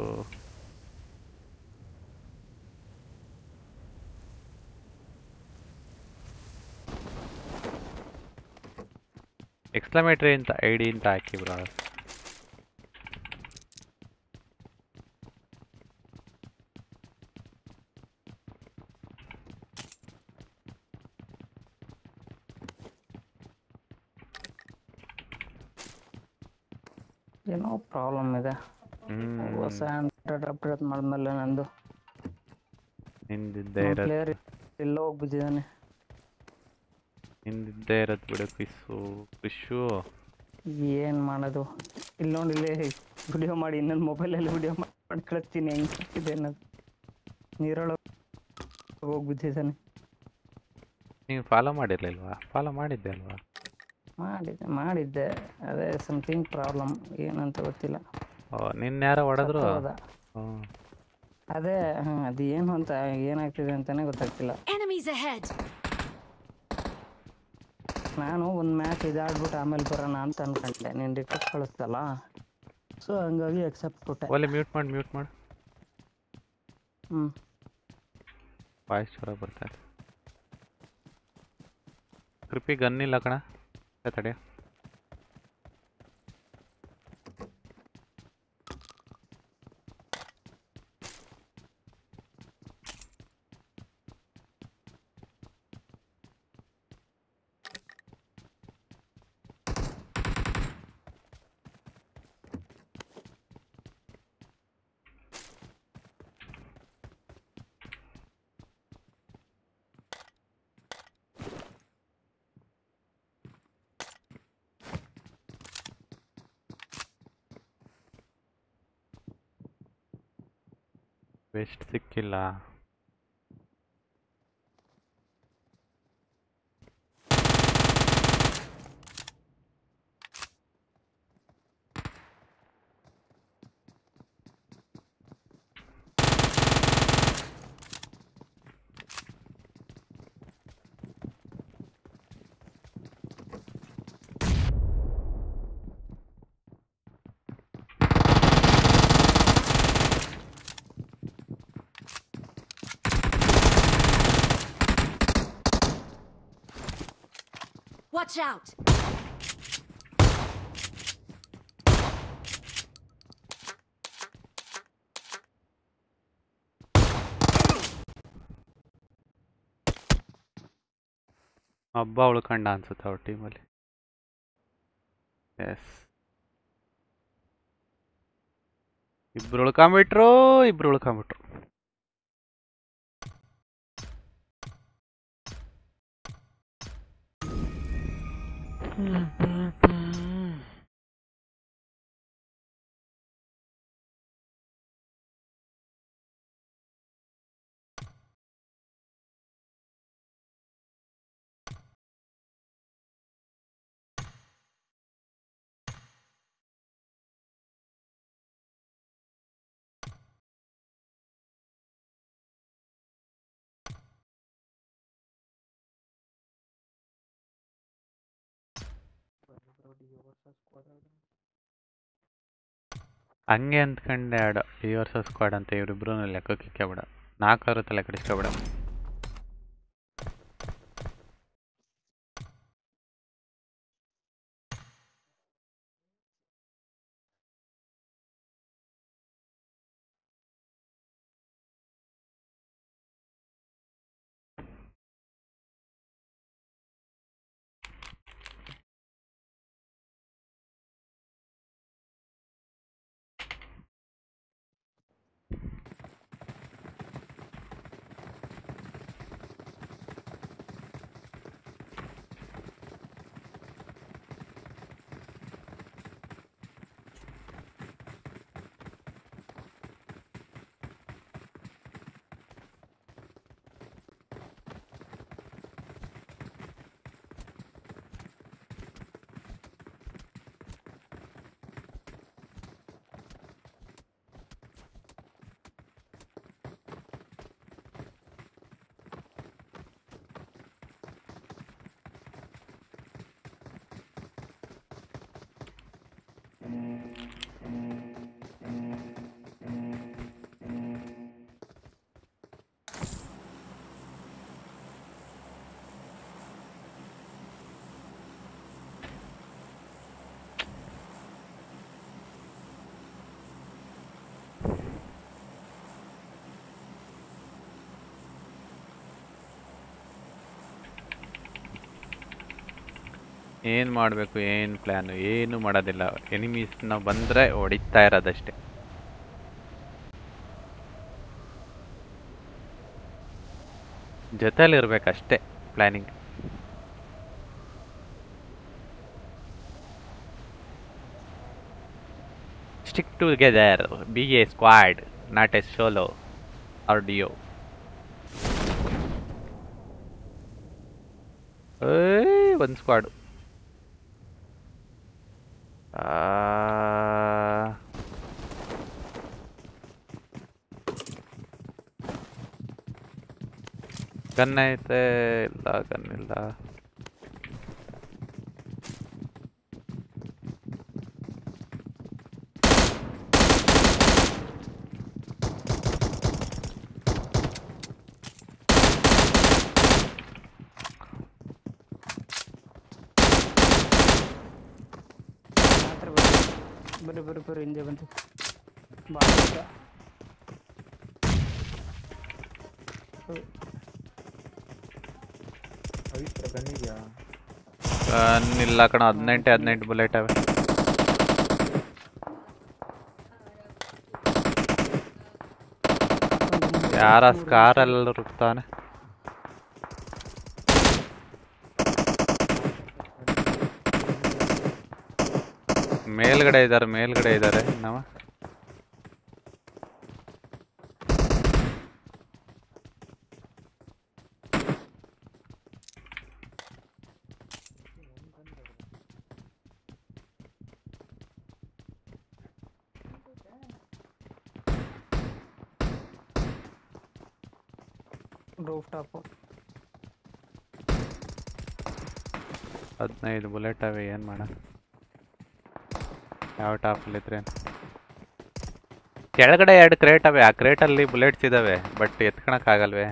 B: ಎಕ್ಸ್ಕ್ಲಮೇಟರಿ ಅಂತ ಐಡಿ ಅಂತ ಹಾಕಿ ಬ್ರೋ.
I: ಏನೋ ಪ್ರಾಬ್ಲಮ್ ಇದೆ. ಹೊಸ ಆಂಡ್ರಾಯ್ಡ್ ಅಪ್ಡೇಟ್ ಮಾಡಿದ್ಮೇಲೆ ನಂದು ಪ್ಲೇಯರ್ ಎಲ್ಲ ಹೋಗ್ಬಿಟ್ಟಿದ್ದಾನೆ.
B: ಹಿಂದಿದ್ದೇ ಇರತ್ ಬಿಡು ಕ್ರಿಶು.
I: ಏನ್ ಮಾಡೋದು? ಇಲ್ಲಿ ನೋಡಿ, ಇಲ್ಲಿ ವಿಡಿಯೋ ಮಾಡಿ ಇನ್ನೊಂದು ಮೊಬೈಲಲ್ಲಿ ವಿಡಿಯೋ ಮಾಡಿ ಕಳಿಸ್ತೀನಿ. ಹೆಂಗಿದೆ ಅನ್ನೋದು. ನೀರೊಳಗೆ ಹೋಗ್ಬಿಟ್ಟಿದ್ದಾನೆ.
B: ನೀವು ಫಾಲೋ ಮಾಡಿರ್ಲಿಲ್ವಾ? ಫಾಲೋ ಮಾಡಿದ್ದೆ ಅಲ್ವಾ?
I: ಮಾಡಿದ್ದೆ. ಅದೇ ಸಮಥಿಂಗ್ ಪ್ರಾಬ್ಲಮ್, ಏನಂತ ಗೊತ್ತಿಲ್ಲ.
B: ನಿನ್ನ ಯಾರೋ ಹೊಡೆದ್ರು.
I: ಅದೇ ಅದು ಏನು ಅಂತ, ಏನಾಗ್ತಿದೆ ಅಂತಾನೆ ಗೊತ್ತಾಗ್ತಿಲ್ಲ. ನಾನು ಒಂದು ಮ್ಯಾಚ್ ಇದಾಡ್ಬಿಟ್ಟು ಆಮೇಲೆ ಬರೋಣ ಅಂತ ಅನ್ಕೊಂಡೆ. ನೀನು ರಿಕ್ವೆಸ್ಟ್ ಕಳಿಸ್ತಲ್ಲ, ಸೊ ಹಂಗಾಗಿ ಅಕ್ಸೆಪ್ಟ್ ಕೊಟ್ಟೆ.
B: ಒಳ್ಳೆ ಮ್ಯೂಟ್ ಮಾಡಿ. ವಾಯ್ಸ್ ಚೂರ ಬರ್ತಾರೆ. ಕೃಪಿ ಗನ್ ಇಲ್ಲ ಕಣ, ತಡೆ. ವೆಸ್ಟ್ ಸಿಕ್ಕಿಲ್ಲ.
C: Watch out!
B: ಹಬ್ಬ ಉಳ್ಕಂಡ ಅನ್ಸುತ್ತೆ ಅವ್ರ ಟೀಮಲ್ಲಿ. ಎಸ್, ಇಬ್ರು ಉಳ್ಕೊಂಬಿಟ್ರು. ಹಂಗೆ ಅಂದ್ಕೊಂಡೆ ಆಡ ಈ ವರ್ಷ ಸ್ಕ್ವಾಡ್ ಅಂತ ಇವರಿಬ್ರು ಲೆಕ್ಕಕ್ಕೆ ಬಿಡ. 4 ತಲೆ ಕೆಡಿಸ್ಕೊಬೇಡ. ಏನು ಮಾಡಬೇಕು, ಏನು ಪ್ಲ್ಯಾನು, ಏನು ಮಾಡೋದಿಲ್ಲ. ಎನಿಮೀಸ್ನ ಬಂದರೆ ಹೊಡಿತಾ ಇರೋದಷ್ಟೇ. ಜೊತೆಲಿರ್ಬೇಕಷ್ಟೇ planning. Stick together, be a squad, not a solo or duo. ಒಂದು ಸ್ಕ್ವಾಡು. ಗನ್ ಐತೆ? ಇಲ್ಲ, ಗನ್ ಇಲ್ಲ.
I: ಬರೀ ಹಿಂದೆ ಬಂತು.
B: ಗನ್ ಇಲ್ಲ ಕಣ. 18 ಬುಲೆಟ್ ಅವೆ. ಯಾರ ಸ್ಕಾರೆಲ್ಲ ರುಕ್ತಾನೆ. ಮೇಲ್ಗಡೆ ಇದ್ದಾರೆ ನಾವು.
I: ರೂಫ್ ಟಾಪ್
B: 15 ಬುಲೆಟ್ ಅವೆ. ಏನು ಮಾಡ? ಯಾವ ಟಾಪಲ್ಲಿದ್ರೆ ಕೆಳಗಡೆ 2 ಕ್ರೇಟ್ ಅವೆ. ಆ ಕ್ರೇಟಲ್ಲಿ ಬುಲೆಟ್ಸ್ ಇದ್ದಾವೆ, ಬಟ್ ಎತ್ಕೊಳಕ್ಕಾಗಲ್ವೇ?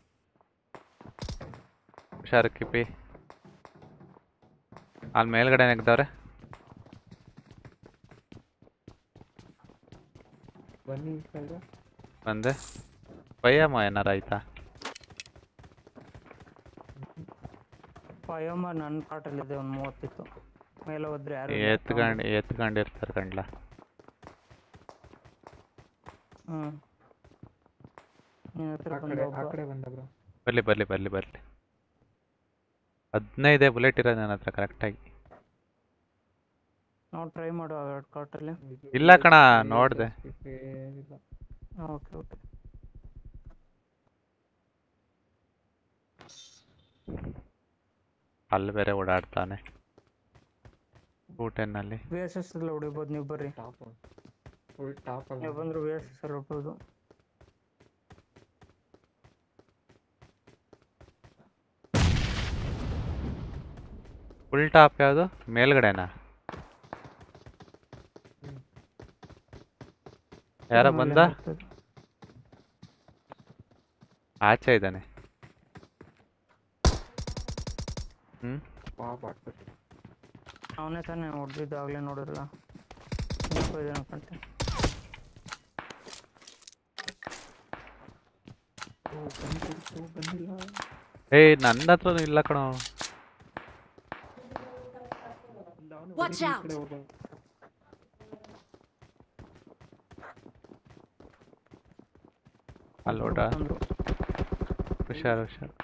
B: ಹುಷಾರು ಕಿಪಿ. ಅಲ್ಲಿ ಮೇಲ್ಗಡೆ ನೆಗ್ದವ್ರೆ. ಬಂದೆ. ಭಯಮ್ಮ ಏನಾರ ಆಯ್ತಾ?
I: ಪಯಮ್ಮ ನನ್ನ ಕಾಟಲ್ಲಿದೆ ಒಂದು 30 ಇತ್ತು ಮೇಲೆ ಹೋದ್ರೆ ಯಾರು
B: ಎತ್ಕೊಂಡಿರ್ತಾರೆ ಕಂಡ್ಲ.
I: ನಿನ್ನ ಹತ್ರ
H: ಆ ಕಡೆ ಬಂದ ಬ್ರೋ.
B: ಬರ್ಲಿ 15 ಬುಲೆಟ್ ಇರೋದು ನನ್ನ ಹತ್ರ ಕರೆಕ್ಟಾಗಿ.
I: ನಾವು ಟ್ರೈ ಮಾಡುವ ಕಾಟಲ್ಲಿ.
B: ಇಲ್ಲ ಕಣ, ನೋಡ್ದೆ.
I: ಓಕೆ
B: ಅಲ್ಲಿ ಬೇರೆ ಓಡಾಡ್ತಾನೆ 210 ಅಲ್ಲಿ.
I: VSS ಎಲ್ಲ ಹೊಡಿಬೋದು ನೀವು, ಬರ್ರಿ. ನೀವು ಬಂದ್ರೆ VSS ಅಲ್ಲಿ ಹೊಡ್ಬೋದು.
B: ಫುಲ್ ಟಾಪ್ ಯಾವುದು ಮೇಲ್ಗಡೆನಾ? ಯಾರ ಬಂದ? ಆಚೆ ಇದ್ದಾನೆ.
I: ಅವನೇ ತಾನೇ ಹೊಡೆದಿದ್ದು, ಆಗ್ಲೇ ನೋಡಿರಲ್ಲ.
B: ಏಯ್ ನನ್ನ ಹತ್ರ ಇಲ್ಲ ಕಣೋ.
C: Watch out!
B: ಅಲ್ಲೋಡ ಹುಷಾರು.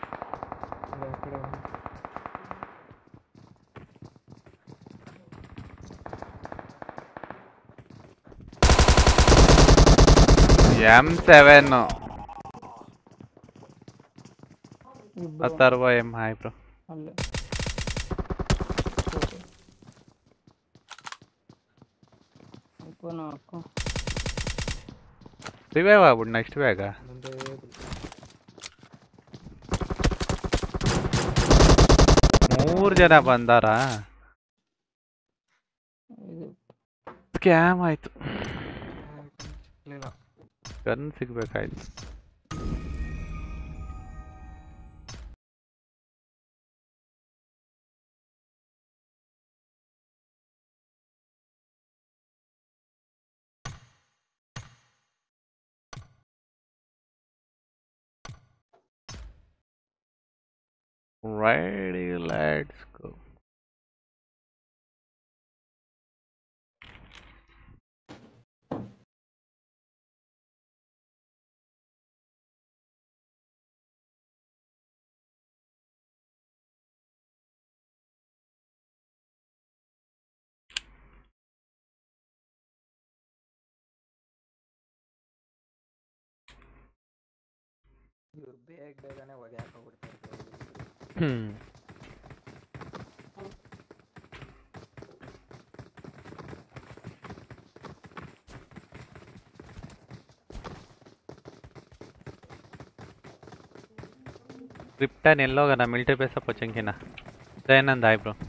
B: M7 Atharva M. Hi bro.
I: ಅಲ್ಲೇ
B: ರಿವೈವ್ ಆಗ್ಬಿಡು ನೆಕ್ಸ್ಟ್ ಬೇಗ. ಮೂರು ಜನ ಬಂದಾರ. ಸ್ಕ್ಯಾಮ್ ಆಯ್ತು. ಗನ್ ಸಿಗ್ಬೇಕಾಯ್ತು. Ready, let's go.
H: ಇವ್ರು ಬೇಗನೆ ಒಗ್ಯಾಕ ಹೋಗ್ಬಿಡ್ತಾರೆ.
B: ಕ್ರಿಪ್ಟನ್ ಎಲ್ಲೋಗನ ಮಿಲಿಟರಿ ಬೇಸ ಪೊಚ್ಚಂಕಿನ ದಯಾನಂದ್. Hi bro.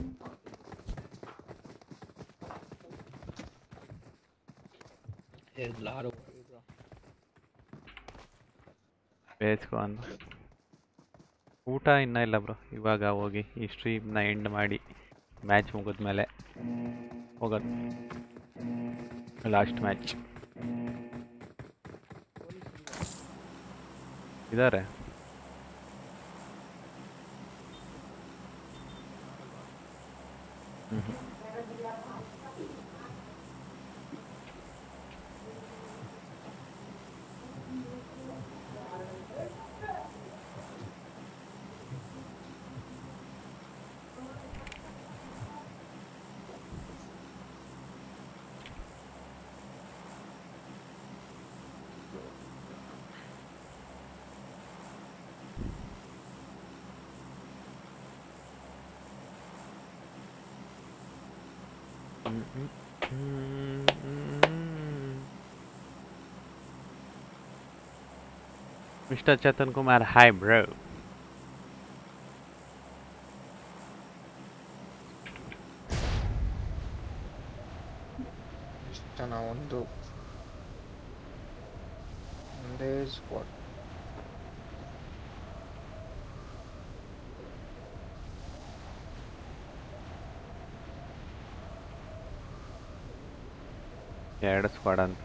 B: ಬೇಸ್ಕೊ ಅಂದ. ಊಟ ಇನ್ನೂ ಇಲ್ಲ ಬ್ರೋ, ಇವಾಗ ಹೋಗಿ ಈ ಸ್ಟ್ರೀಮ್ನ ಎಂಡ್ ಮಾಡಿ ಮ್ಯಾಚ್ ಮುಗಿದ್ಮೇಲೆ ಹೋಗೋದು. ಲಾಸ್ಟ್ ಮ್ಯಾಚ್ ಇದ್ದಾರೆ. Mr. Chetan Kumar, hi bro.
H: ಒಂದೇ ಸ್ಕ್ವಾಡ್.
B: ಎರಡು ಸ್ಕ್ವಾಡ್ ಅಂತ.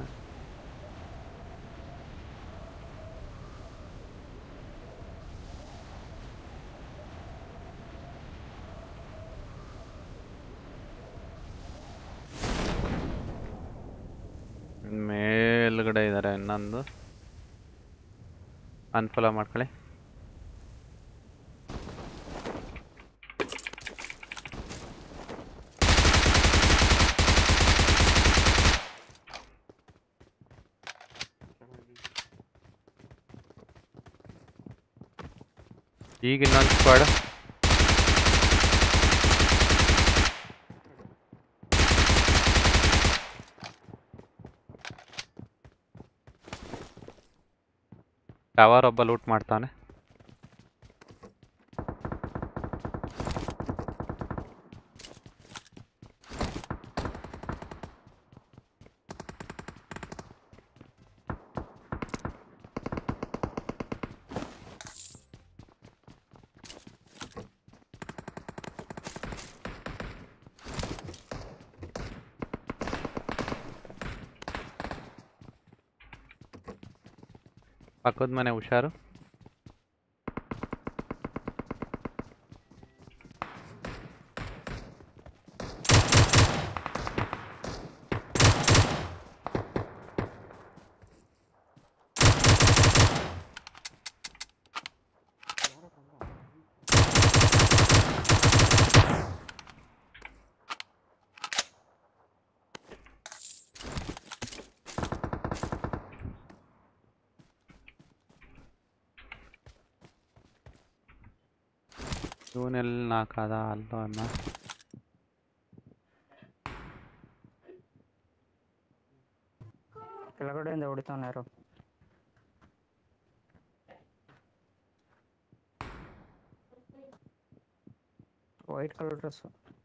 B: ಮೇಲ್ಗಡೆ ಇದ್ದಾರೆ ಇನ್ನೊಂದು. ಅನ್ಫಾಲೋ ಮಾಡ್ಕೊಳ್ಳಿ. ಈಗ ಇನ್ನೊಂದು ಸ್ಕ್ವಾಡ್. ಟವರ್ ಒಬ್ಬ ಲೂಟ್ ಮಾಡ್ತಾನೆ. ಪಕ್ಕದ ಮನೆ ಹುಷಾರು. ಇವನೆಲ್ಲ ನಾಲ್ಕಾದ ಅಲ್ಲೋ ಅನ್ನ.
I: ಕೆಳಗಡೆಯಿಂದ ಹೊಡಿತಾವನ ಯಾರು. White colour dress.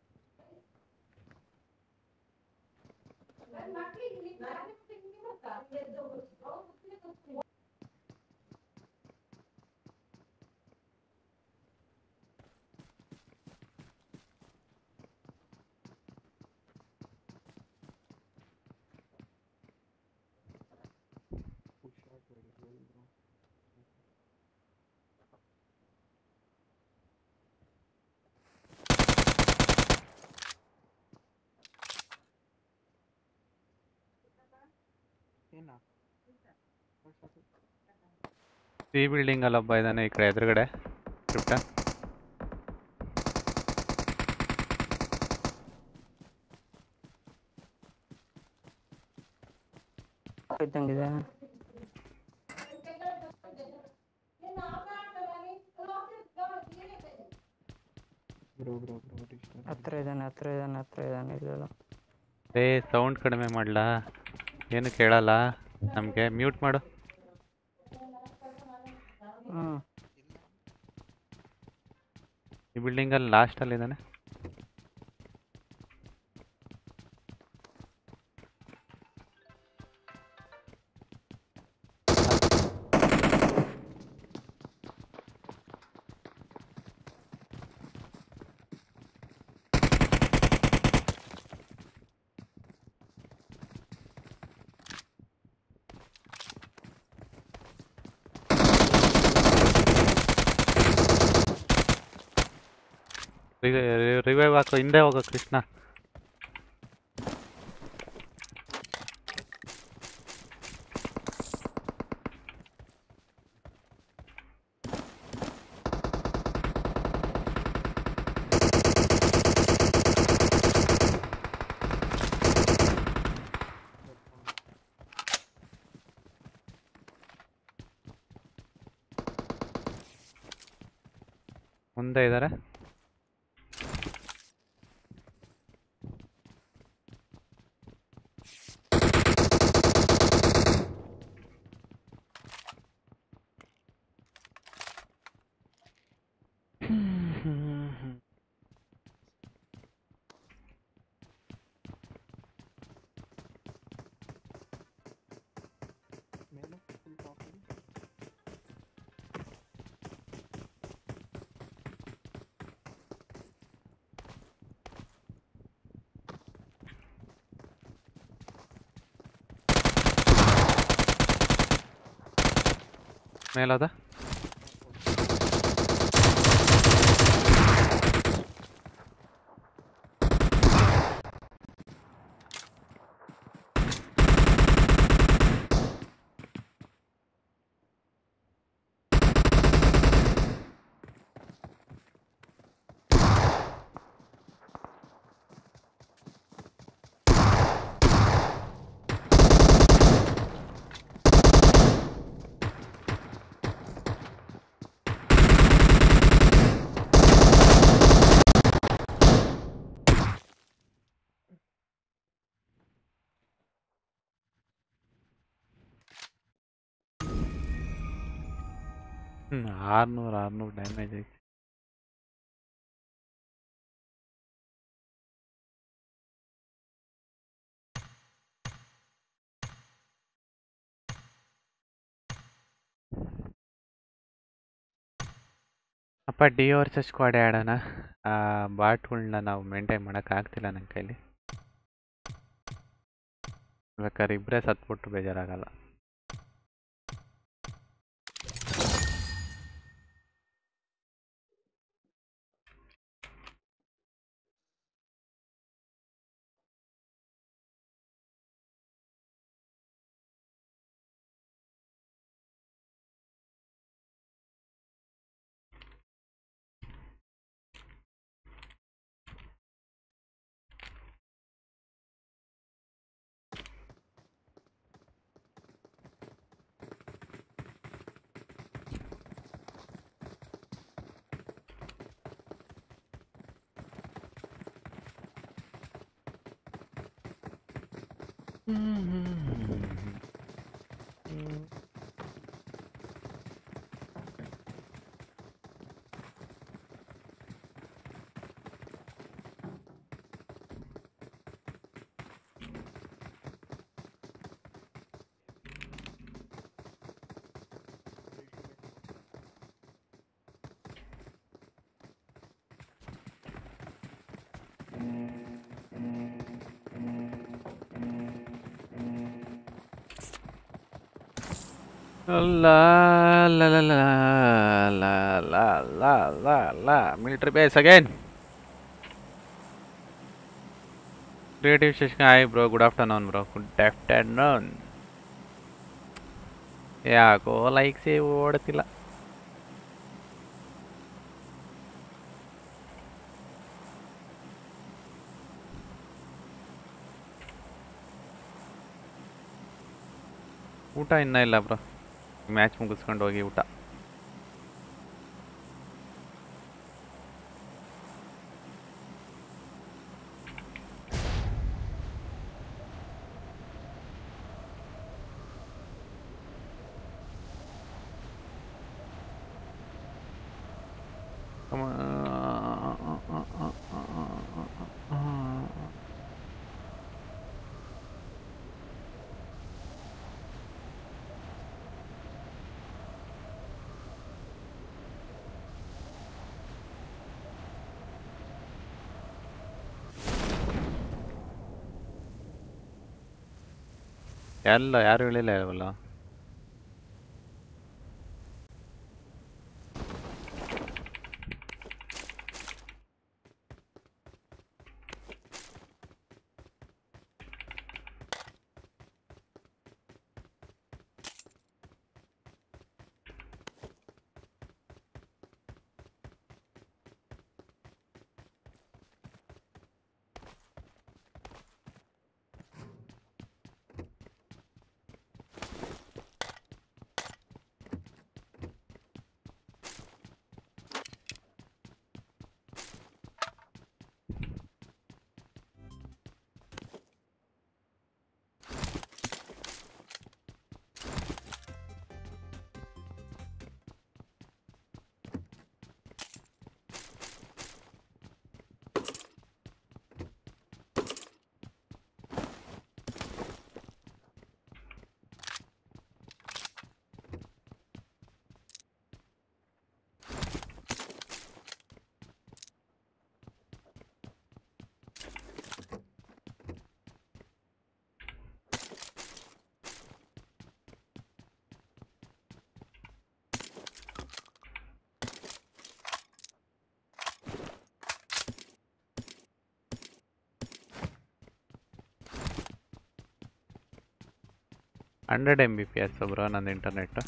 B: ಈ ಬಿಲ್ಡಿಂಗ್ ಅಲ್ಲಿ ಒಬ್ಬ ಇದ್ದಾನೆ ಈ ಕಡೆ ಎದುರುಗಡೆ. ಕ್ರಿಪ್ಟ
I: ಇದ್ದಂಗಿದೆ. ಹತ್ರ ಇದ್ದಾನೆ ಇಲ್ಲ.
B: ಏ ಸೌಂಡ್ ಕಡಿಮೆ ಮಾಡ್ಲಾ? ಏನು ಕೇಳಲ್ಲ ನಮಗೆ. ಮ್ಯೂಟ್ ಮಾಡು. ಈ ಬಿಲ್ಡಿಂಗಲ್ಲಿ ಲಾಸ್ಟಲ್ಲಿ ಇದ್ದಾನೆ. ರಿವೈವ್ ಹಾಕೋ. ಹಿಂದೆ ಹೋಗೋ ಕೃಷ್ಣ. ಮುಂದೆ ಇದ್ದಾರೆ. ಮೇಲದ 600 ಡ್ಯಾಮೇಜ್ ಐತಿ. ಅಪ್ಪ ಡಿ ವರ್ಸಸ್ ಸ್ಕ್ವಾಡ್ ಆಡೋಣ. ಬಾಟ್ಗಳನ್ನ ನಾವು ಮೇಂಟೈನ್ ಮಾಡೋಕ್ಕಾಗ್ತಿಲ್ಲ ನನ್ನ ಕೈಲಿ. ಬೇಕಾದ್ರೆ ಇಬ್ಬರೇ ಸತ್ಬಿಟ್ಟು ಬೇಜಾರಾಗಲ್ಲ. La la la la la la la la la military base again. Creative session. Hi bro, good afternoon bro. Good afternoon. ಯಾಕೋ ಲೈಕ್ ಸೇವ್ ಓಡ್ತಿಲ್ಲ. ಊಟ ಇನ್ನೂ ಇಲ್ಲ ಬ್ರೋ. ಮ್ಯಾಚ್ ಮುಗಿಸ್ಕೊಂಡು ಹೋಗಿ ಊಟ. ಎಲ್ಲ ಯಾರು ಹೇಳಿಲ್ಲ ಇಲ್ವಲ್ಲ. ಹಂಡ್ರೆಡ್ Mbps ಬ್ರೋ ನಂದು ಇಂಟರ್ನೆಟ್.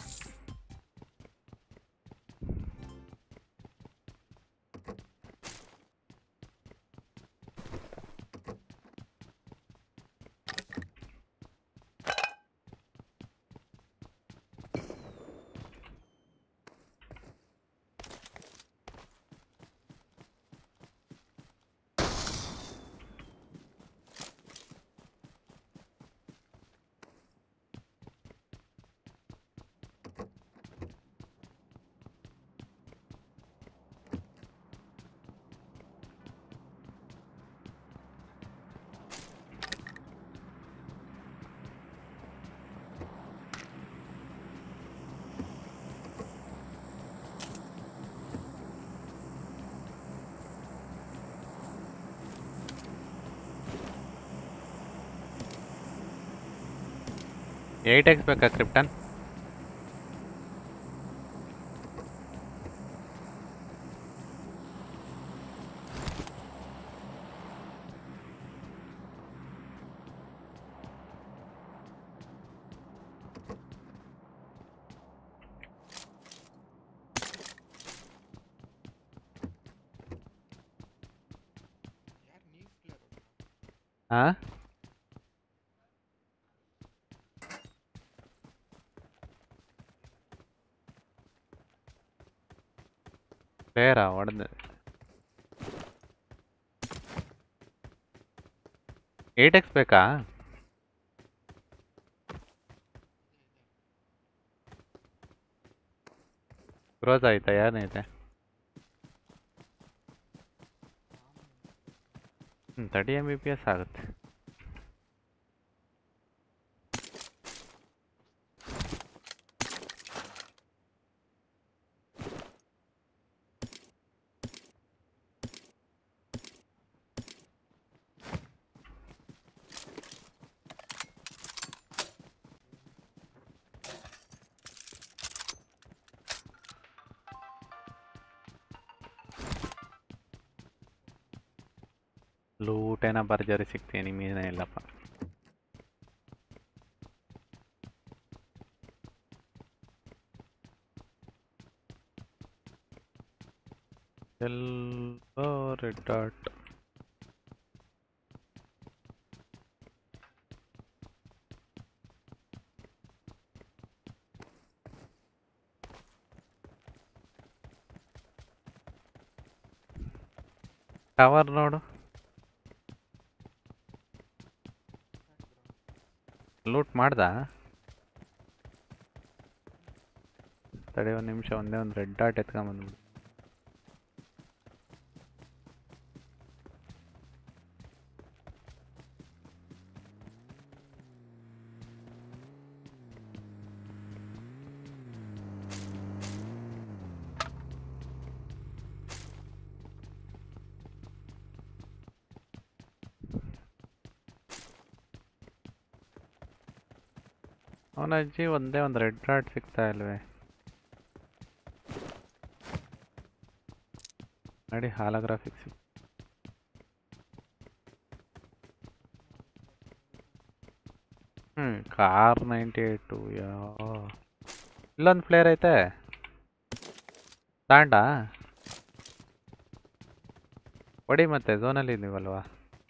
B: 8x ಬೇಕಾ ಕ್ರಿಪ್ಟನ್? ಹಾ ಪ್ಲೇಯರಾ ಹೊಡೆದ 8x ಬೇಕಾ? ಗ್ರೋಸ್ ಆಯ್ತಾ? ಏನೈತೆ? 30 MBPS ಆಗುತ್ತೆ. ಲೂಟೇನ ಭರ್ಜರಿ ಸಿಗ್ತೀನಿ, ಮೀನೇ ಇಲ್ಲಪ್ಪ. ಎಲ್ಲೋ ರೆಡ್ ಡಾಟ್. ಟವರ್ ನೋಡು. ಲೂಟ್ ಮಾಡ್ದ? ತಡೆ ಒಂದು ನಿಮಿಷ, ಒಂದೇ ಒಂದು ರೆಡ್ ಡಾಟ್ ಎತ್ಕೊಂಬಂದ್ಬಿಡು. ಅವನಜ್ಜಿ ಒಂದೇ ಒಂದು ರೆಡ್ ಡಾಟ್ ಸಿಗ್ತಾ ಇಲ್ವೇ? ನೋಡಿ ಹಾಲೋಗ್ರಾಫಿಕ್ಸ್. ಕಾರ್ 98 ಇಲ್ಲೊಂದು ಫ್ಲೇರ್ ಐತೆ. ತಾಂಡ ಹೊಡಿ, ಮತ್ತೆ ಝೋನಲ್ಲಿ ನೀವಲ್ವಾ?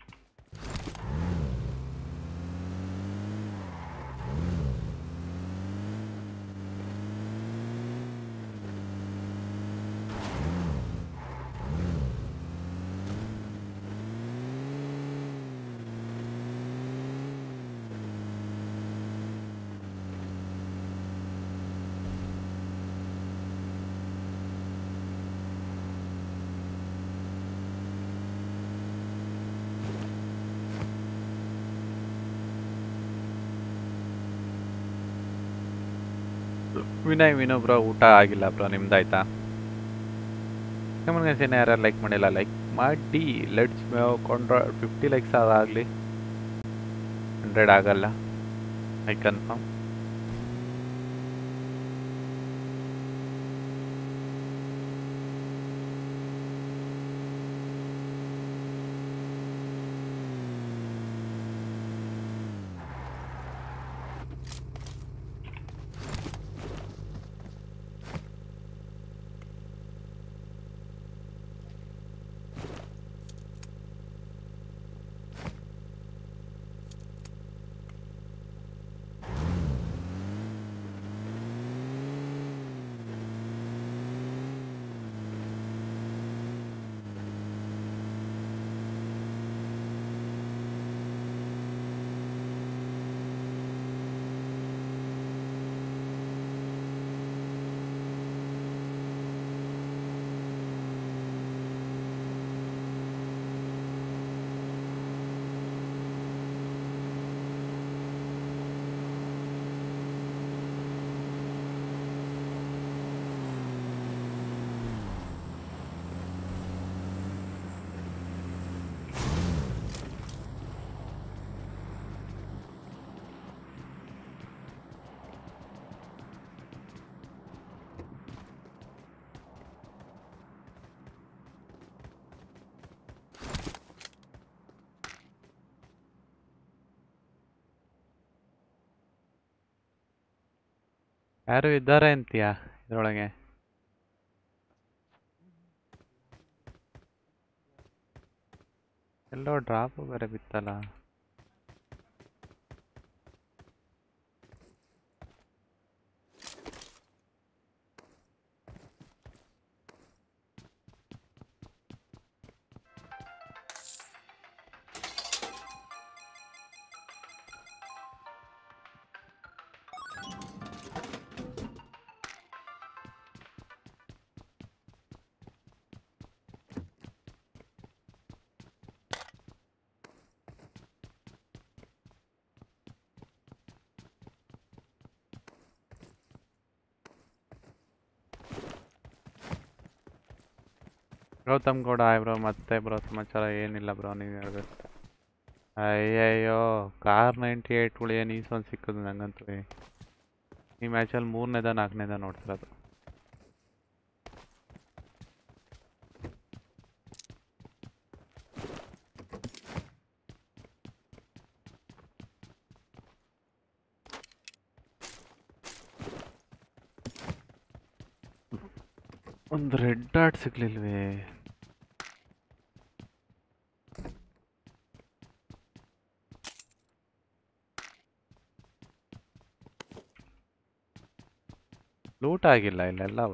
B: ವಿನೋ ಬ್ರೋ, ಊಟ ಆಗಿಲ್ಲ ಬ್ರೋ, ನಿಮ್ದಾಯ್ತಾ? ನಮಗೆ ಯಾರು ಲೈಕ್ ಮಾಡಿಲ್ಲ, ಲೈಕ್ ಮಾಡಿ. ಲೆಟ್ಸ್ ಕೊಂಡ್ರ 50 ಲೈಕ್ಸ್ ಅದಾಗಲಿ, 100 ಆಗಲ್ಲ, ಐ ಕನ್ಫರ್ಮ್. ಯಾರು ಇದ್ದಾರೆ ಅಂತೀಯಾ ಇದ್ರೊಳಗೆ? ಎಲ್ಲೋ ಡ್ರಾಪು ಬೇರೆ ಬಿತ್ತಲ್ಲ. Gautam Gowda hi bro. ಮತ್ತೆ ಬ್ರೋ ಸಮಾಚಾರ ಏನಿಲ್ಲ ಬ್ರೋ, ನೀವು ಹೇಳ್ಬೇಕು. ಅಯ್ಯಯ್ಯೋ ಕಾರ್ 98 ಉಳಿಯನ್ ಈಸೊಂದು ಸಿಕ್ಕದು ನಂಗಂತೂ. ಈ ಮ್ಯಾಚಲ್ಲಿ 3ನೇದ 4ನೇದ ನೋಡ್ತಿರೋದು. ಒಂದು ರೆಡ್ ಡಾಟ್ ಸಿಗ್ಲಿಲ್ವೇ? ಲೂಟ್ ಆಗಿಲ್ಲ ಇಲ್ಲೆಲ್ಲವ.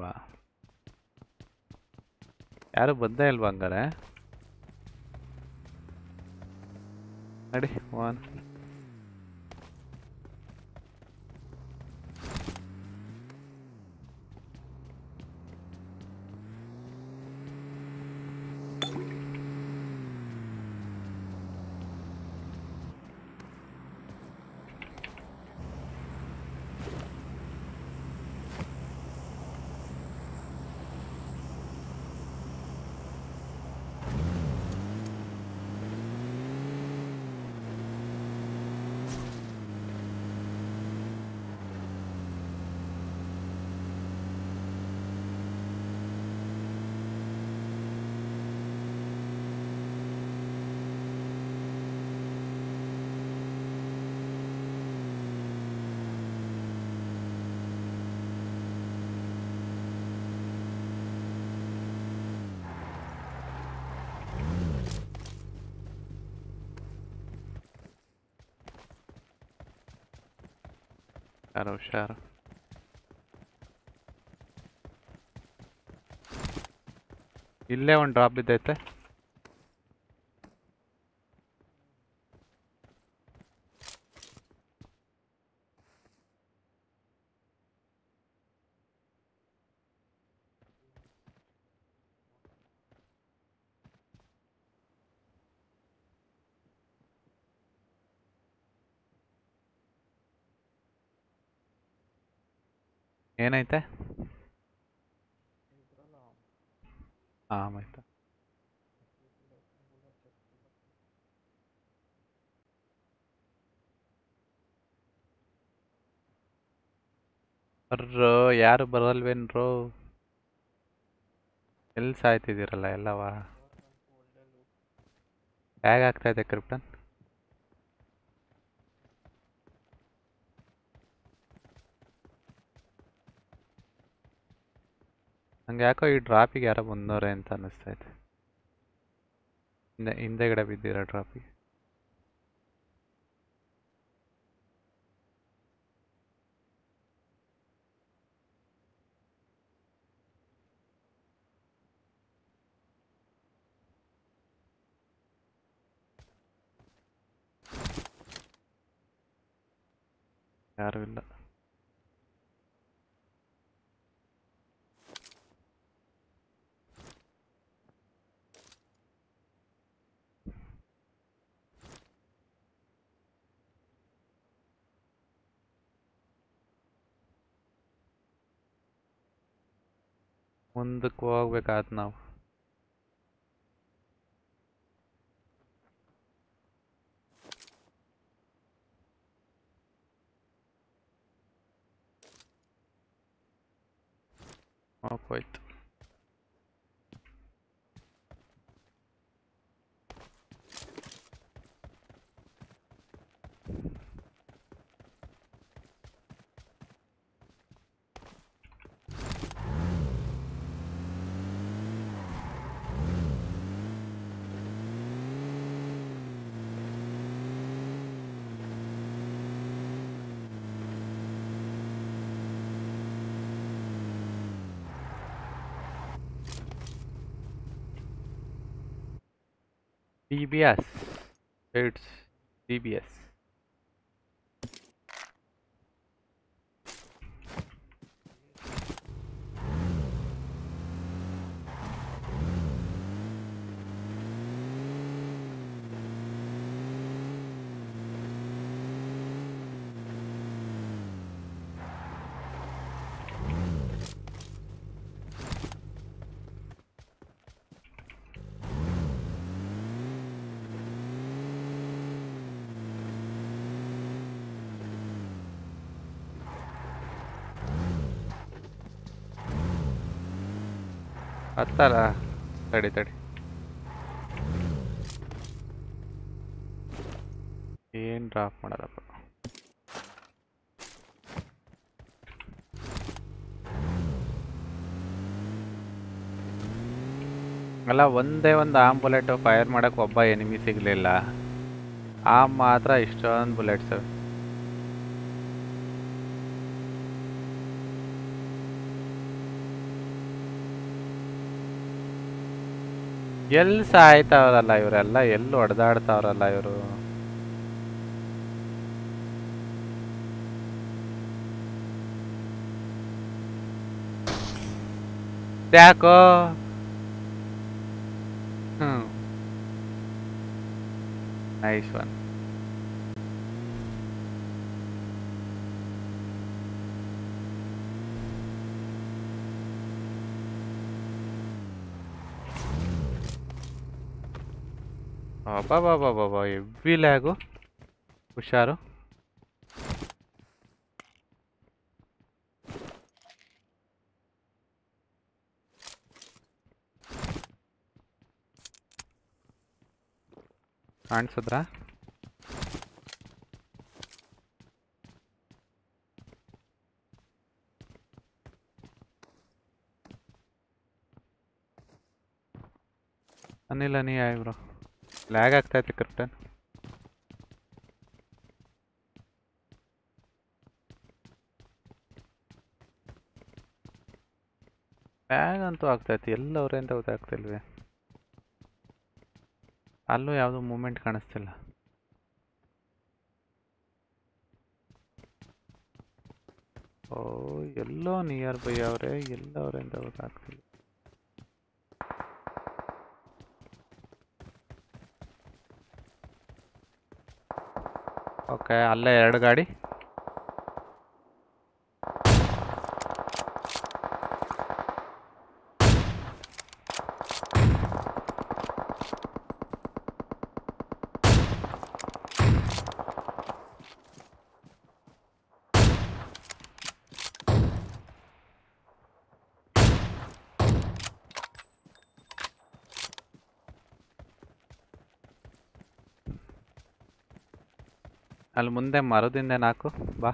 B: ಯಾರು ಬಂದೇ ಇಲ್ವಾ ಹಂಗಾರೆ? ನಡಿ ಒನ್. ಹುಷಾರು. ಇಲ್ಲೇ ಒಂದು ಡ್ರಾಪ್ ಬಿದ್ದೈತೆ. ಏನೈತೆ? ಆಯ್ತಾ. ಬರ್ರೋ, ಯಾರು ಬರಲ್ವೇನ್ರೋ? ಎಲ್ಲಿ ಸಾಯ್ತಿದ್ದೀರಲ್ಲ ಎಲ್ಲವ? ಟ್ಯಾಗ್ ಆಗ್ತಾ ಇದೆ ಕ್ರಿಪ್ಟನ್. ನಂಗೆ ಯಾಕೋ ಈ ಡ್ರಾಪಿಗೆ ಯಾರೋ ಬಂದವ್ರೆ ಅಂತ ಅನ್ನಿಸ್ತೈತೆ. ಹಿಂದೆಗಡೆ ಬಿದ್ದಿರೋ ಡ್ರಾಪಿಗೆ. ಯಾರು ಇಲ್ಲ. ಮುಂದಕ್ಕೆ ಹೋಗ್ಬೇಕಾದ್ ನಾವು. ಹೋಯ್ತು. TBS. It's TBS. ಹತ್ತಲ್ಲ ತಡಿ ತಡಿ ಏನು ಡ್ರಾಪ್ ಮಾಡೋದಪ್ಪ ಅಲ್ಲ ಒಂದೇ ಒಂದು ಆಮ್ ಬುಲೆಟ್ ಫೈರ್ ಮಾಡಕ್ಕೆ ಒಬ್ಬ ಎನಿಮಿ ಸಿಗಲಿಲ್ಲ ಆಮ್ ಮಾತ್ರ ಇಷ್ಟೊಂದು ಬುಲೆಟ್ಸ್ ಎಲ್ಲಿ ಸಾಯ್ತಾವ್ರಲ್ಲ ಇವರೆಲ್ಲ ಎಲ್ಲಿ ಹೊಡೆದಾಡ್ತಾವ್ರಲ್ಲ ಇವರು ಯಾಕೋ ನೈಸ್ ಒನ್ ಬಾಬಾ ಎವ್ವಿ ಲ್ಯಾಗು ಹುಷಾರು ಕಾಣಿಸಿದ್ರಾ ಅನಿಲ್ಲ ನೀ ಬ್ರೋ ಲ್ಯಾಗ್ ಆಗ್ತೈತೆ ಕ್ರಿಪ್ಟನ್ ಲ್ಯಾಗ್ ಅಂತೂ ಆಗ್ತೈತಿ ಎಲ್ಲವ್ರೆ ಅಂತ ಗೊತ್ತಾಗ್ತಿಲ್ವೇ ಅಲ್ಲೂ ಯಾವುದೋ ಮೂಮೆಂಟ್ ಕಾಣಿಸ್ತಿಲ್ಲ ಓ ಎಲ್ಲೋ ನಿಯರ್ ಬೈ ಅವರೇ ಎಲ್ಲವ್ರೆ ಅಂತ ಗೊತ್ತಾಗ್ತಿಲ್ಲ ಓಕೆ ಅಲ್ಲೇ 2 ಗಾಡಿ ಅಲ್ಲಿ ಮುಂದೆ ಮರದಿಂದ 4 ಬಾ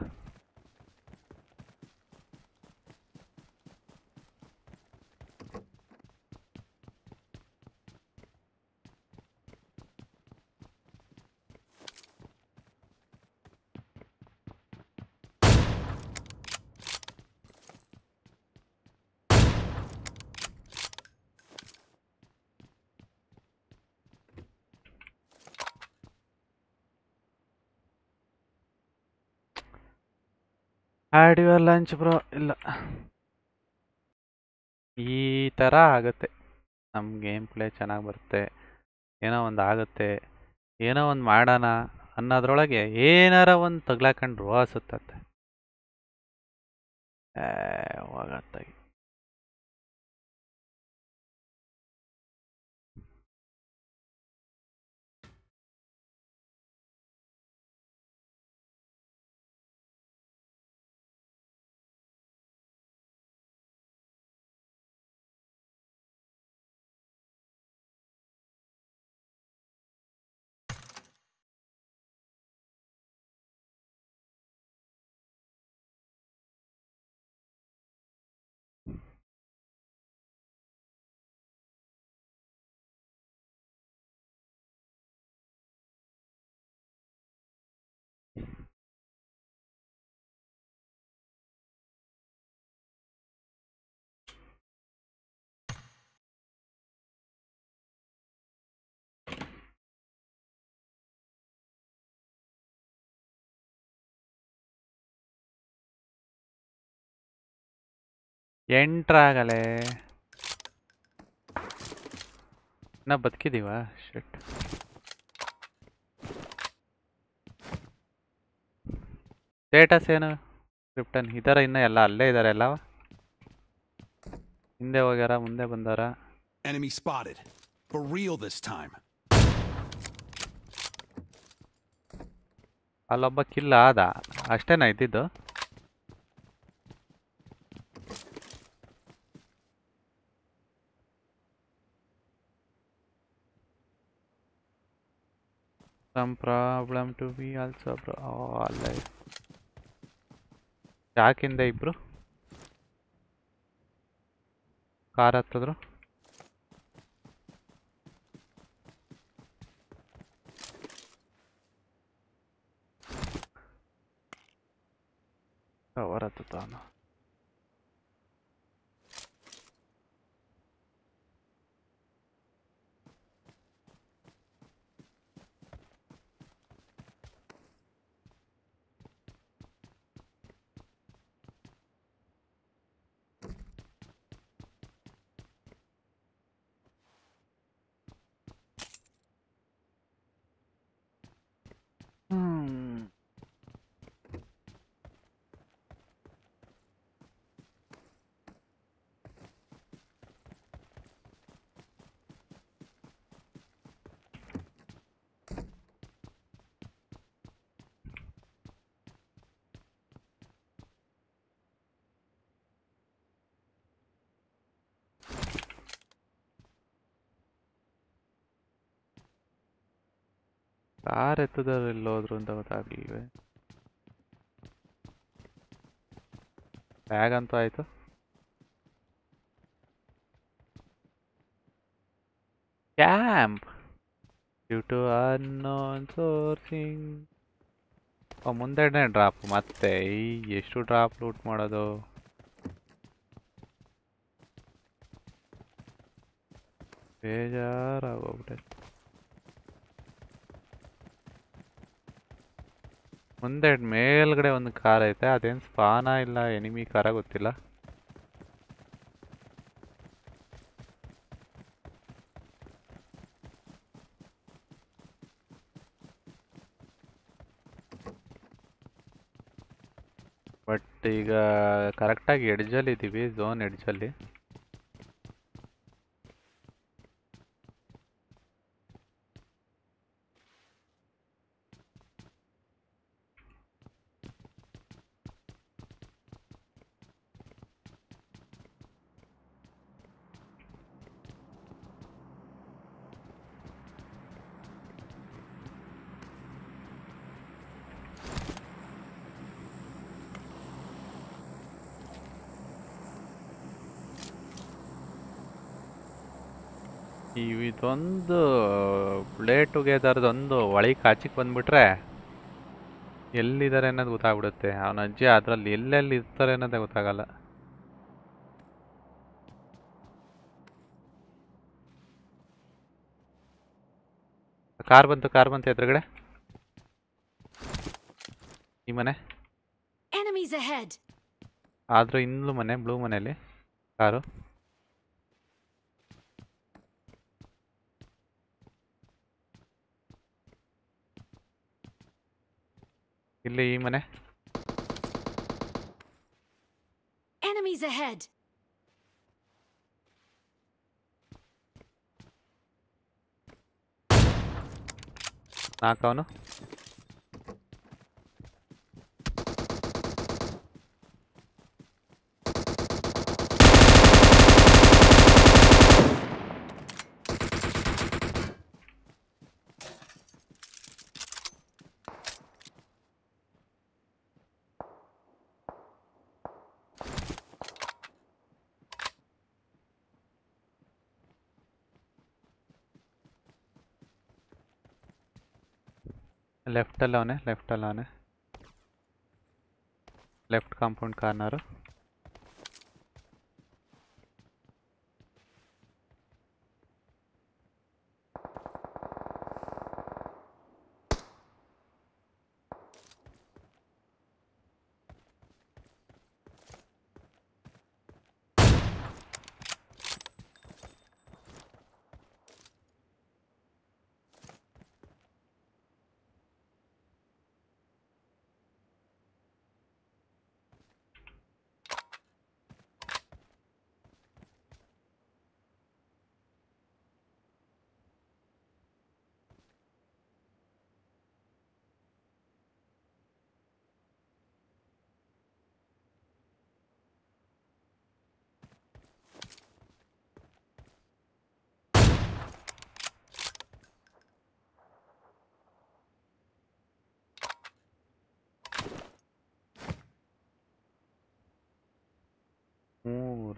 B: ಹ್ಯಾಡ್ ಯುವರ್ ಲಂಚ್ ಬ್ರೋ ಇಲ್ಲ ಈ ಥರ ಆಗುತ್ತೆ ನಮ್ಮ ಗೇಮ್ ಪ್ಲೇ ಚೆನ್ನಾಗಿ ಬರುತ್ತೆ ಏನೋ ಒಂದು ಆಗುತ್ತೆ ಏನೋ ಒಂದು ಮಾಡೋಣ ಅನ್ನೋದ್ರೊಳಗೆ ಏನಾರ ಒಂದು ತಗ್ಲಾಕೊಂಡು ರೋಹ ಸುತ್ತತ್ತೆ ಹೋಗತ್ತಾಗಿ ಎಂಟ್ರಾಗಲೇ ನಾ ಬದುಕಿದೀವ ಶಿಟ್ ಸ್ಟೇಟಸ್ ಏನು ಕ್ರಿಪ್ಟನ್ ಇದರ ಇನ್ನ ಎಲ್ಲ ಅಲ್ಲೇ ಇದ್ದಾರೆ ಎಲ್ಲ ಹಿಂದೆ ಹೋಗ್ಯಾರ ಮುಂದೆ ಬಂದಾರ
D: Enemy spotted. For real this time.
B: ಅಲ್ಲೊಬ್ಬ ಕಿಲ್ ಆದ ಅಷ್ಟೇನಾ ಇದ್ದಿದ್ದು some problem to be also bro ಅಲ್ಲೇ ಯಾಕಿಂದ ಇಬ್ರು ಕಾರ್ ಹತ್ತಿದ್ರು ಕವರ್ ಹತ್ತುತ್ತಾನ ಕಾರ್ ಎತ್ತದವ್ರು ಎಲ್ಲಿ ಹೋದ್ರು ಅಂತ ಗೊತ್ತಾಗ್ಲಿಲ್ವೇ ಬ್ಯಾಗ್ ಅಂತೂ ಆಯ್ತು camp due to unknown sourcing ಮುಂದೆನೇ ಡ್ರಾಪ್ ಮತ್ತೆ ಎಷ್ಟು ಡ್ರಾಪ್ ಲೂಟ್ ಮಾಡೋದು ಬೇಜಾರಾಗೋಗ್ಬಿಟ್ಟೆ ಮುಂದೆ ಮೇಲ್ಗಡೆ ಒಂದು ಕಾರ್ ಐತೆ ಅದೇನು ಸ್ಪಾನ ಇಲ್ಲ ಎನಿಮಿ ಕಾರ ಗೊತ್ತಿಲ್ಲ ಬಟ್ ಈಗ ಕರೆಕ್ಟಾಗಿ ಎಡ್ಜಲ್ಲಿ ಇದ್ದೀವಿ ಝೋನ್ ಎಡ್ಜಲ್ಲಿ ಇದೊಂದು ಪ್ಲೇ ಟುಗೆದರ್ದೊಂದು ಒಳಗೆ ಕಾಚಿಗೆ ಬಂದ್ಬಿಟ್ರೆ ಎಲ್ಲಿದ್ದಾರೆ ಅನ್ನೋದು ಗೊತ್ತಾಗ್ಬಿಡುತ್ತೆ ಅವನ ಅಜ್ಜಿ ಅದ್ರಲ್ಲಿ ಎಲ್ಲೆಲ್ಲಿ ಇರ್ತಾರೆ ಅನ್ನೋದೇ ಗೊತ್ತಾಗಲ್ಲ ಕಾರ್ ಬಂತು ಎದುರುಗಡೆ ಈ ಮನೆ ಆದ್ರೂ ಇನ್ನೂ ಮನೆ ಬ್ಲೂ ಮನೆಯಲ್ಲಿ ಕಾರು ಇಲ್ಲಿ ಈ ಮನೆ ನಾಲ್ಕವನು ಲೆಫ್ಟಲ್ಲಿ ಅವನೇ ಲೆಫ್ಟ್ ಕಾಂಪೌಂಡ್ ಕಾರ್ನರು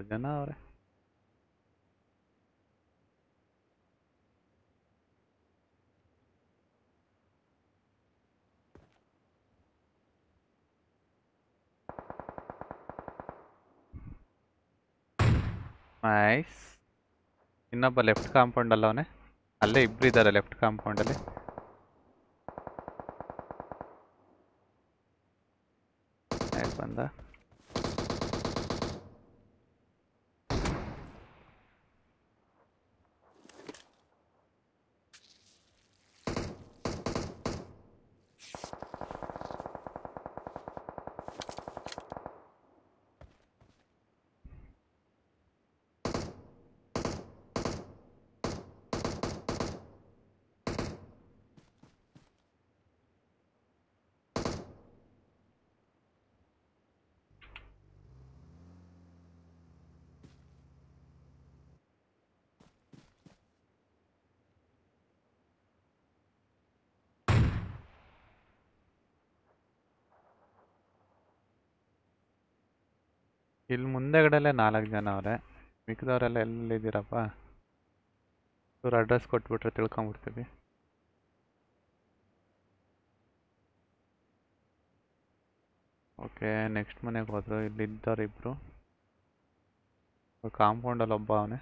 B: ಜನ ಅವರೇ. ನೈಸ್. ಇನ್ನೊಬ್ಬ ಲೆಫ್ಟ್ ಕಾಂಪೌಂಡಲ್ಲಿ ಅವನೇ. ಅಲ್ಲೇ ಇಬ್ರು ಇದ್ದಾರೆ ಲೆಫ್ಟ್ ಕಾಂಪೌಂಡಲ್ಲಿ. ಬಂದ. ಇಲ್ಲಿ ಮುಂದೆಗಡೆಲೆ 4 ಜನ ಅವರೇ. ಮಿಕ್ಕಿದವರೆಲ್ಲ ಎಲ್ಲಿದ್ದೀರಪ್ಪ? ಇವ್ರು ಅಡ್ರೆಸ್ ಕೊಟ್ಬಿಟ್ರೆ ತಿಳ್ಕೊಂಬಿಡ್ತೀವಿ. ಓಕೆ, ನೆಕ್ಸ್ಟ್ ಮನೆಗೆ ಹೋದ್ರು. ಇಲ್ಲಿದ್ದಾರೆ ಇಬ್ರು. ಕಾಂಪೌಂಡಲ್ಲಿ ಒಬ್ಬ ಅವನೇ.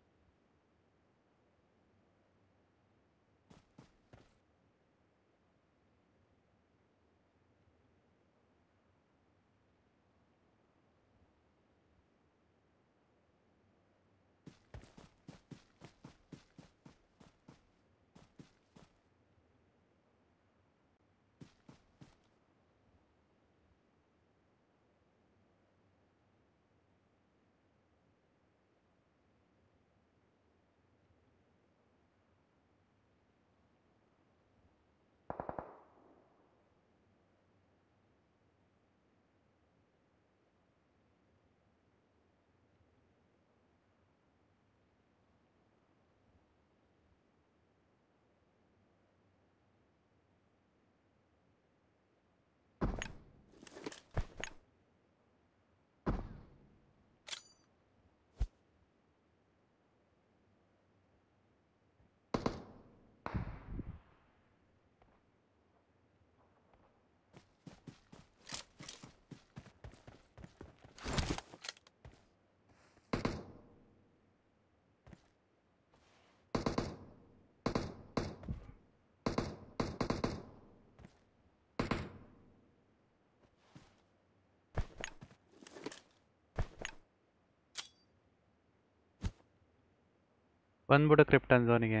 B: ಬಂದ್ಬಿಡು ಕ್ರಿಪ್ಟನ್ ಝೋನಿಗೆ.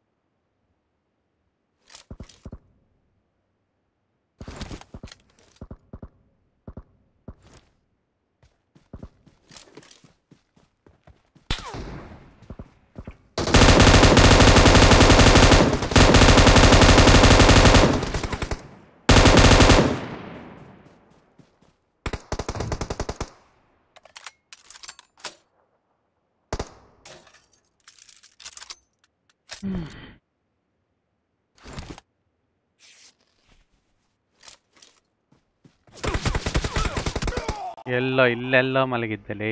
B: ಎಲ್ಲೋ ಇಲ್ಲೆಲ್ಲೋ ಮಲಗಿದ್ದಲೇ.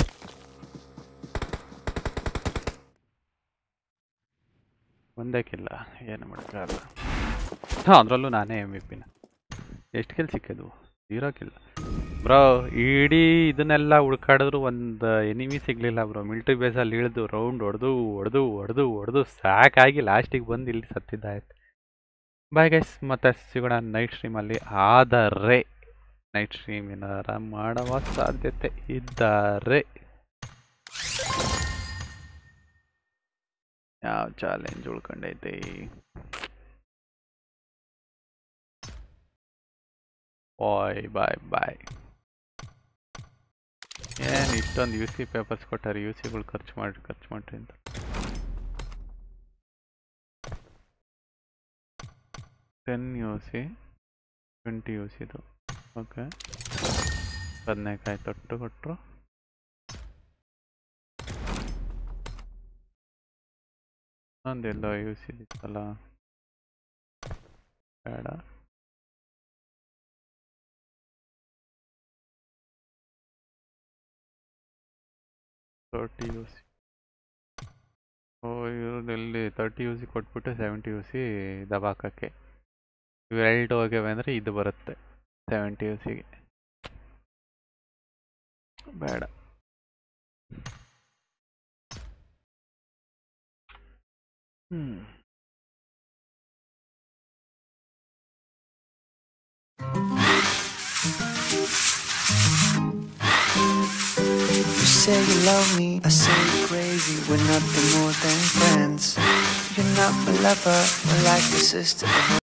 B: ಒಂದಕ್ಕಿಲ್ಲ, ಏನು ಮಾಡೋಕ್ಕಾಗಲ್ಲ. ಅದರಲ್ಲೂ ನಾನೇ MVP. ಎಷ್ಟು ಕಿಲ್ ಸಿಕ್ಕಿದ್ವು? 0 ಕಿಲ್. ಬ್ರೋ ಇಡೀ ಇದನ್ನೆಲ್ಲ ಹುಡ್ಕಾಡಿದ್ರು ಒಂದು ಎನಿಮಿ ಸಿಗಲಿಲ್ಲ ಬ್ರೋ. ಮಿಲ್ಟ್ರಿ ಬೇಸಲ್ಲಿ ಇಳಿದು ರೌಂಡ್ ಹೊಡೆದು ಸಾಕಾಗಿ ಲಾಸ್ಟಿಗೆ ಬಂದು ಇಲ್ಲಿ ಸತ್ತಿದ್ದಾಯ್ತು. ಬಾಯ್ ಗೈಸ್, ಮತ್ತೆ ಸಿಗೋಣ ನೈಟ್ ಸ್ಟ್ರೀಮಲ್ಲಿ. ಆದರೆ ನೈಟ್ ಸ್ಟ್ರೀಮ್ ಏನಾರ ಮಾಡುವ ಸಾಧ್ಯತೆ ಇದ್ದಾರೆ. ಯಾವ ಚಾಲೆಂಜ್ ಉಳ್ಕೊಂಡೈತೆ? ಬಾಯ್. ಏನು ಇಷ್ಟೊಂದು UC ಪೇಪರ್ಸ್ ಕೊಟ್ಟಾರೆ, UCಗಳು ಖರ್ಚು ಮಾಡ್ರಿ ಅಂತ. $10 UC, $20 UCದು. ಓಕೆ, ಬದನೆಕಾಯಿ ತೊಟ್ಟು ಕೊಟ್ಟರು. ಒಂದೆಲ್ಲೋ UC ಇತ್ತಲ್ಲ, ಬೇಡ. 30 ಯು ಸಿ. ಓ ಇವ್ರಲ್ಲಿ 30 ಯು ಸಿ ಕೊಟ್ಬಿಟ್ಟು 70 ಯು ಸಿ ದಬಾಕಕ್ಕೆ. ಇವೆರಡು ಹೋಗ್ಯವೆ ಅಂದರೆ ಇದು ಬರುತ್ತೆ 70 ಯು ಸಿಗೆ. ಬೇಡ.
J: You say you love me, I say you're crazy. We're nothing more than friends. You're not my lover, we're like a sister.